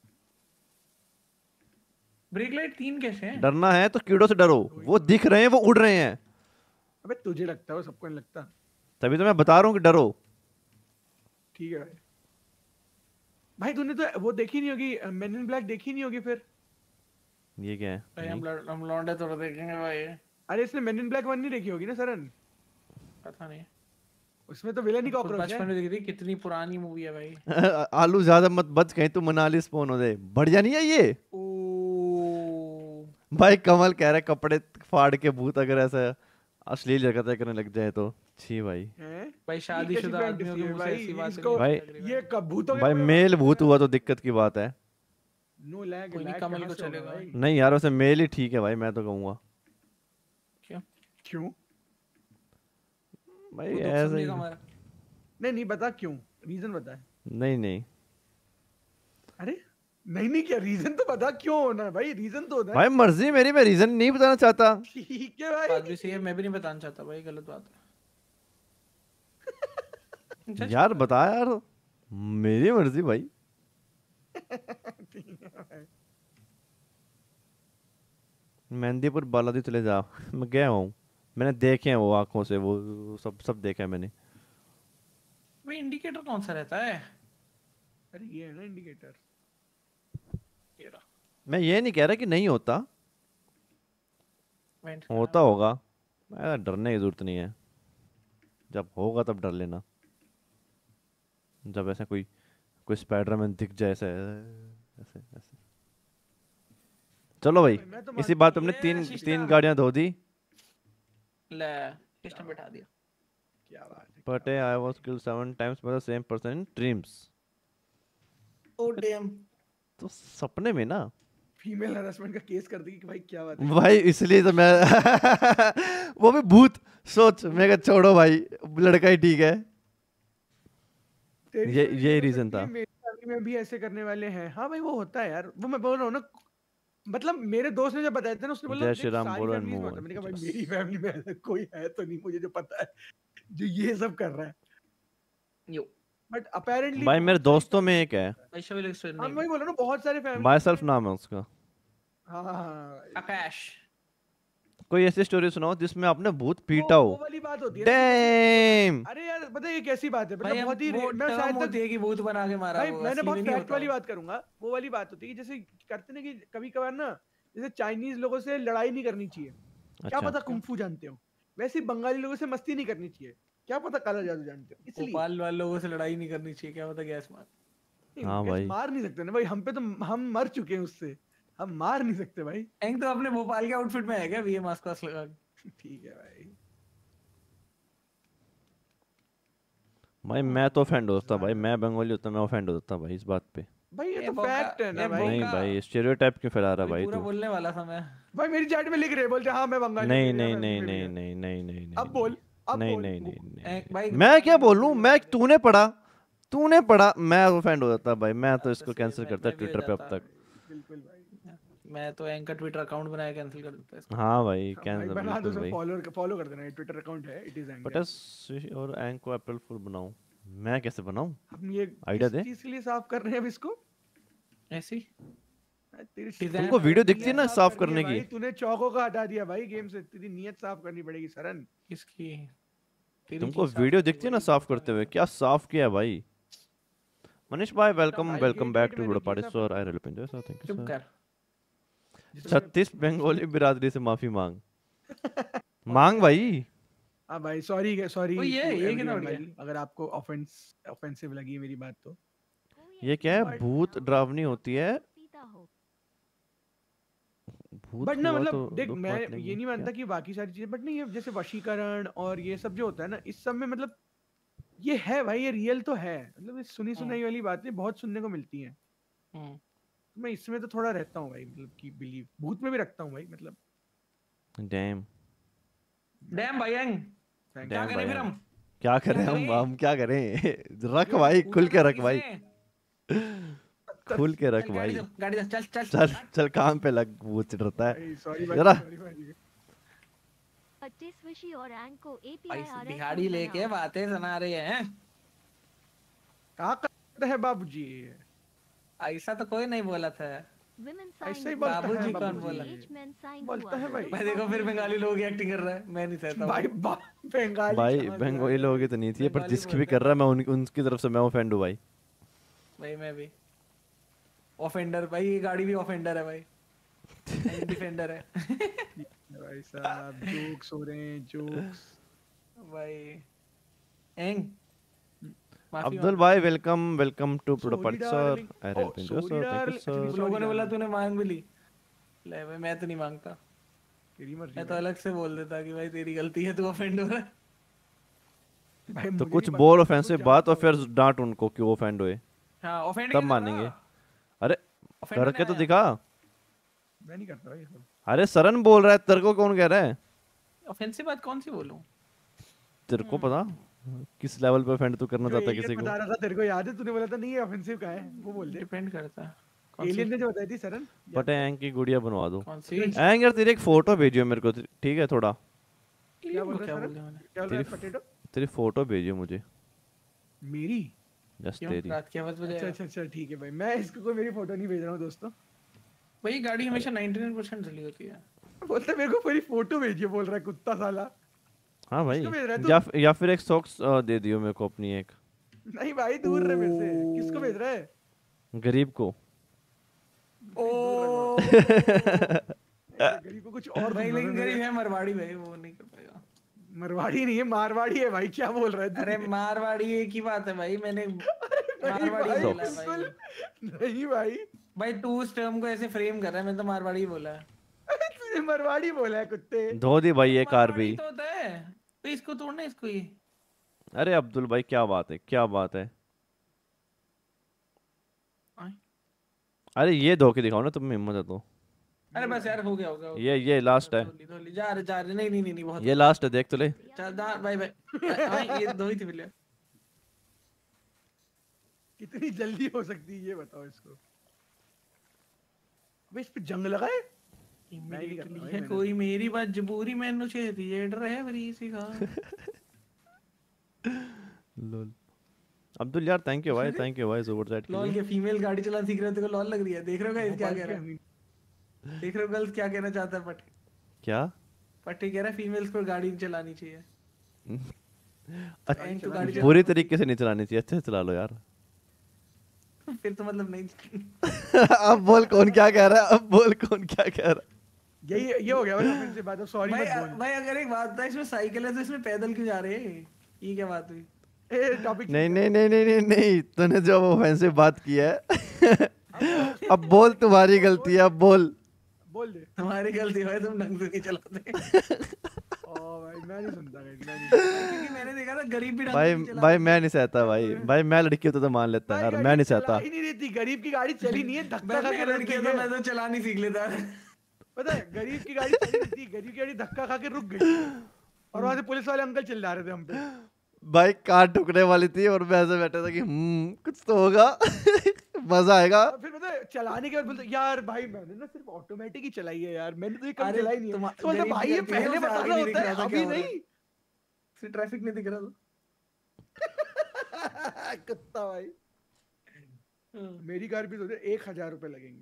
ब्रेक लाइट तीन कैसे हैं?
डरना है तो कीड़ों से डरो, वो दिख रहे हैं, वो उड़ रहे हैं,
अबे तुझे लगता है वो सबको नहीं लगता।
तभी तो मैं बता रहा हूँ कि डरो।
ठीक है भाई। भाई तूने तो वो देखी नहीं होगी, मेन इन ब्लैक देखी नहीं होगी फिर।
ये क्या है?
भाई हम लड़- हम लौंडे तो देखेंगे भाई।
अरे इसने मेन इन ब्लैक वन नहीं देखी होगी ना सरन?
पता नहीं,
उसमें तो विलेन ही
खुद
कॉकरोच
बचपन
है।
में देखी थी। कितनी पुरानी मूवी है भाई।
आलू ज्यादा मत बच, कहीं तू मनाली स्पॉन हो जाए, बढ़िया नहीं है ये?
ओ
भाई कमल कह रहा है कपड़े फाड़ के भूत अगर ऐसा अश्लील हरकतें करने लग जाए तो छी भाई।
हैं?
भाई
ये
शादीशुदा
कैसी
आदमियों
fantasy
के
है
मुंह से
भाई?
ऐसी बात
इसको-
भाई
ये कब भूतों के
भाई
कपड़े
मेल
पहनते
भूत
हैं?
हुआ तो दिक्कत की बात है।
नो लैग,
कोई नहीं,
लैग
कमल
कहाँ
को
से होगा
चलेगा।
भाई?
नहीं यार वैसे मेल ही ठीक है भाई, मैं तो कहूँगा
क्यों?
क्यों?
भाई
वो दुख
ऐसा
समझेगा
ही।
हमारा।
नहीं नहीं बता क्यों, रीजन बता।
नहीं नहीं
अरे नहीं नहीं क्या रीजन तो बता, क्यों होना है भाई? रीजन तो होता है।
भाई मर्जी मेरी, मैं रीजन नहीं बताना चाहता।
ठीक है
बात
भाई।
भी सही है, मैं भी नहीं बताना चाहता भाई, गलत बात है। चल,
यार बता यार, मेरी मर्जी भाई।
ठीक है भाई।
मेहंदीपुर बालाजी चले जा, मैं गया हूँ, मैंने देखे हैं वो आंखों से, वो सब सब देखा है मैंने।
भाई इंडिकेटर कौन सा रहता है?
अरे ये है ना इंडिकेटर।
ये रहा।
मैं ये नहीं कह रहा कि नहीं होता,
Vent
होता होगा, ऐसा डरने की जरूरत नहीं है। जब होगा तब डर लेना, जब ऐसा कोई कोई स्पाइडरमैन दिख जाए ऐसे ऐसे ऐसे। चलो भाई,
मैं तो
इसी
मानता
बात पे
हूँ
हमने
ये
तीन
शीशा-
तीन गाड़ियां धो दी।
ले किसने बैठा दिया?
क्या बात है।
But I was killed seven times by the same person in dreams.
Oh damn.
तो सपने में ना
फीमेल हरासमेंट का केस कर देगी कि भाई क्या बात है।
भाई, इसलिए तो मैं वो भी भूत सोच, मैं कहा छोड़ो भाई, लड़का ही ठीक है।
तेरी
ये-
story
यही
हो
reason
सकती है,
था।
मेरी फैमिली में भी ऐसे करने वाले हैं। हाँ भाई वो होता है यार, वो मैं बोल रहा हूँ ना। मतलब मेरे दोस्त ने जब बताया था ना, उसने बोला
जय
देख,
श्री राम
सारी
बोलो and
families में
move
होता है।
on.
मैंने कहा भाई
Yes.
मेरी फैमिली में ऐसा कोई है तो नहीं मुझे जो पता है जो ये सब कर रहा है।
यो
बट अपेरेंटली
भाई मेरे दोस्तों में एक है,
आई विल एक्सप्लेन।
हम वही बोल रहा हूँ ना, बहुत सारे फैमिली
माई सेल्फ नाम है उसका।
हाँ हाँ, हाँ
आकाश।
कोई ऐसी स्टोरी सुनाओ जिसमें आपने भूत पीटा
वो,
हो।
वो वाली बात होती है ना।
डैम।
अरे यार पता है ये कैसी बात है,
भाई
मतलब
हम
बहुत ही
वो
मैं
टर्म
शायद तक
होती है कि भूत बना के मारा
भाई
होगा,
मैंने
असली
बहुत
में नहीं
फैक्ट
होता
वाली
वो।
बात करूंगा। वो वाली बात होती है कि जैसे करते ना कि कभी कभार ना, जैसे चाइनीज लोगों से लड़ाई नहीं करनी चाहिए, क्या
अच्छा
पता कुंफू जानते हो। वैसे ही बंगाली लोगों से मस्ती नहीं करनी चाहिए, क्या पता काला जादू जानते हो। इसलिए
भोपाल वाले लोगों से लड़ाई नहीं करनी चाहिए, क्या पता गैस मार।
नहीं,
हाँ
गैस
भाई।
मार नहीं सकते ना भाई, हम पे तो हम मर चुके हैं उससे, हम मार नहीं सकते भाई।
एंग तो अपने भोपाल के आउटफिट में है क्या, वीए मास्क वास्क लगा के?
ठीक है भाई।
भाई मैं तो ऑफेंड होता भाई, मैं बंगाली होता मैं ऑफेंड होता भाई इस बात पे।
भाई ये
ये
तो
बोका-
फैक्ट है ना
ये
भाई।
नहीं
बोका-
भाई, स्टेरियोटाइप क्यों फैला रहा
अभी
भाई
पूरा
तू?
बोलने वाला था मैं।
भाई मेरी चैट में लिख रहे बोलते हाँ मैं बंगाली
नहीं
हूँ,
नहीं
मेरी
नहीं
family
नहीं
में भी है।
नहीं नहीं नहीं
अब बोल, अब
नहीं
बोल।
नहीं नहीं नहीं
एंग भाई
मैं क्या बोलूं, मैं तूने पढ़ा तूने पढ़ा मैं ऑफेंड हो जाता भाई, मैं तो इसको
सही है,
कैंसिल
मैं-
करता
मैं भी हो
ट्विटर पे अब
जाता।
तक।
बिल्कुल भाई।
मैं तो एंकर ट्विटर अकाउंट बनाया कैंसिल कर देता इसको।
हाँ भाई
भाई
कैंसिल
बना दो,
बिल्कुल भाई।
फॉलो फॉलो कर देना, ट्विटर अकाउंट है, इट इज एंकर।
पटस और एंक को अप्रैल फुल बनाऊं, मैं कैसे बनाऊं?
हम ये
आइडिया
किस
दे।
चीज के लिए साफ कर रहे हैं अब इसको?
ऐसी
तेरी
Design
तुमको वीडियो दिखती है ना
नीयत
साफ
करनी है
करने की?
भाई, तूने चौको का हटा दिया भाई गेम से, तेरी नीयत साफ करनी पड़ेगी सरन।
किसकी? तेरी
तुमको
चीज़ साफ
वीडियो
करनी
दिखती है ना
पड़ेगी,
साफ
पता
करते
नहीं।
हुए? क्या साफ किया है भाई? मनीष भाई वेलकम
भाई,
welcome
get
back
wait
to
मैंने
वीडियो
किया
पार्टी
था
sir, I really enjoy sir, thank you
चुप
सर।
कर।
छत्तीस बंगाली बिरादरी से माफी मांग मांग भाई।
हाँ भाई सॉरी सॉरी
ओ ये ये कितना बढ़िया।
अगर आपको ऑफेंस ऑफेंसिव लगी है मेरी बात तो।
ये क्या है?
But-
भूत डरावनी होती है।
पीता हो।
भूत
बट ना
हुआ
मतलब
तो
देख
दुख
मैं
मत लेंगे
ये नहीं
क्या?
मानता कि बाकी सारी चीजें, बट नहीं ये जैसे वशीकरण और ये सब जो होता है ना, इस सब में मतलब ये है भाई, ये रियल तो है, मतलब ये सुनी सुनाई वाली बातें बहुत सुनने को मिलती हैं।
हम्म।
तो मैं इसमें तो थोड़ा रहता हूँ भाई, मतलब कि बिलीव भूत में भी रखता हूँ भाई, मतलब
डैम
डैम भाई एंग क्या
डैम
करें
भाई
फिर
हम
हम?
क्या करें?
क्या
हम
करें?
हम क्या करें? रख भाई, खुल के रख भाई, खुल के रख
चल गाड़ी
भाई।
दो, गाड़ी दो, चल चल
चल चल काम पे लग, भूत डरता है।
भाई सॉरी
जरा।
भाई, सॉरी भाई।
पच्चीस विशी और एंक को
भाई
एपीआई आर
बिहाड़ी लेके बातें सुना रहे हैं।
कहाँ करते हैं बाबूजी?
ऐसा तो कोई नहीं बोला था।
विमेन
ऐसे ही बोलता है
बाबूजी कौन
बाबूजी।
बोला?
बोलता है भाई।
मैं देखो फिर बंगाली लोग एक्टिंग कर रहा है, मैं नहीं सहता
भाई
हूँ।
बा- बंगाली
भाई
कहाँ से
बंगाली
आया?
लोग तो नहीं थी, पर
बंगाली
जिसकी भी
बोलते
कर रहा है मैं उन, उनकी तरफ से मैं ऑफेंड हूँ भाई।
भाई मैं भी ऑफेंडर भाई, ये गाड़ी भी ऑफेंडर है भाई, डिफेंडर है।
भाई साहब जोक्स हो रहे हैं, जोक्स।
भाई एंग माफी
अब्दुल
मांग।
भाई welcome welcome to
Sorry,
product sir,
darling.
I
Oh,
really enjoy
sorry,
sir, thank
darling.
You
Actually,
sir.
तुम लोगों ने बोला तूने मांग भी ली। ले भाई मैं तो नहीं मांगता,
तेरी मर्जी
मैं तो
भाई।
अलग से बोल देता कि भाई तेरी गलती है, तू ऑफेंड हो रहा है।
भाई
तो
मुझे
कुछ
नहीं
बोल
पता,
ऑफेंसिव
कुछ
बात और
जानता
फिर डांट उनको क्यों ऑफेंड हुए,
हाँ ऑफेंड
तब मानेंगे। अरे
Offend
करके तो
नहीं
दिखा।
हूँ। मैं नहीं करता भाई ये सब।
अरे सरन बोल रहा है, तेरे को कौन कह रहा है?
ऑफेंसिव बात कौन सी बोलूं?
तेरे को पता किस लेवल पे ऑफेंड तू करना
जो
चाहता है
alien
किसी को?
बता रहा था तेरे को याद है, तूने बोला था नहीं ये ऑफेंसिव का है, वो बोल दे।
डिपेंड करता है कौन सी
एलियन ने जो बताई थी सरन,
पटे एंग की गुड़िया बनवा दो।
कौन सी
एंग यार तेरी एक फोटो भेजियो मेरे को, ठीक है? थोड़ा
क्या बोल
क्या
रहा है
बोल
सरन?
दिया मैंने?
क्या बोल रहा है
तेरी
पोटैटो?
तेरी फोटो भेजियो मुझे,
मेरी?
जस्ट
क्यों
तेरी।
रात के आवाज बजे?
अच्छा अच्छा अच्छा ठीक है भाई, मैं इसको कोई मेरी फोटो नहीं भेज रहा हूँ दोस्तों।
भाई गाड़ी हमेशा निन्यानवे परसेंट चली होती है।
बोलता है मेरे को मेरी फोटो भेजिए, बोल रहा है कुत्ता साला।
हाँ भाई,
किसको भेज रहा है तू?
या फिर या फिर एक सॉक्स दे दियो मेरे को अपनी एक,
नहीं भाई दूर रहे मेरे से, किसको भेज रहा है?
गरीब को।
ओ
गरीब को कुछ और
भाई
दूंगा
लेकिन
मैं।
गरीब है मरवाड़ी भाई, वो नहीं कर पाएगा।
मरवाड़ी नहीं है, मारवाड़ी है भाई, क्या बोल रहा है तू?
अरे मारवाड़ी एक ही बात है भाई, मैंने
नहीं
मारवाड़ी
भाई,
बोला है
बिल्कुल
भाई।
नहीं भाई,
भाई तू उस टर्म को ऐसे फ्रेम कर रहा है, मैंने तो मारवाड़ी बोला है।
तुझे मरवाड़ी बोला है कुत्ते।
धो दी भाई ये कार भी।
मारवाड़ी तो होता है तो इसको तोड़ना, इसको ही।
अरे अब्दुल भाई क्या बात है, क्या बात है?
आय।
अरे ये धो के दिखाओ ना, तुम में हिम्मत है तो।
अरे बस यार हो गया होगा।
ये ये लास्ट है,
धोली धोली जा रहे जा रहे, नहीं नहीं नहीं नहीं बहुत
ये लास्ट है, देख तो ले।
चल दा भाई भाई हाँ, ये दो ही थी बिल्ले।
कितनी जल्दी हो सकती है ये बताओ इसको। भाई इस पे जंग लगा है? मैं नहीं करता भाई,
है
मैंने-
कोई मेरी मजबूरी मैनू छे थिएटर है वरी सीखा।
लोल। अब्दुल यार थैंक यू भाई, थैंक यू भाई सुपर चैट के
लॉल
लिए।
के फीमेल गाड़ी चलाना सीख रहे हो, तेरे को लॉल लग रही है? देख रहे हो गाइस क्या कह रहा है? देख रहे हो गर्ल्स क्या कहना चाहता है पट्टी?
क्या?
पट्टी कह रहा है फीमेल्स को गाड़ी नहीं चलानी चाहिए।
अच्छा,
एंड तो गाड़ी
बुरी तरीके से नहीं चलानी चाहिए, अच्छे से चला लो यार।
चला- फिर तो मतलब नहीं।
अब बोल कौन क्या कह रहा है, अब बोल कौन क्या कह रहा है।
यही ये हो गया भाई, फिर से बात, सॉरी
भाई
मत बोल।
भाई अगर एक बात था, इसमें साइकिल है तो इसमें पैदल क्यों जा रहे हैं? ये क्या बात हुई?
ए टॉपिक
नहीं नहीं नहीं नहीं नहीं नहीं, तूने जो ऑफेंसिव बात की है अब बोल, तुम्हारी गलती है, अब बोल।
बोल दे।
तुम्हारी गलती है, तुम ढंग से नहीं चलाते।
ओ भाई मैं नहीं सुनता गाइस, मैं नहीं सुनता।
क्योंकि मैंने देखा था गरीब भी ढंग
भाई
से नहीं चलाते।
भाई मैं नहीं सहता भाई, भाई मैं लड़की होता तो मान लेता
भाई
यार,
गाड़ी
मैं नहीं
चला
सहता।
ही नहीं रहती, गरीब की गाड़ी चली नहीं है, धक्का
मैं
खा के
मैं
रुक
लड़की
गई
तो
है।
मैं तो चला नहीं सीख लेता।
पता है गरीब की गाड़ी चली नहीं थी, गरीब की गाड़ी धक्का खा के रुक गई और वहां से पुलिस वाले अंकल चिल्ला रहे थे हम पे।
भाई कार ठुकने वाली थी और मैं ऐसे बैठा था कि हम्म कुछ तो होगा मजा आएगा।
और फिर मतलब चलाने के बाद बोलते यार भाई मैंने ना सिर्फ ऑटोमेटिक ही चलाई है यार, मैंने तो ये कभी
अरे
चलाई नहीं है।
तुम-
तो बोलते
गरीब
भाई ये
कहती है,
पहले
उसे आगे
बताना
नहीं दिख
होता है
रहा था
अभी
क्या हो रहा है।
नहीं।
सिर्फ ट्रैफिक नहीं दिख रहा था।
कुत्ता भाई। मेरी कार भी सोचे एक हजार रुपए लगेंगे।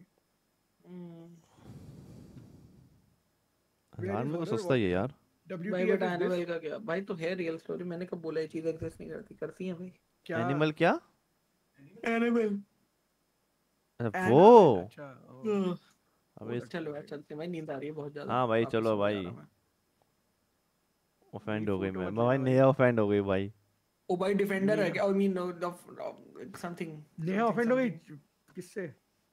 हजार में तो सस्ता ही है यार।
भाई बट एनिमल का क्या भाई, तो है रियल स्टोरी, मैंने कब बोला ये चीज एग्जिस्ट नहीं करती, करती है भाई।
क्या
एनिमल क्या?
एनिमल
अरे वो
अच्छा
अबे इस-
चलो यार चलते हैं भाई, नींद आ रही है बहुत ज्यादा।
हाँ भाई
वापस
चलो
सो जा
भाई।
रहा हूँ मैं।
ऑफेंड हो गई
फोटो
मैं
मत
भाई,
लेना
नया ऑफेंड हो गई भाई।
ओ भाई डिफेंडर है क्या? I mean something
Neha offend हो गई किससे?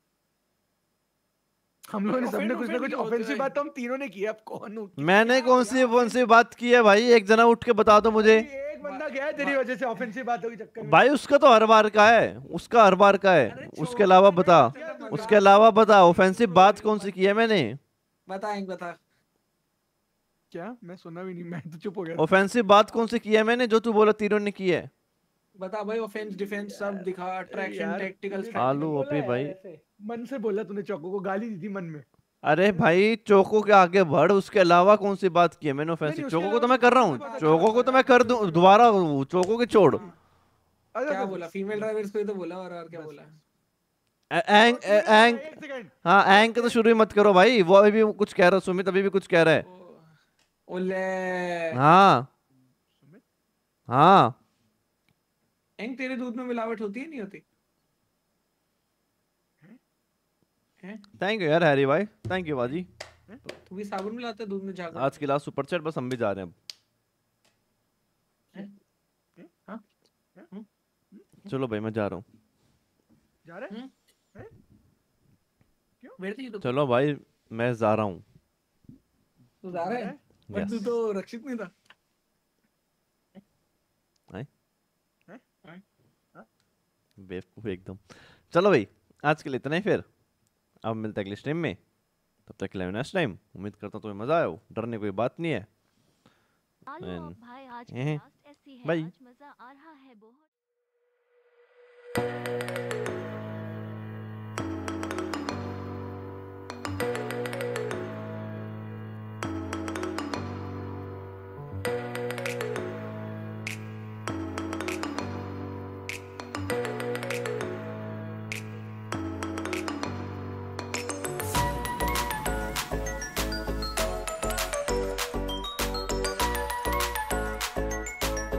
हम लोगों ने सबने कुछ ना कुछ ऑफेंसिव बात तो हम तीनों ने की है, अब कौन हूँ?
मैंने कौन सी कौन सी बात की है भाई? एक जना उठ के बता दो मुझे।
एक बंदा गया है तेरी वजह से ऑफेंसिव बातों के चक्कर में।
भाई उसका तो हर बार का है, उसका हर बार का है। उसके अलावा बता, उसके अलावा बता ऑफेंसिव बात कौन सी की है मैंने?
बताएंगे बता।
क्या मैं सुना भी नहीं, मैं तो चुप हो गया।
ऑफेंसिव बात कौन सी की है मैंने जो तू बोला तीनों ने की है?
बता भाई, ऑफेंस डिफेंस सब दिखा, अट्रैक्शन
यार,
टैक्टिकल
तूने
आलू
बोला
ओपी
है
भाई।
ऐसे। मन से बोला तूने, चौको को गाली दी थी मन में।
अरे भाई चोको के आगे बढ़, उसके अलावा कौन सी बात की है मैंने ऑफेंसिव?
नहीं, उसके
चोको को तो
अलावा
मैं कर रहा हूँ, चोको को तो मैं कर दूं दोबारा, चोको के छोड़।
क्या बोला? फीमेल ड्राइवर्स को ही तो बोला, और और क्या बोला?
ए- एंग ए- एंग
एक सेकंड।
हाँ एंग के तो शुरू ही मत करो भाई, वो अभी भी कुछ कह रहा है, सुमित अभी भी कुछ कह रहा है।
ओले
हाँ हाँ
एंग, तेरे दूध में मिलावट होती है नहीं होती? हैं?
थैंक यू यार हैरी भाई, थैंक यू बाजी।
तू भी साबुन मिलाता है दूध में? जाकर
आज की लास्ट सुपर चैट, बस हम भी जा रहे हैं
हाँ?
अब। चलो भाई मैं जा रहा हूँ।
जा रहे हैं?
मेरे थी तो
चलो भाई मैं जा रहा हूँ।
तू जा रहा है, बट तू
Yes.
तो रक्षित नहीं था।
बेवकूफ एकदम। चलो भाई आज के लिए इतना ही, फिर अब मिलते हैं अगले स्ट्रीम में। तब तक के लिए नेक्स्ट टाइम। उम्मीद करता हूँ तुम्हें मजा आया हो, डरने कोई बात नहीं है।
आलू
And-
अब भाई आज
eh,
की लास्ट ऐसी है,
bye.
आज मजा आ रहा है बहुत।